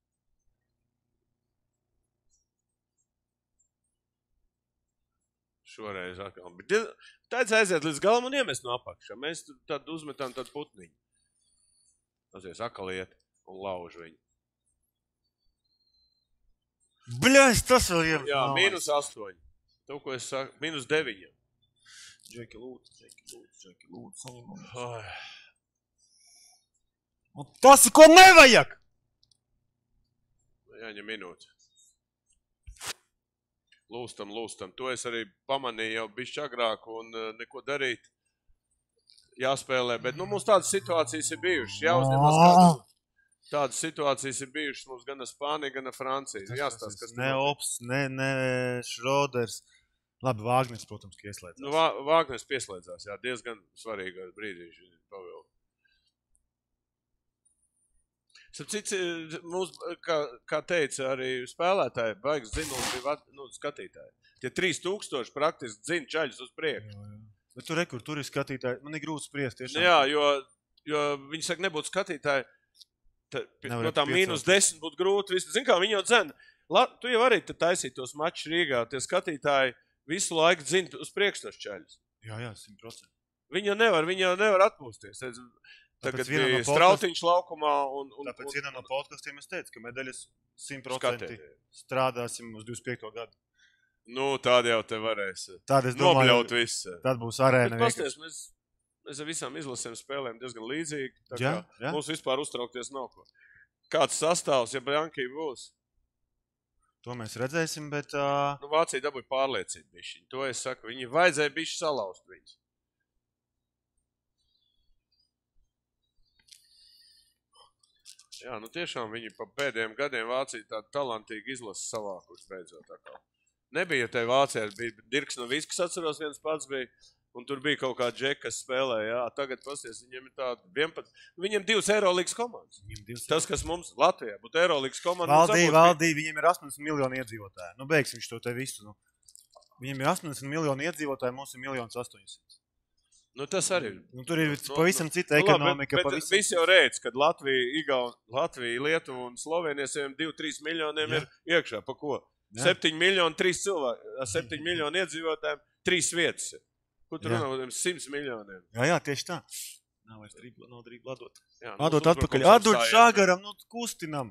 Šoreiz atkal. Bet tāds aiziet līdz galam un iemest no apakšā. Mēs tad uzmetam tad putniņu. Azies akal iet un lauž viņu. Bļais, tas vēl iemet. Jā, mīnus astoņi. To, ko es saku, mīnus deviņi. Džeki, lūdzu, Džeki, lūdzu, Džeki, lūdzu. Un tas ir, ko nevajag! Jāņem minūte. Lūstam, lūstam. To es arī pamanīju jau bišķi agrāk un neko darīt. Jāspēlē, bet nu mums tādas situācijas ir bijušas. Jāuzņemās kādas. Tādas situācijas ir bijušas mums gan ar Spāniju, gan ar Franciju. Jāstāst, kas ne Ops, ne, ne Šroders. Labi, Vāgners, protams, ka ieslēdzās. Nu, Vā, Vāgners pieslēdzās, jā, diezgan svarīgās brīdīs viņš pavēl. Cits, mums, kā, kā teica arī spēlētāji, baigas zinums bija nu, skatītāji. Tie trīs tūkstoši praktiski zina čaļus uz priekšu. Jā, jā. Bet tur, rekur, tur ir skatītāji, man ir grūti spriest tiešām. Jā, jo, jo viņi saka, nebūtu skatītāji, tā, no tā mīnus desmit būtu grūti. Zin kā, viņi jau dzen. La, tu jau arī taisīt tos mačus Rīgā, tie skatītāji visu laiku zina uz priekšu tos čaļus. Jā, jā, simt procenti. Viņi jau nevar, viņi jau nevar atpūsties. Tagad bija no Strautiņš laukumā. Un, un, tāpēc vienā no podkastiem es teicu, ka medaļas simt procenti strādāsim uz divdesmit piekto gadu. Nu, tādi jau te varēs domāju, nobļaut visu. Tad būs arēna. Bet pasties, mēs, mēs ar visām izlasēm spēlēm diezgan līdzīgi. Tā jā, kā jā. Mums vispār uztraukties nav ko. Kāds sastāvs, ja Bjankī būs? To mēs redzēsim, bet... Uh... Nu, Vācija dabūja pārliecību bišķiņu. To es saku, viņi vajadzēja bišķi salauzt viņus. Jā, nu tiešām viņi pa pēdējiem gadiem Vācija tādu talantīgi izlasa savākuši beidzot tā kā. Nebija tai Vācijā, bija Dirks Novickis, atceros, viens pats bija, un tur bija kaut kā džeki, kas spēlēja, jā, tagad pasties, viņiem ir tāda vienpat, viņiem divas Eirolīgas komandas. Tas, kas mums Latvijā būtu Eirolīgas komanda. Valdī, valdī, viņiem ir astoņdesmit miljoni iedzīvotāji. Nu, beigsim viņš to te visu. Nu. Viņiem ir astoņdesmit miljoni iedzīvotāji, mums ir miljons astoņsimt. Nu, tas arī. Nu, tur ir pavisam cita nu, ekonomika. Bet, bet pavisam... visi jau redz, kad Latvija, Igaun, Latvija, Lietuva un Slovenija saviem divi trīs miljoniem jā. Ir iekšā. Pa ko? septiņi miljoni, trīs cilvēki, septiņi miljoni iedzīvotājiem, trīs vietas. Ko tur runā par simts miljoniem? Jā, jā, tieši tā. Nav vairs drīb, nav drīb ladot. Jā, ladot nu, atpakaļ. Atdot šāgaram, nu kustinam.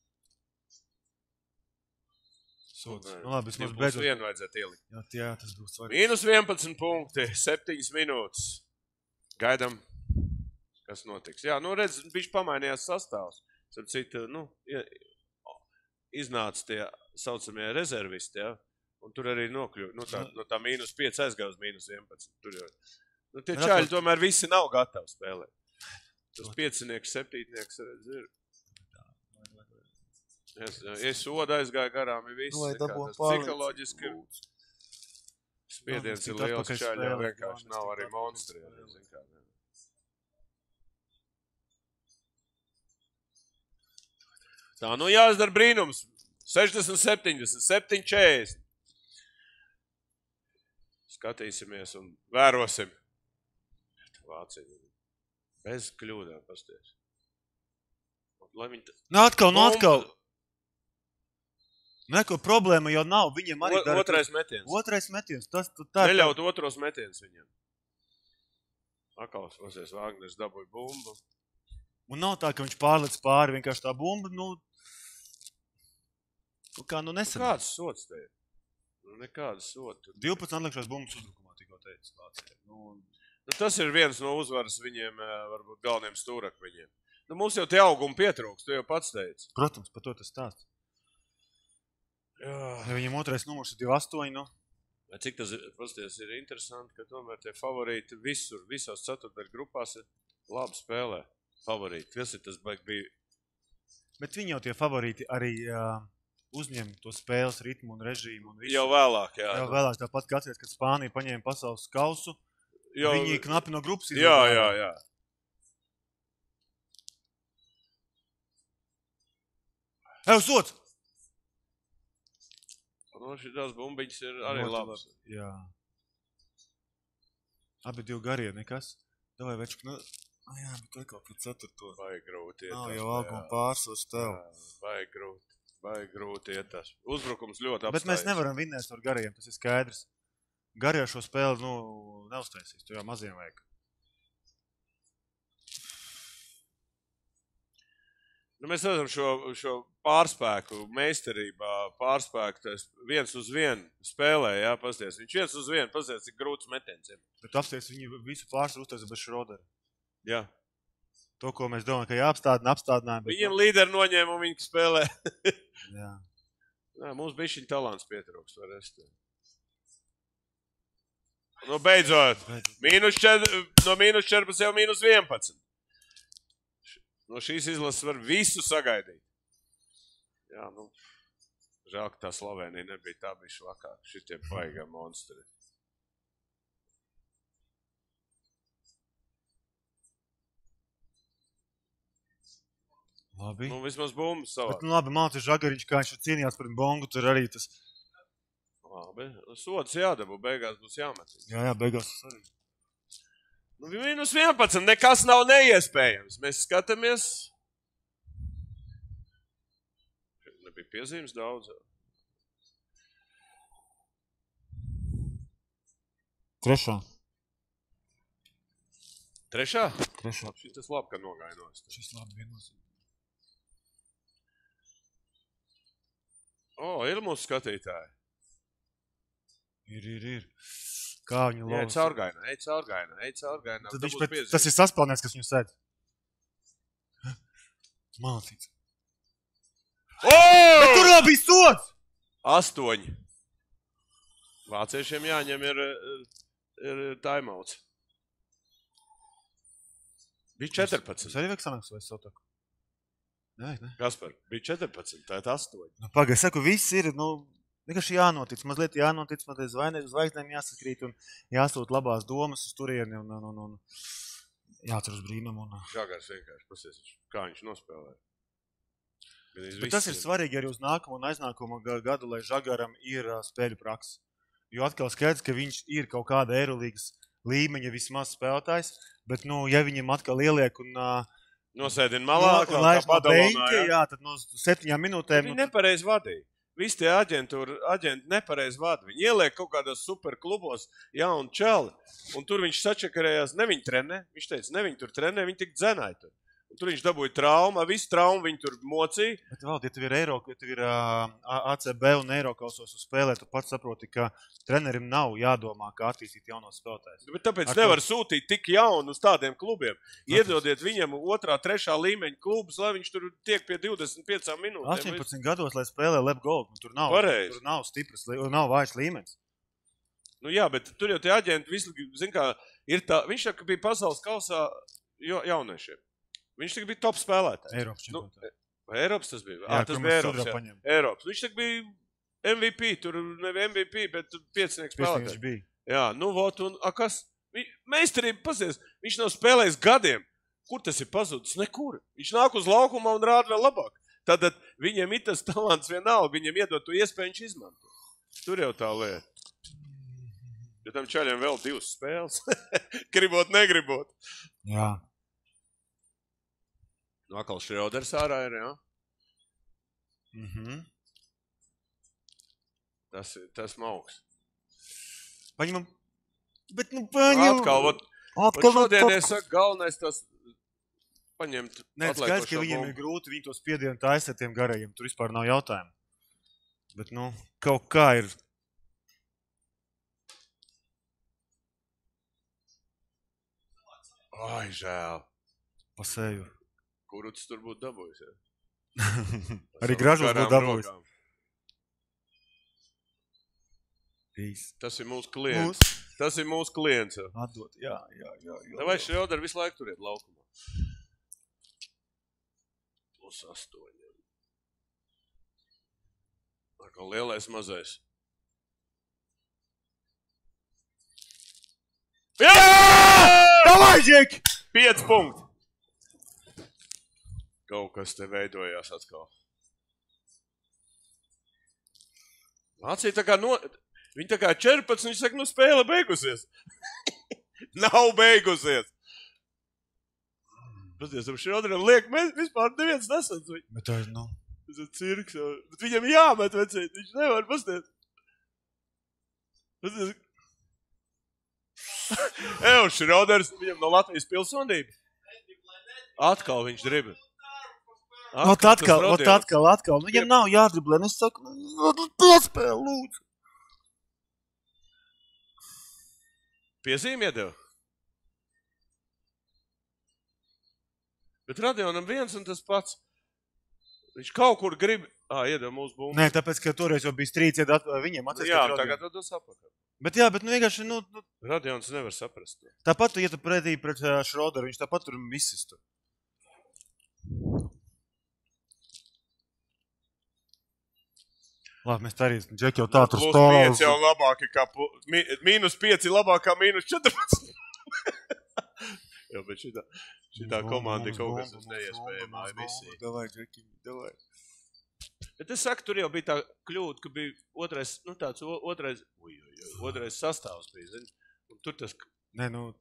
Sods. Nu labi, es mums beidzot. Vienu vajadzētu ielikt. Jā, jā, tas būs svarīgi. Mīnus vienpadsmit punkti, septiņas minūtes. Gaidam, kas notiks. Jā, nu redz, bišķi pamainījās sastāvs. Starp citu, nu, iznāca tie saucamie rezervisti, jā. Un tur arī nokļuva, nu tā, no tā mīnus pieci aizgāja uz mīnus vienpadsmit. Tur jau, nu tie čaļi tomēr visi nav gatavi spēlēt. Tas piecinieks, septītnieks, redz, ir. Es, es soda aizgāju garām, ir viss. Lai dabū Tas pārliec. psiholoģiski ir. Spiediens Nu, ir tik liels atpakaļ šāļā, spēlēt, vienkārši jā, nav tik arī atpakaļ monstri. spēlēt. zin kā, ne. Tā, nu jāizdara brīnums. sešdesmit, septiņdesmit, septiņi, četrdesmit. Skatīsimies un vērosim. Vācija. Bez kļūdām, pasties. Lai viņi... t- Nu, atkal, nu, Bumba. atkal. Neko problēma jau nav. Viņiem arī O- dara. Otrais metiens. Otrais metiens. Tas, tu, tā, Neļaut otros metiens viņam. Akals, pasies, Vāgners dabūja bumbu. Un nav tā, ka viņš pārlec pāri vienkārši tā bumba. Nu, nu kā, nu Nu, nesanāk. kāds sots te ir? Nu, nekāds sots. divpadsmit atliekšās bumbas uzbrukumā tikko teica Vācijai. Nu, Nu, tas ir viens no uzvaras viņiem, eh, varbūt galveniem stūrakmeņiem. Nu, mums jau tie augumi pietrūks, tu jau pats teici. protams, par to tas stāsts. Jā. Ja viņam otrais numurs ir divi astoņi, nu, Cik tas, ir- pasties, ir interesanti, ka tomēr tie favorīti visur, visās ceturtdaļu grupās ir labi spēlē. Favorīti. Kas ir tas baigi bija? bet viņi jau tie favorīti arī uh, uzņem to spēles ritmu un režīmu. Un visu. Jau vēlāk, jā. jau vēlāk tāpat, ka atceries, kad Spānija paņēma pasaules kausu. Jau, Viņi knapi no grupas jā, izlaiž jā, ārā. jā. Ev, sots! Nu, šitās bumbiņas ir arī Ļoti labas. labi. Jā. Abi divi garie, nekas. Davai, večuk, nu... Ah, jā, bet tu kaut pēc ceturto. Vai grūti iet. Nav tas, jau jā. auguma pārsvars tev. Vai grūti. Vai grūti iet tas. Uzbrukums ļoti apstājies. Bet mēs nevaram vinnēt ar gariem, tas ir skaidrs. Garie šo spēli, nu, neuztaisīs. Tu jau maziem vajag. Nu, mēs redzam šo, šo pārspēku meistarībā, pārspēku tas viens uz vienu spēlē, jā, pasties. Viņš viens uz vienu, pasties, cik grūts metiens ir. Bet apsties viņi visu pārsvaru uztaisa bez Šrodera. Jā. To, ko mēs domājam, ka jāapstādina, apstādinājumi. bet- Viņiem līderi noņēma un viņi spēlē. Jā. Nā, mums bija šiņ talants pietrūks, var es te. Nu, beidzot. Beidzot. Mīnus četr, no mīnus četrpadsmit jau mīnus vienpadsmit. No šīs izlases var visu sagaidīt. Jā, nu, žēl, ka tā Slovenija nebija tā bišķi vakāk. Šitie baigā monstri. Labi. Nu, vismaz bumbas savā. Bet, nu, labi, Malcis Žagariņš, kā viņš cīnījās pret Bongu, tur arī tas... Labi, sods jādabū, beigās būs jāmet. Jā, jā, beigās tas arī. Nu, mīnus vienpadsmit, nekas nav neiespējams. Mēs skatāmies. Šeit nebija piezīmes daudz. Trešā. Trešā? Trešā. Šitas labi, ka nogāja nost. Šis labi viennozīmīgi. O, ir mūsu skatītāji. Ir, ir, ir. Kā viņi Ej lausa. caurgainā, ej caurgainā, ej caurgainā. Tad Dabūs viņš pēc, piezīmes. tas ir saspēlnieks, kas viņu sēd. Malcīts. O! Bet tur jau bija sods! Astoņi. Vāciešiem jāņem ir, ir timeouts. Bija Tas četrpadsmit. arī vajag sanāks vai sotaku? Nē, ne. Kaspar, bija četrpadsmit, tā ir astoņi. Nu, pagaid, saku, viss ir, nu, vienkārši jānotic. Mazliet jānotic, mazliet zvaigznēm zvaigznēm jāsaskrīt un jāsūt labās domas uz turieni un, un, un, un jācer uz brīnumu. Un... Žagars vienkārši pasies, kā viņš nospēlēja. Bet tas ir svarīgi arī uz nākamo un aiznākamo ga- gadu, lai Žagaram ir ā, spēļu praksa. Jo atkal skaidrs, ka viņš ir kaut kāda Eirolīgas līmeņa vismaz spēlētājs, bet, nu, ja viņam atkal ieliek un... ā, Nosēdina malā, kā, laiž kā no Badalonā, beņķa, jā. jā, tad no septiņām minūtēm... Viņi nu, nepareiz vadīja. Visi tie aģentūri, aģenti nepareiz vada. Viņi ieliek kaut kādos superklubos jaunu čeli, un tur viņš sačakarējās, ne viņi trenē, viņš teica, ne viņi tur trenē, viņi tik dzenāja tur. Un tur viņš dabūja traumu, visu traumu viņi tur mocīja. Bet, Valdi, ja tev ir, Eiro, ja tev ir uh, A C B un Eirokausos uz spēlē, tu pats saproti, ka trenerim nav jādomā, kā attīstīt jaunos spēlētājus. Bet tāpēc Ar to- nevar sūtīt tik jaunu uz tādiem klubiem. Iedodiet viņam otrā, trešā līmeņa klubus, lai viņš tur tiek pie divdesmit piecām minūtēm. astoņpadsmit gados, lai spēlē Lep Gold, nu, tur nav, Pareizi. tur nav stipras, lī- nav vājš līmenis. Nu jā, bet tur jau tie aģenti, visu, zin kā, ir tā, viņš jau bija pasaules kausā jo, jauniešiem. Viņš tik bija top spēlētājs. Eiropas Nu, čempionātā. Eiropas tas bija? Jā, Ā, tas kur bija mēs Eiropas, sudraba jā. paņem. Eiropas. Viņš tak bija M V P, tur ne M V P, bet piecinieks Piesnieks spēlētāji. bija. Jā, nu vot, un a, kas? Vi- Meistarība, pasies, viņš nav spēlējis gadiem. Kur tas ir pazudis? Nekur. Viņš nāk uz laukumā un rāda vēl labāk. Tātad viņam ir tas talants vienalga, viņam iedot to iespēju, viņš izmanto. Tur jau tā lieta. Jo tam čaļiem vēl divas spēles. Gribot, negribot. Jā. Nu, akal Šreoders ārā ir, jā. Mhm. Tas ir, tas mauks. Paņemam. Bet nu paņem. Atkal, vat, vat Atkal. šodien es saku, galvenais tas paņemt Nē, skaidrs, ka atliekošo viņiem ir bumbu. grūti, viņi to spiedienu taisa ar tiem garajiem. Tur vispār nav jautājumu. Bet, nu, kaut kā ir. Ai, žēl. Pa seju. Kuru tas tur būtu dabūjis, jā? Arī gražos būtu dabūjis. rokām. Īs. Tas ir mūsu klients. Mūs. Tas ir mūsu klients. jā. Atdot. Jā, jā, jā. jā. Vai Šreoder visu laiku turiet laukumā? Plus astoņi. Tā kā lielais mazais. Jā! Davai, Džeki! Pieci punkti. Kaut kas te veidojās atkal. Vācija tā kā no... Viņi tā kā četrpadsmit, viņi saka, nu spēle beigusies. Nav beigusies. Pasties, ap Šreoderam liek, mēs vispār neviens nesadz viņu. Bet tā ir, nu... Tas ir cirks. jau. Bet viņam jāmet, vecīt. Viņš nevar, pasties. Pasties. Evo, Šreoders, viņam no Latvijas pilsonība. Atkal viņš dribina. Ot atkal, ot atkal, atkal. Viņam nav jādriblē. Es saku, nu, piespēl, lūdzu. Piezīmi iedeva. Bet Radionam viens un tas pats. Viņš kaut kur grib... Ā, iedeva mūsu bumbu. Nē, tāpēc, ka toreiz jau bija strīds, ja viņiem atcēs. Jā, tagad tad tas apakā. Bet jā, bet nu vienkārši, nu, nu Radions nevar saprast. to. tāpat, ja tu pretī pret uh, Šroderu, viņš tāpat tur visistu. Labi, mēs tā arī, Džeki jau tā tur Plus stāv. pieci jau labāki kā... pu- Mi, mīnus pieci labāk kā mīnus četrpadsmit. Jā, bet šitā, šitā komanda ir kaut kas uz neiespējamā visī. Davai, Džeki, davai. Bet es saku, tur jau bija tā kļūda, ka bija otrais, nu tāds o- otrais, uj, uj, uj, otrais sastāvs bija, zini. Un tur tas, Nē, nu...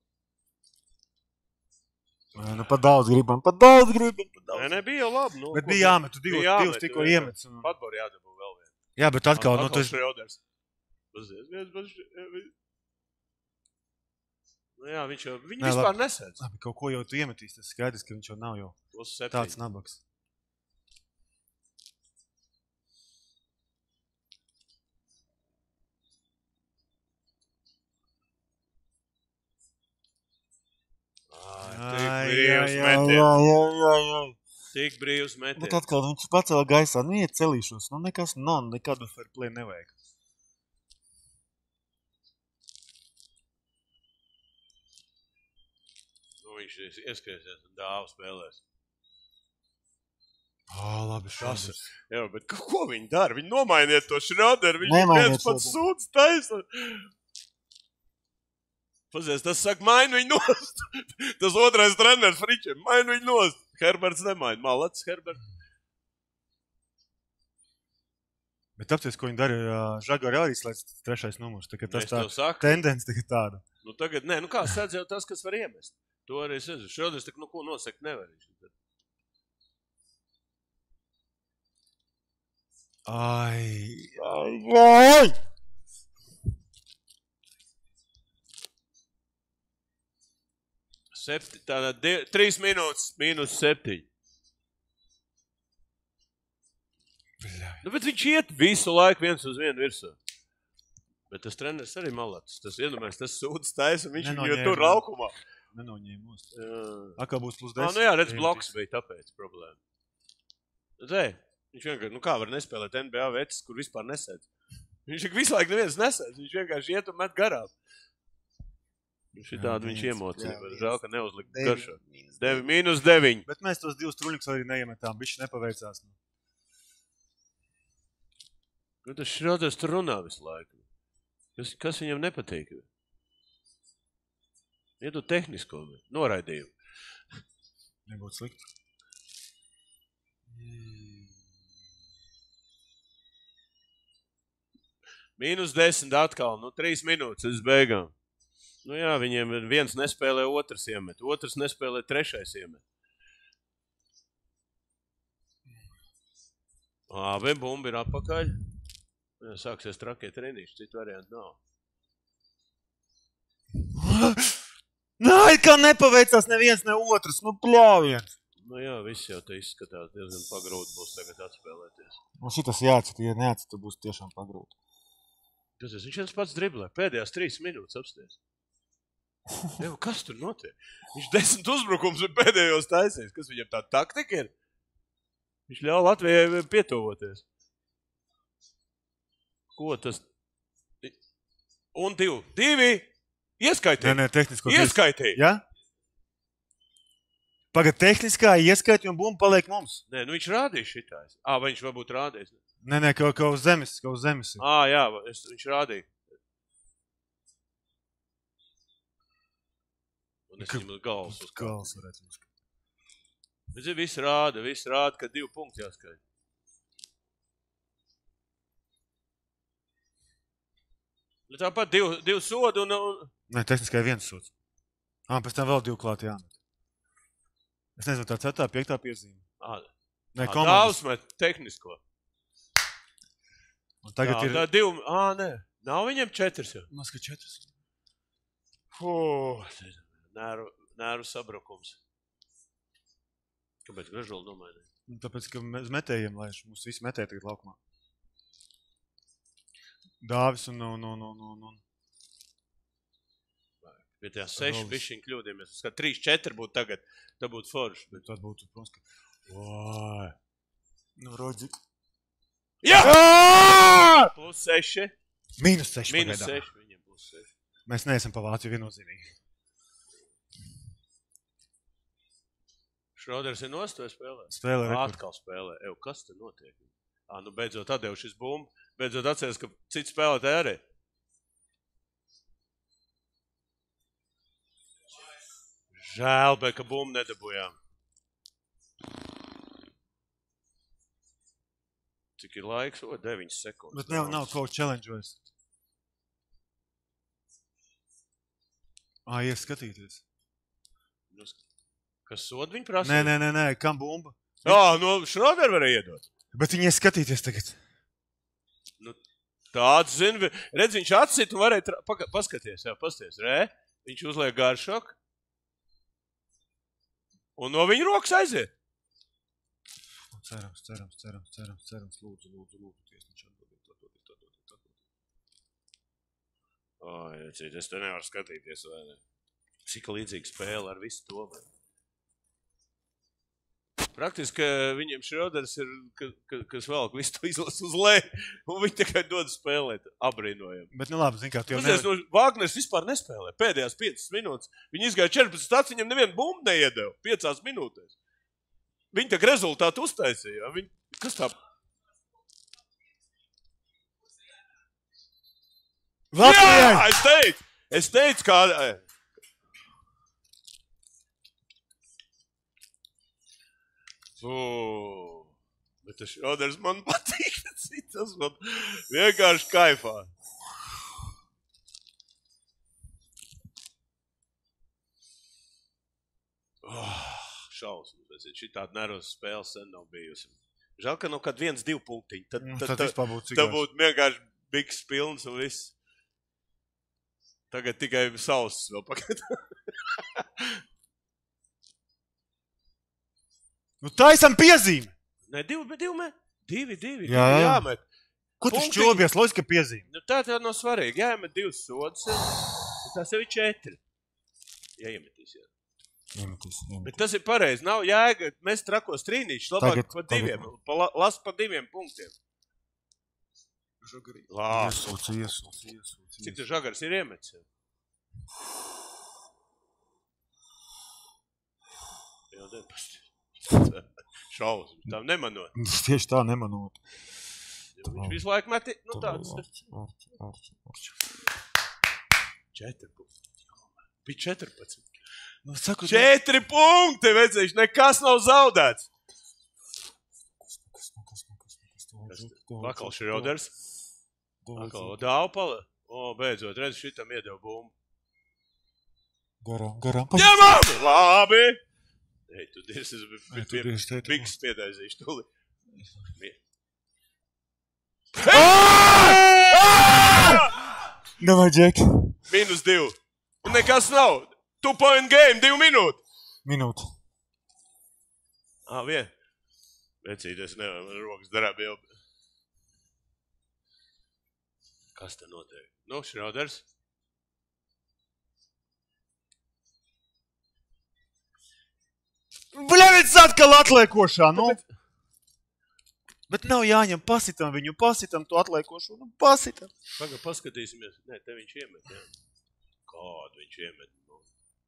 Nē, nu, pat daudz gribam, pat daudz gribam, pat daudz. nē, nē, bija jau labi. Nu, Bet ko bija bija- jāmet, tu divus, bija jāmet, divus tikko jā. iemets. Un... Patbor jādabū vēl vien. Jā, bet atkal, nu, Atkal tas... Šreoders. Pazies, viens, bet... Nu jā, viņš jau, viņi Nē, vispār nesēdz. Labi, kaut ko jau tu iemetīs, tas skaidrs, ka viņš jau nav jau Plus septiņi. tāds nabaks. Ai, tik brīvs metiens. jā, jā, jā. Tik brīvs Bet metiens. atkal viņš pacēla gaisā, nu iet celīšos, nu nekas nav, nekādu fair play nevajag. Nu, viņš ieskriesies un dāvu spēlēs. Ā, labi, Tas šāds. Jā, bet ko, ko viņi dara? Viņi nomainiet to Šroderu, viņš Nemainiet viens pats Šroderu. sūdz taisa. Pazies, tas saka, maini viņu nost. Tas otrais treneris Fričiem, maini viņu nost. Herberts nemaina, malats Herberts. Bet apcies, ko viņi dara, Žagari arī slēdz trešais numurs, tā kā tas Es tā tev saku. tendence tagad tāda. Nu tagad, nē, nu kā sēdz jau tas, kas var iemest. To arī es esmu. Šroders tak, nu ko nosakt nevar. Ai, ai, ai! Septi, tātad di- trīs minūtes mīnus septiņi. Nu, bet viņš iet visu laiku viens uz vienu virsū. Bet tas treneris arī malats. Tas iedomājas, tas sūdz taisa, viņš viņu Nenoņēma. tur laukumā. Nenoņēmos. Jā. Akā būs plus Ā, desmit. nu jā, redz, bloks bija tāpēc problēma. Zē, viņš vienkārši, nu kā var nespēlēt N B A vecis, kur vispār nesēdz. Viņš visu laiku neviens nesēdz, viņš vienkārši iet un met garām. Šitādi viņš iemocīja. jā, Žēl, ka neuzlika deviņi, garšā. mīnus Devi, mīnus deviņi. Bet mēs tos divus truļņus arī neiemetām. Bišķi nepaveicās. Nu, tas Šroders tur runā visu laiku. Kas, kas viņam nepatīk? Iedod tehnisko noraidījumu. Nebūtu slikti. Mīnus desmit atkal, nu trīs minūtes uz beigām. Nu jā, viņiem viens nespēlē, otrs iemet. Otrs nespēlē, trešais iemet. Labi, bumba ir atpakaļ. Jā, sāksies trakie treniņš, citu variantu nav. Nē, kā nepaveicās neviens, ne otrs. Nu, pļāviens. Nu jā, viss jau te izskatās diezgan pagrūti būs tagad atspēlēties. Nu, šitas jācita, ja neatcita, būs tiešām pagrūti. Tas ir, viņš viens pats driblē, pēdējās trīs minūtes apsties. Jau, kas tur notiek? Viņš desmit uzbrukums ir pēdējos taisījis. Kas viņam tā taktika ir? Viņš ļauj Latvijai pietuvoties. Ko tas? Un divi. Divi! Ieskaitīja. Nē, nē, tehnisko. Ieskaitīja. Ja? Pagad tehniskā ieskaitīja un bumba paliek mums. Nē, nu viņš rādīja šitās. Ā, vai viņš varbūt rādījis? Nē, nē, kā, kā uz zemes, kā uz zemes. Ā, jā, es, viņš rādīja. Un es viņam uz galvas uz Galvas varētu uzskatīt. Bet viss rāda, viss rāda, ka divi punkti jāskaita. Tāpat divu, divu sodu un... un... Nē, tehniskai viens sods. Ā, pēc tam vēl divu klāt jāmet. Es nezinu, tā cetā, piektā piezīme. Ā, Nē, ā, komandas. daudz met tehnisko. Un tagad Jā, ir... tā divu... Ā, nē, nav viņam četrs jau. Mas, ka četras. Fuh, nēru, nēru sabrukums. Kāpēc Gražola domāja? Un tāpēc, ka mēs metējiem laiš, mums visi metēja tagad laukumā. Dāvis un... un, un, un, un, un. Pie tajā seši bišķiņ kļūdījamies. Es kā trīs, četri būtu tagad, tā būtu forši. Bet... Tas būtu, protams, ka... Vai. Nu, Rodzik. Jā! Jā! Plus seši. Mīnus seši Mīnus pagaidām. seši, viņiem plus seši. Mēs neesam pa Vāciju viennozīmīgi. Šroders ir nost, vai spēlē? Spēlē rekordu. Atkal spēlē. Ew, kas te notiek? Ā, nu beidzot atdev šis bumbu. Beidzot atceries, ka cits spēlētāji arī. Žēl, bet ka bumbu nedabujām. Cik ir laiks? O, deviņas sekundes. Bet nav, nav coach challenge vairs. Ā, ies skatīties. Kas sod viņu prasīja? Nē, nē, nē, nē, kam bumba? Jā, no Šroder varēja iedot. Bet viņi ies skatīties tagad. Nu, tāds, zini, redz, viņš atsit un varēja tra... Paka, paskaties, jā, pasties, re? Viņš uzliek garšoku. Un no viņa rokas aiziet. Cerams, cerams, cerams, cerams, cerams, lūdzu, lūdzu, lūdzu, tiesniņš atbildīt, atbildīt, atbildīt, atbildīt. Ai, cīt, es te nevaru skatīties, vai ne? Cik līdzīga spēle ar visu to, vai? Praktiski viņiem Šroders ir, ka, ka, kas vēl visu to izlas uz lēju, un viņi tikai dod spēlēt, abrīnojam. Bet, nu labi, zin kā, tu jau nevar... nu, Vāgners vispār nespēlē. Pēdējās piecas minūtes. Viņi izgāja četrpadsmit stāsts, viņam nevienu bumbu neiedeva. Piecās minūtēs. Viņi tak rezultātu uztaisīja. Viņi... Kas tā? Latvijai! Jā, es teicu! Es teicu, kā... Uh, bet tas Šroders man patīk. Tas man vienkārši kaifā. Oh, šausmas. Šī tāda nervozas spēle sen nav bijusi. Žēl, ka nav kād viens, divi punktiņi. Tad, Nu, tad, tad tad, vispār būtu tad cikās. būtu vienkārši biks pilns un viss. Tagad tikai sauss vēl pagaid. Nu, taisam piezīmi! Nē, divi, bet divi, mē. Divi, divi. Jā, divi jā. jāmet. Ko tu Punktiņi. šķobies? Loģiski, ka piezīmi. Nu, tā tā nav svarīgi. Jāiemet divas sodas. Tas jau ir četri. Jāiemetīs, jā. Iemetīs, iemetīs. Bet tas ir pareizi. Nav jēga. Mēs trakos trīnīšus. Labāk Tagad- par diviem. Pa, la- las par diviem punktiem. Lā. Iesūc, iesūc, iesūc. Cik tu žagars ir iemetis? Jā, nepasti. Šaus, tā nemanot. Tieši tā nemanot. Viņš visu laiku meti, nu tāds. četrpadsmit. Bija četrpadsmit. Nu, saku, Četri punkti, vecīši, nekas nav zaudēts. Pakal Šroders. Pakal Daupala. O, beidzot, redz, šitam iedeva bumbu. Garām, garām. Ņemam! Labi! Ei, tu dies, es biju bigs spiedaizīšu tuli. Davai, Džek. Minus divi. Un nekas nav. Two point game, divu minūtu. Minūte. Ā, vien. Vecīties, nevar, man rokas darā bija. Kas te notiek? Nu, Šroders. Bļevits atkal atliekošā, nu. Bet nav jāņem, pasitam viņu, pasitam to atliekošo, nu, pasitam. Paga, paskatīsimies. Nē, te viņš iemet, jā. Kādu viņš iemet? Nu.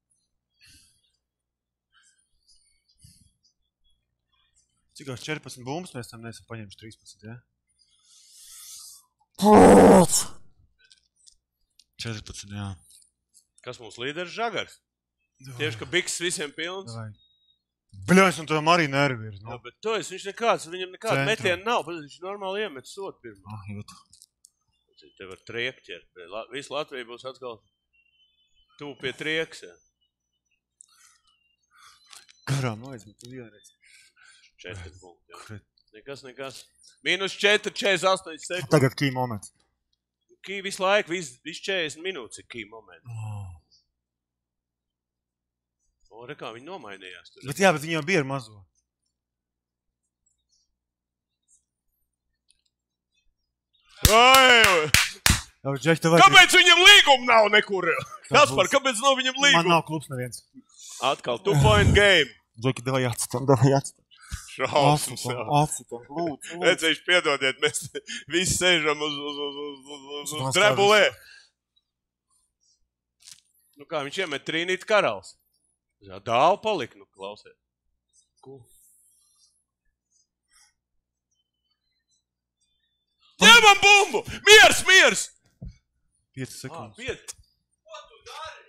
Cikās četrpadsmit bumbas mēs tam nesam paņemši trīspadsmit, jā? četrpadsmit, jā. Kas mums līderis Žagars? Tieši, ka biks visiem pilns. Davai. Bļaus, un tam arī nervi ir. Jā, bet to es, viņš nekāds, viņam nekāda metiena nav, bet viņš normāli iemet sodu pirmā. Ah, jūt. Te var trieku ķert. Visu Latviju būs atkal tuvu pie trieks. Jā. Garām noizmet, vienreiz. Četri punkti. Nekas, nekas. Minus četri, četrdesmit astoņi sekundes. Tagad key moments. Key visu laiku, visu, visu četrdesmit minūtes ir key momenti. Oh. O, re kā viņi nomainījās tur. Bet jā, bet viņi jau bija ar mazo. Ai, Jā, Džek, tev vajag... kāpēc viņam līguma nav nekur? Kaspar, kāpēc nav viņam Man līguma? nav klubs neviens. Atkal, two point game. Džeki, tev vajag atstam, tev vajag atstam. Šausmas. Atstam, atstam, lūdzu, lūdzu. Vecīši, piedodiet, mēs visi sēžam uz, uz, uz, uz, uz, uz drebulē. Nu kā, viņš iemet Trīnīt Karals. Jā, dāvu palika, nu klausiet. Ko? Ņemam bumbu! Miers, miers! pieci sekundes. Piet. Ko tu dari?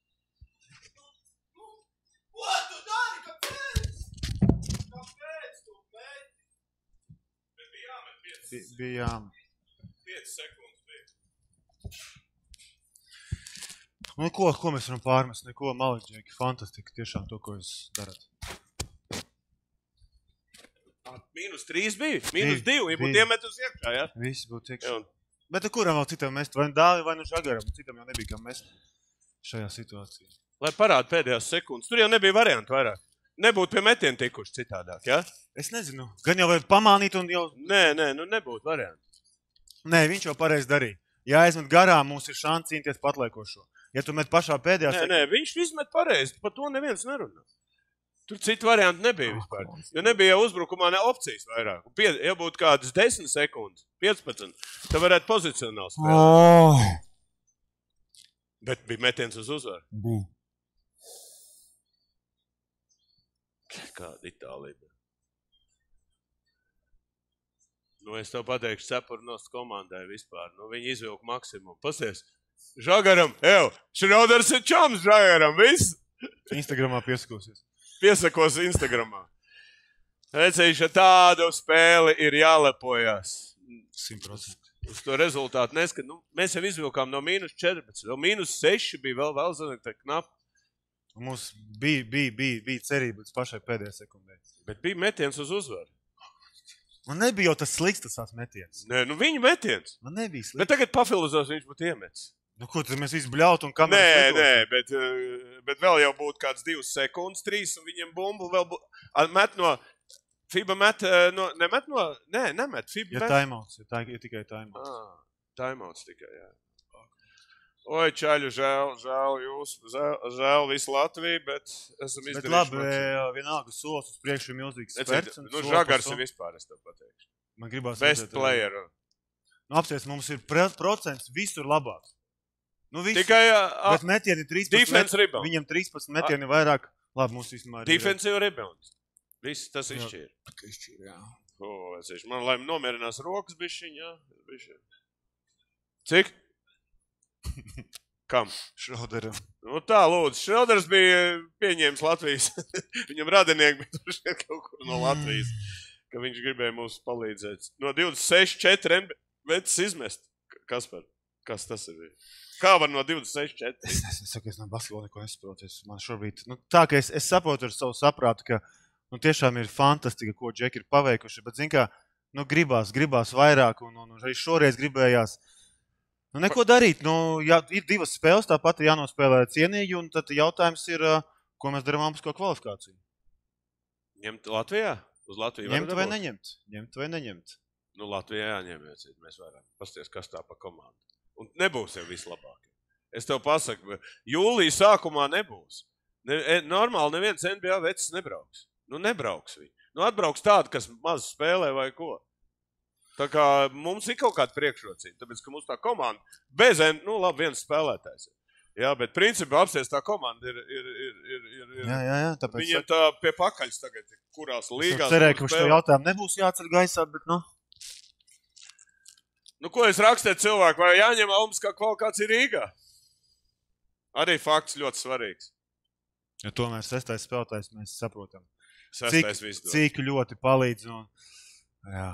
Ko tu dari? Kāpēc? Kāpēc tu meti? Bet bija jāmet pieci. Bija jāmet. Pieci sekundes bija. Nu, ko, ko mēs varam pārmest? Neko, maliņ, Džeki, fantastika, tiešām to, ko jūs darat. Mīnus trīs bija? Mīnus Divi, divi, ja būtu divi. iemet uz iekšā, jā? Visi būtu iekšā. Jā, un Bet kuram vēl citam mest? Vai nu Dāvi, vai nu Žagaram? Citam jau nebija kam mest šajā situācijā. lai parāda pēdējās sekundes. Tur jau nebija variantu vairāk. Nebūtu pie metiena tikuši citādāk, jā? Es nezinu. Gan jau var pamānīt un jau... Nē, nē, nu nebūtu variantu. Nē, viņš jau pareizi darīja. Ja aizmet garām, mums ir šansi cīnīties patliekošo. Ja tu met pašā pēdējā Nē, nē, viņš izmet pareizi. Par to neviens nerunā. Tur citu variantu nebija vispār. Jo nebija jau uzbrukumā ne opcijas vairāk. Pie, ja būtu kādas desmit sekundes, piecpadsmit, tad varētu pozicionāli spēlēt. Oh. Bet bija metiens uz uzvaru. Bija. Kāda Itālija. Nu, es tev pateikšu, Cepurnos komandai vispār. Nu, viņi izvilka maksimumu. Pasies, Žagaram, ev, Šroders ir čoms Žagaram, viss. Instagramā pieskosies. Piesakos Instagramā. Redzējuši, tādu spēli ir jālepojās. simt procenti. Uz to rezultātu neskat. Nu, mēs jau izvilkām no mīnus četrpadsmit. Vēl mīnus seši bija vēl vēl zanāk tā knap. Mums bija, bija, bija, bija cerība līdz pašai pēdējai sekundē. Bet bija metiens uz uzvaru. Man nebija jau tas slikts tas tās metiens. Nē, nu viņa metiens. Man nebija slikts. Bet tagad pafilozos viņš būtu iemetis. Nu, ko tad mēs visi bļautu un Nē, kameras nē, bet, eh, bet vēl jau būtu kāds divas sekundes, trīs, un viņam bumbu vēl būtu. Met no, FIBA met, eh, no, nemet no, nē, nemet, FIBA Ja met. timeouts, ja, tā, ja tikai timeouts. Ah, timeouts tikai, jā. Oi, čaļu, žēl, žēl jūs, žēl, žēl visu Latviju, bet esam Bet izdarījuši. labi, maksimumu. vienalga solis uz priekšu ir milzīgs Redzēt, spērts. un nu, solis Žagars pa ir soli. vispār, es tev pateikšu. Man gribās Best redzēt, arī. player. Nu, apsies, mums ir pre- procents visur labāks. Man gribās redzēt, arī. Best player. Best player. Nu, apsies, mums ir pre- procents visur labāks. Man gribās redzēt, arī. Nu, visi, Tikai a, bet metieni trīspadsmit, defense rebound. viņam trīspadsmit metieni vairāk. Labi, mums vismaz ir. Defensive rebounds. Viss tas Jā. izšķīra. Izšķīra, jā. O, es ešu, man lai nomierinās rokas bišķiņ, jā. Bišķiņ. Cik? Kam? Šroderam. Nu tā, lūdzu, Šrelders bija pieņēmis Latvijas. Viņam radinieki bija tur šeit kaut kur no Latvijas, ka viņš gribēja mums palīdzēt. No divdesmit seši četri vecs izmest. Kaspar, kas tas ir? Kā var no divdesmit seši četri? Es, es, es saku, es no basketbola neko nesaprotu. Es, man šobrīd, nu, tā, ka es, es saprotu ar savu saprātu, ka nu, tiešām ir fantastika, ko Džeki ir paveikuši, bet, zin kā, nu, gribās, gribās vairāk, un, un, un arī šoreiz gribējās. Nu, neko darīt. Nu, jā, ir divas spēles, tāpat ir jānospēlē cienīgi, un tad jautājums ir, ko mēs darām apsko kvalifikāciju. Ņemt Latvijā? Uz Latviju Ņemt vai neņemt? Ņemt vai neņemt? Nu, Latvijā jāņem, jācīt, mēs varam. Pasties, kas tā pa komandu. Un nebūs jau vislabākie. Es tev pasaku, jūlija sākumā nebūs. Ne, normāli neviens N B A vecs nebrauks. Nu, nebrauks viņi. Nu, atbrauks tādi, kas maz spēlē vai ko. Tā kā mums ir kaut kāda priekšrocība, tāpēc, ka mums tā komanda bez, nu, labi, viens spēlētājs. Jā, bet principā apsies tā komanda ir, ir, ir, ir, ir, ir. Jā, jā, jā. Tāpēc Viņiem tā pie pakaļs tagad, kurās līgās. Es cerēju, ka uz to jautājumu nebūs jāceļ gaisā, bet, nu. Nu, ko es rakstēju cilvēku, vai jāņem Almas kā kvalifikācija Rīgā? Arī fakts ļoti svarīgs. Ja tomēr sestais spēlētājs mēs saprotam. Sestais Cik, visu dod. cik ļoti palīdz. Un, jā.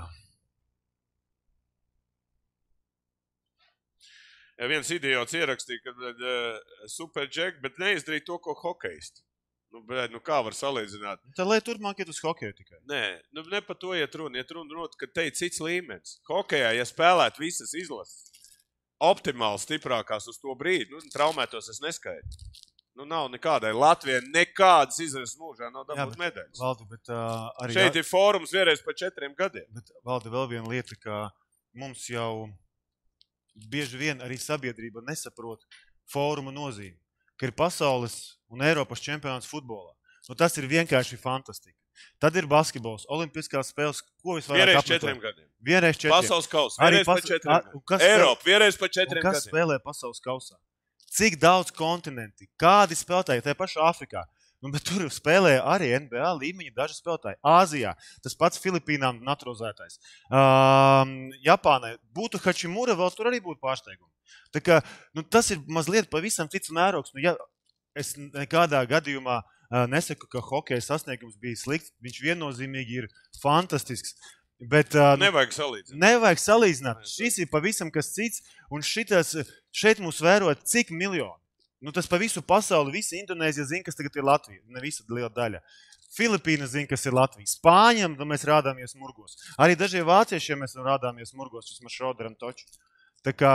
Ja viens idiots ierakstīja, ka uh, super džek, bet neizdarīja to, ko hokejisti. Nu, bet, nu, kā var salīdzināt? Tad, lai turpmāk iet uz hokeju tikai. Nē, nu, ne par to iet runa. Iet runa, runa, ka te ir cits līmenis. Hokejā, ja spēlētu visas izlases optimāli stiprākās uz to brīdi, nu, traumētos es neskaitu. Nu, nav nekādai. Latvijai nekādas izlases mūžā nav dabūt medaļas. Valdi, bet, uh, arī, Šeit ir fórums vienreiz pa četriem gadiem. Bet, Valdi, vēl viena lieta, ka mums jau bieži vien arī sabiedrība nesaprot fóruma nozīmi, ka ir pasaules un Eiropas čempionāts futbolā. Nu, tas ir vienkārši fantastika. Tad ir basketbols, olimpiskās spēles, ko visvairāk Vienreiz apmeklē? četriem gadiem. Vienreiz četriem. Pasaules kausa. Arī Vienreiz pa pas- četriem a- un kas gadiem. spēlē- Eiropa. Vienreiz pa Un četriem kas gadiem. spēlē pasaules kausā? Cik daudz kontinenti? Kādi spēlētāji? Tā pašā Afrikā. Nu, bet tur spēlē arī N B A līmeņa daži spēlētāji. Āzijā, tas pats Filipīnām naturalizētais. Um, Japānai būtu Hačimura, vēl tur arī būtu pārsteigumi. Tā kā, nu, tas ir mazliet pavisam cits mērogs. Nu, ja es nekādā gadījumā uh, nesaku, ka hokeja sasniegums bija slikts, viņš viennozīmīgi ir fantastisks. Bet, uh, nu, Nevajag salīdzināt. nevajag salīdzināt. Nē, Šis ir pavisam kas cits, un šitas, šeit mūs vēro cik miljoni. Nu, tas pa visu pasauli, visa Indonēzija zina, kas tagad ir Latvija. Ne visa liela daļa. Filipīnas zina, kas ir Latvija. Spāņiem mēs rādāmies murgos. Arī dažiem vāciešiem mēs rādāmies murgos, vismaz Šroderam toču. Tā kā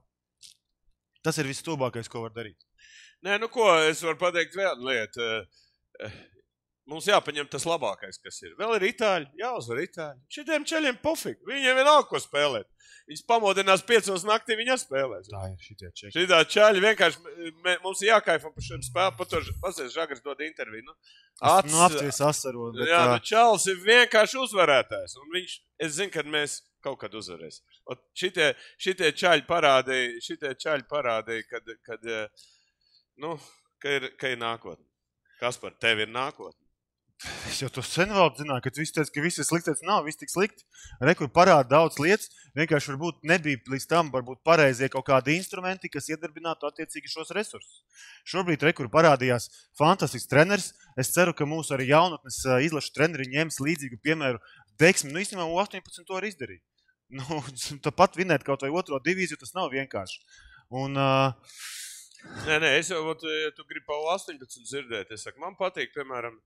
tas ir viss tūbākais, ko var darīt. Nē, nu ko, es varu pateikt vienu lietu. Mums jāpaņem tas labākais, kas ir. Vēl ir itāļi, jāuzvar itāļi. Šitiem čeļiem pofīgi. Viņiem vienalga, ko spēlēt. Viņas pamodinās piecos naktī, viņa spēlēs. Tā ir šitie čeki. Šitā čaļi vienkārši, mē, mums ir jākaifo par šiem spēlēm. Pat to pasies, Žagars dod interviju. Nu, Ats, nu, apties asaro. Bet, jā, nu, ā, čalis ir vienkārši uzvarētājs. Un viņš, es zinu, kad mēs kaut kad uzvarēs. Ot, šitie, šitie čaļi parādīja, šitie čaļi parādīja, kad, kad, nu, ka ir, ka ir nākotne. Kas par tevi ir nākotne? Es jau to sen vēl zināju, ka tu visi teici, ka viss ir slikts. Nav, viss tik slikti. Rekur parāda daudz lietas. Vienkārši varbūt nebija līdz tam varbūt pareizie kaut kādi instrumenti, kas iedarbinātu attiecīgi šos resursus. Šobrīd rekur parādījās fantastisks treneris. Es ceru, ka mūsu arī jaunatnes ā, izlašu treneri ņems līdzīgu piemēru Deksmi. Nu, īstenībā U astoņpadsmit to arī izdarīja. Nu, tāpat vinēt kaut vai otro divīziju, tas nav vienkārši. Un, uh, Nē, nē, es jau, ot, ja tu gribi pa U astoņpadsmit dzirdēt, es saku, man patīk, piemēram,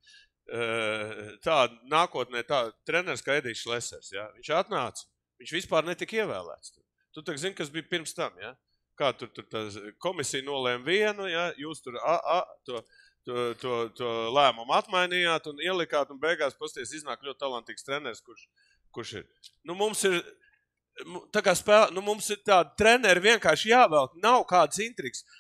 tā nākotnē tā treneris kā Edijs Šlesers, ja? Viņš atnāca, viņš vispār netika ievēlēts. Tu tak zini, kas bija pirms tam, ja? Kā tur, tur tā komisija nolēma vienu, ja? Jūs tur a, a, to, to, to, to lēmumu atmainījāt un ielikāt un beigās pasties iznāk ļoti talantīgs treneris, kurš, kurš ir. Nu, mums ir, tā kā spēlē, nu, mums ir tādi treneri vienkārši jāvēlk, nav kādas intrigas.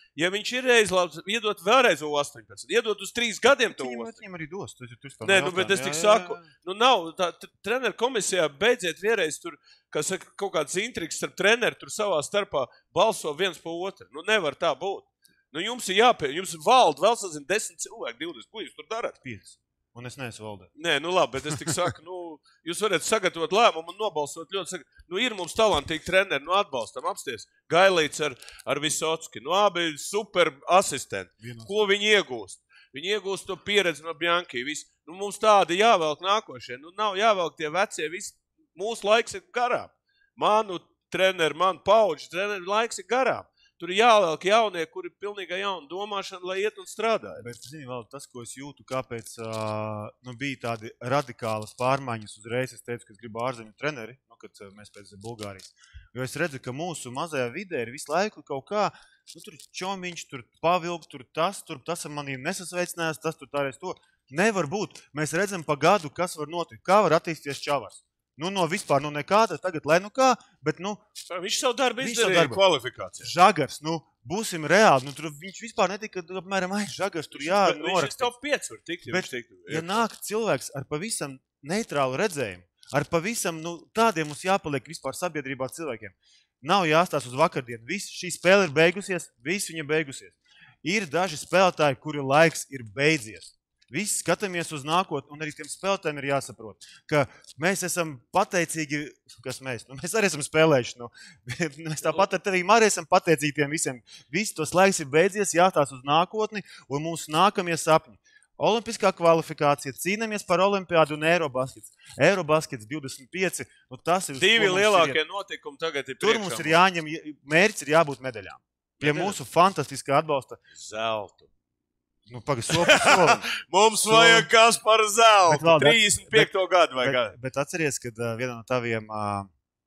Ja viņš ir reiz labs, iedot vēlreiz O astoņpadsmit, iedot uz trīs gadiem to Viņam, astoņpadsmit. viņam arī dos. Tu, tu, tu Nē, nu, bet es tik saku, nu nav, tā treneru komisijā beidziet vienreiz tur, kā saka, kaut kāds intrigs starp treneru, tur savā starpā balso viens pa otru. Nu, nevar tā būt. Nu, jums ir jāpie, jums ir valda, vēl sazin desmit cilvēki, divdesmit, ko jūs tur darat? pieci. Un es neesmu valdē. Nē, nu labi, bet es tik saku, nu, jūs varat sagatavot lēmumu un nobalsot ļoti saka, nu, ir mums talantīgi treneri, nu, atbalstam, apsties. Gailīts ar, ar Visocki, nu, abi super asistenti. Vienos. Ko viņi iegūst? Viņi iegūst to pieredzi no Bjankī. Viss. Nu, mums tādi jāvelk nākošie. Nu, nav jāvelk tie vecie. Viss. Mūsu laiks ir garām. Manu treneri, manu pauģu treneri laiks ir garām. Tur ir jāvelk jaunie, kuri ir pilnīgā jauna domāšana, lai iet un strādā. Bet, zini, vēl tas, ko es jūtu, kāpēc uh, nu, bija tādi radikālas pārmaiņas uzreiz. Es teicu, ka es gribu ārzemju treneri, nu, kad uh, mēs pēc Bulgārijas. Jo es redzu, ka mūsu mazajā vidē ir visu laiku kaut kā, nu, tur čomiņš, tur pavilk, tur tas, tur tas ar manīm nesasveicinājās, tas tur tāreiz to. Nevar būt. Mēs redzam pa gadu, kas var notikt, kā var attīstīties Čavars. Nu, no vispār, nu nekā, tas tagad, lai nu kā, bet, nu... Viņš savu darbu Viņš izdarīja savu darbu. kvalifikācijā. Žagars, nu, būsim reāli, nu, tur viņš vispār netika, apmēram, ai, Žagars, tur jā, Bet Viņš ir norakstīt. top pieci var tikt, ja Bet, viņš tiktu. ja nāk cilvēks ar pavisam neitrālu redzējumu, ar pavisam, nu, tādiem mums jāpaliek vispār sabiedrībā cilvēkiem. Nav jāstās uz vakardienu. Viss šī spēle ir beigusies, viss viņa beigusies. Ir daži spēlētāji, kuri laiks ir beidzies. Visi skatāmies uz nākotni, un arī tiem spēlētājiem ir jāsaprot, ka mēs esam pateicīgi, kas mēs, nu, mēs arī esam spēlējuši, nu, mēs tāpat ar tevīm arī esam pateicīgi tiem visiem. Visi tos laiks ir beidzies, jāstās uz nākotni, un mūsu nākamie sapņi. Olimpiskā kvalifikācija, cīnamies par olimpiādu un Eirobaskets. Eirobaskets divdesmit pieci, nu tas ir... Divi lielākie notikumi tagad ir Tur priekšā. mums ir jāņem, mērķis ir jābūt medaļām. Pie Medaļas. mūsu fantastiskā atbalsta. Zeltu. Nu, paga, sopa solim. Mums So- vajag kas par Bet zeltu. vēl, bet- trīsdesmit piekto gadu vajag. Bet, bet atceries, kad uh, viena no taviem, uh,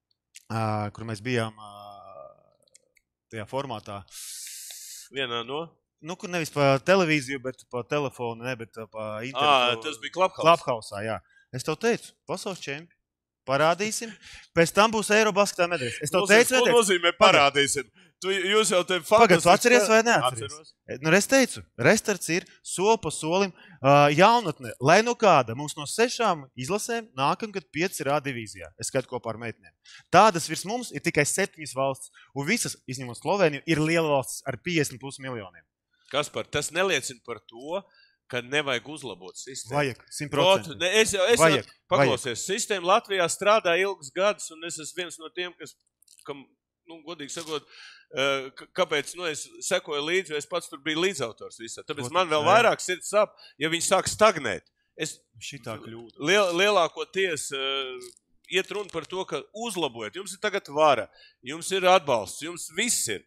uh, kur mēs bijām uh, tajā formātā, Vienā no? nu, kur nevis pa televīziju, bet pa telefonu, ne, bet uh, pa Ā, internetu. tas bija Clubhouse. Clubhouse, jā. Es tev teicu, pasaules čempi, parādīsim, pēc tam būs Eirobasketā medaļas. Es tev teicu, Ko neteicu. nozīmē parādīsim? Tu, jūs jau te Pagad, tu fantastiski atceries vai spēlē- neatceries? Atceros. Nu, es teicu, restarts ir soli pa solim uh, jaunatne. Lai nu kāda, mums no sešām izlasēm nākamgad pieci rā divīzijā. Es skatu kopā ar meitnēm. Tādas virs mums ir tikai septiņas valsts, un visas, izņemot Sloveniju, ir liela valsts ar piecdesmit plus miljoniem. Kaspar, tas neliecina par to, ka nevajag uzlabot sistēmu. Vajag, simt Ot, procenti. ne, es jau, es Vajag, jau paklausies, sistēma Latvijā strādā ilgus gadus, un es esmu viens no tiem, kas, kam, nu, godīgi sakot, uh, k- kāpēc, nu, es sekoju līdzi, jo es pats tur biju līdzautors visā. Tāpēc Protams, man vēl jā. vairāk sirds sāp, ja viņi sāk stagnēt. Es Šitā kļūda. liel, lielākoties uh, iet runa par to, ka uzlabojiet. Jums ir tagad vara, jums ir atbalsts, jums viss ir.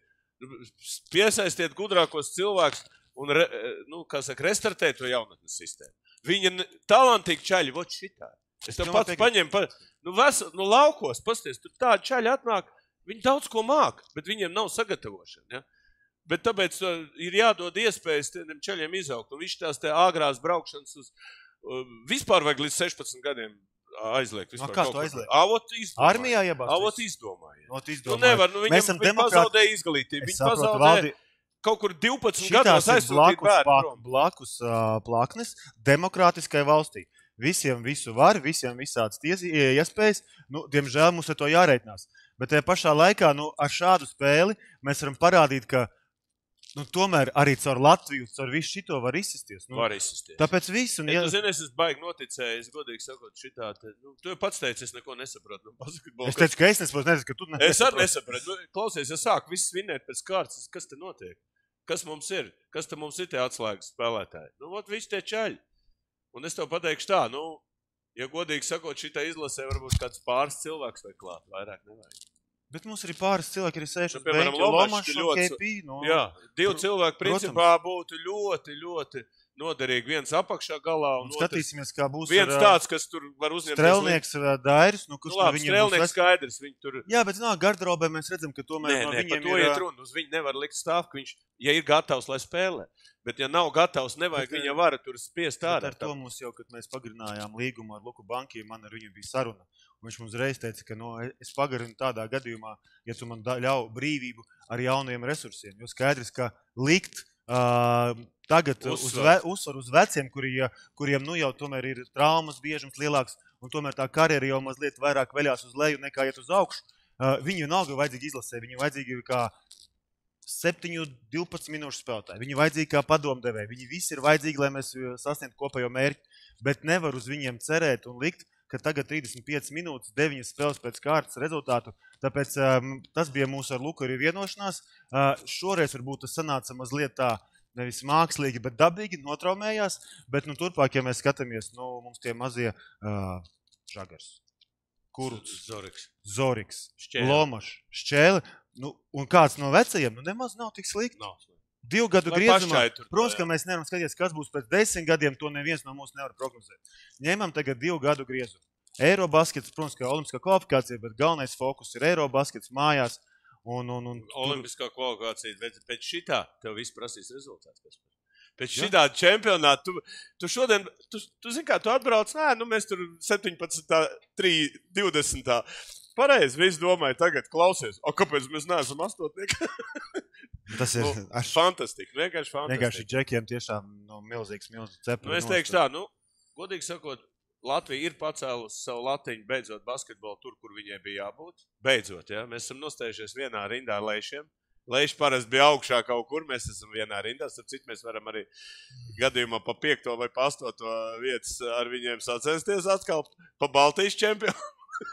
Piesaistiet gudrākos cilvēkus un, re, nu, kā saka, restartēt to jaunatnes sistēmu. Viņi ir talantīgi čaļi, vot šitā. Es tev Domāju, pats piekrīt. paņemu, pa, nu, ves, nu, laukos, pasties, tur tādi čaļi atnāk, viņi daudz ko māk, bet viņiem nav sagatavošana, ja? Bet tāpēc uh, ir jādod iespējas tiem čaļiem izaugt, un viņš tās te āgrās braukšanas uz, uh, vispār vajag līdz sešpadsmit gadiem aizliegt. No, Vispār kā kaut to ko. aizliegt? Avot izdomāja. Armijā iebāzt. Avot izdomāja. Not Nu, izdomāju. nevar, nu, viņam, Mēs esam viņi demokrāti. pazaudēja izglītību, Es viņi saprotu, pazaudēja Valdi, kaut kur divpadsmit šitās gados ir aizsūtīt blakus, bērnu pā- prom. blakus uh, plaknes demokrātiskai valstī. Visiem visu var, visiem visādas ties, ie- iespējas. Nu, diemžēl mums ar to jāreitinās. Bet tajā pašā laikā, nu, ar šādu spēli mēs varam parādīt, ka nu, tomēr arī caur Latviju, caur visu šito var izsisties. Nu, Var izsisties. tāpēc viss. Un, Ja, ja, tu zini, es esmu baigi noticējis, godīgi sakot, šitā, te, nu, tu jau pats teici, es neko nesapratu no basketbola. es teicu, ka es nesaprotu, nezinu, ka tu ne. Es arī nesapratu. Nu, klausies, ja sāk viss svinēt pēc kārtas, kas te notiek? Kas mums ir? Kas te mums ir tie atslēgas spēlētāji? Nu, ot, visi tie čaļi. Un es tev pateikšu tā, nu, ja godīgi sakot, šitā izlasē varbūt kāds pāris cilvēks vai klāt, vairāk nevajag. Bet mums arī pāris cilvēki ir sējuši Nu, piemēram, beņķa, Lomačs Lomačs ir un ļoti- K P. Nu, Jā, divi Pr- cilvēki protams. principā būtu ļoti, ļoti noderīgi. Viens apakšā galā un, Un otrs skatīsimies, kā būs viens ar, ā, tāds, kas tur var uzņemt. Strelnieks vai Dairis. Nu, Nu, kurš no labi, viņiem būs strelnieks vest- skaidrs, viņi tur... Jā, bet no garderobē mēs redzam, ka tomēr Nē, no nē, par viņiem to ir... iet runa. Uz viņu nevar likt stāv, ka viņš, ja ir gatavs, lai spēlē. Bet ja nav gatavs, nevajag Bet, viņa vara tur spiest Bet ārā. ar to mums jau, kad mēs pagarinājām līgumu ar Luku Bankiem, man ar viņu bija saruna. Viņš mums reiz teica, ka no, es pagarinu tādā gadījumā, ja tu man ļauj brīvību ar jaunajiem resursiem. Jo skaidrs, ka likt uh, tagad uzsvar uz, ve, uzsvar uz veciem, kuri, kuriem nu jau tomēr ir traumas biežums lielāks, un tomēr tā karjera jau mazliet vairāk veļās uz leju nekā iet uz augšu. Uh, viņu vienalga vajadzīgi izlasē, viņu vajadzīgi kā septiņu, divpadsmit minūšu spēlētāji. Viņi vajadzīgi kā padomdevēji. Viņi visi ir vajadzīgi, lai mēs sasniegtu kopējo mērķi, bet nevar uz viņiem cerēt un likt, ka tagad trīsdesmit piecas minūtes, deviņas spēles pēc kārtas rezultātu. Tāpēc um, tas bija mūsu ar Luku arī vienošanās. Uh, šoreiz varbūt tas sanāca mazliet tā, nevis mākslīgi, bet dabīgi, notraumējās. Bet nu, turpāk, ja mēs skatāmies, nu, mums tie mazie uh, Žagars, Kuruts, Zoriks, Zoriks Šķēle. Lomašs, Šķēle. Nu, un kāds no vecajiem, nu nemaz nav tik slikti. Nav. Divu gadu Lai griezumā, pašķai tur, protams, jā. ka mēs nevaram skatīties, kas būs pēc desmit gadiem, to neviens no mums nevar prognozēt. Ņemam tagad divu gadu griezumu. Eirobaskets, protams, ka olimpiskā kvalifikācija, bet galvenais fokus ir Eirobaskets mājās. Un, un, un, Olimpiskā kvalifikācija, bet pēc šitā tev viss prasīs rezultāts. Pēc šitā čempionāta, tu, tu šodien, tu, tu zini kā, tu atbrauc, nē, nu mēs tur septiņpadsmitā, trīs, divdesmitā. Pareizi, visi domāja tagad, klausies, o kāpēc mēs neesam astotnieki? Tas ir nu, aš, fantastiski, vienkārši fantastiski. vienkārši džekiem tiešām no milzīgs, milzīgs cepuri. Nu, es teikšu tā, nu, godīgi sakot, Latvija ir pacēlusi savu latiņu beidzot basketbolu tur, kur viņai bija jābūt. Beidzot, ja? Mēs esam nostājušies vienā rindā ar Leišiem. Leiši parasti bija augšā kaut kur, mēs esam vienā rindā, starp citu mēs varam arī gadījumā pa piekto vai pa astoto vietas ar viņiem sacensties atkal pa Baltijas čempionu.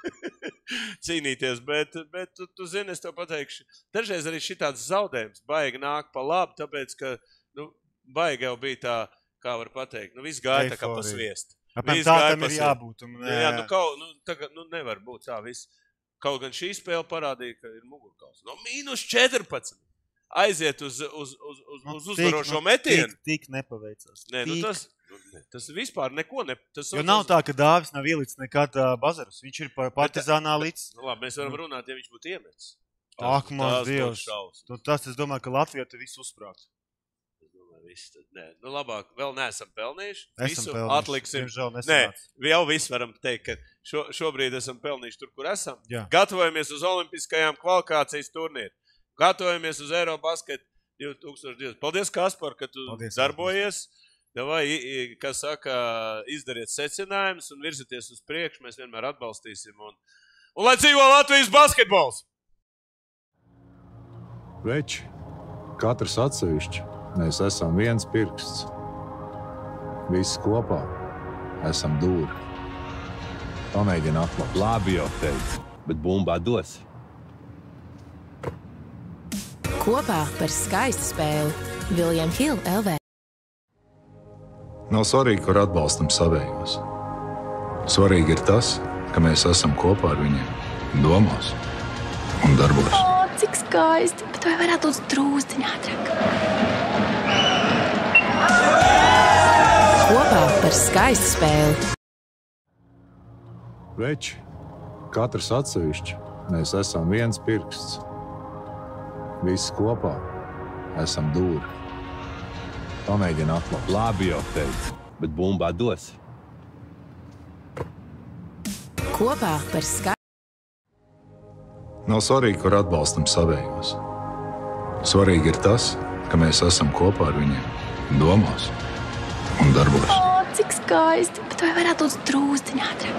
Cīnīties, bet, bet tu, tu zini, es tev pateikšu, dažreiz arī šitāds zaudējums baigi nāk pa labi, tāpēc, ka, nu, baigi jau bija tā, kā var pateikt, nu, viss gāja tā kā pa sviestu. Apmēram tā tam ir jābūt. Un, jā, jā, nu, kaut, nu, tagad, nu, nevar būt tā viss. Kaut gan šī spēle parādīja, ka ir mugurkauls. No mīnus četrpadsmit. Aiziet uz, uz, uz, uz, nu, uz uzvarošo nu, metienu. Tik, tik nepaveicās. Nē, nu, tas, nu, ne, tas vispār neko ne... Tas jo nav tā, ka Dāvis nav ielicis nekad uh, Bazarus. Viņš ir partizānā līdz. Nu, labi, mēs varam runāt, ja viņš būtu iemetis. Ak, mans Dievs. Nu, tas, es domāju, ka Latvijā te visu uzsprāgt. Es domāju, viss tad, nē. Nu, labāk, vēl neesam pelnījuši. Esam visu pelnījuši. Atliksim. Diemžēl Nē, jau viss varam teikt, ka šo, šobrīd esam pelnījuši tur, kur esam. Jā. Gatavojamies uz olimpiskajām kvalifikācijas turnīru. Gatavojamies uz Eirobasket divi tūkstoši divdesmit. Paldies, Kaspar, ka tu Paldies, darbojies. Vai, kas saka, izdariet secinājumus un virzaties uz priekšu. Mēs vienmēr atbalstīsim. Un, un lai dzīvo Latvijas basketbols! Veči, katrs atsevišķi, mēs esam viens pirksts. Visi kopā esam dūri. Pamēģini atklāt. Labi jau teicu, bet bumbā dos. Kopā par skaistu spēli William Hill L V. Nav svarīgi, kur atbalstam savējos. Svarīgi ir tas, ka mēs esam kopā ar viņiem domās un darbos. O, cik skaisti, bet vai varētu būt drūzdiņā ātrāk? Kopā par skaistu spēli. Veči, katrs atsevišķi, mēs esam viens pirksts. Visi kopā esam dūri. Pamēģini atklāt. Labi jau teicu, bet bumbā dos. Kopā par skaistu. Nav svarīgi, kur atbalstam savējos. Svarīgi ir tas, ka mēs esam kopā ar viņiem domās un darbos. O, cik skaisti, bet vai varētu būt drūzdiņā ātrāk?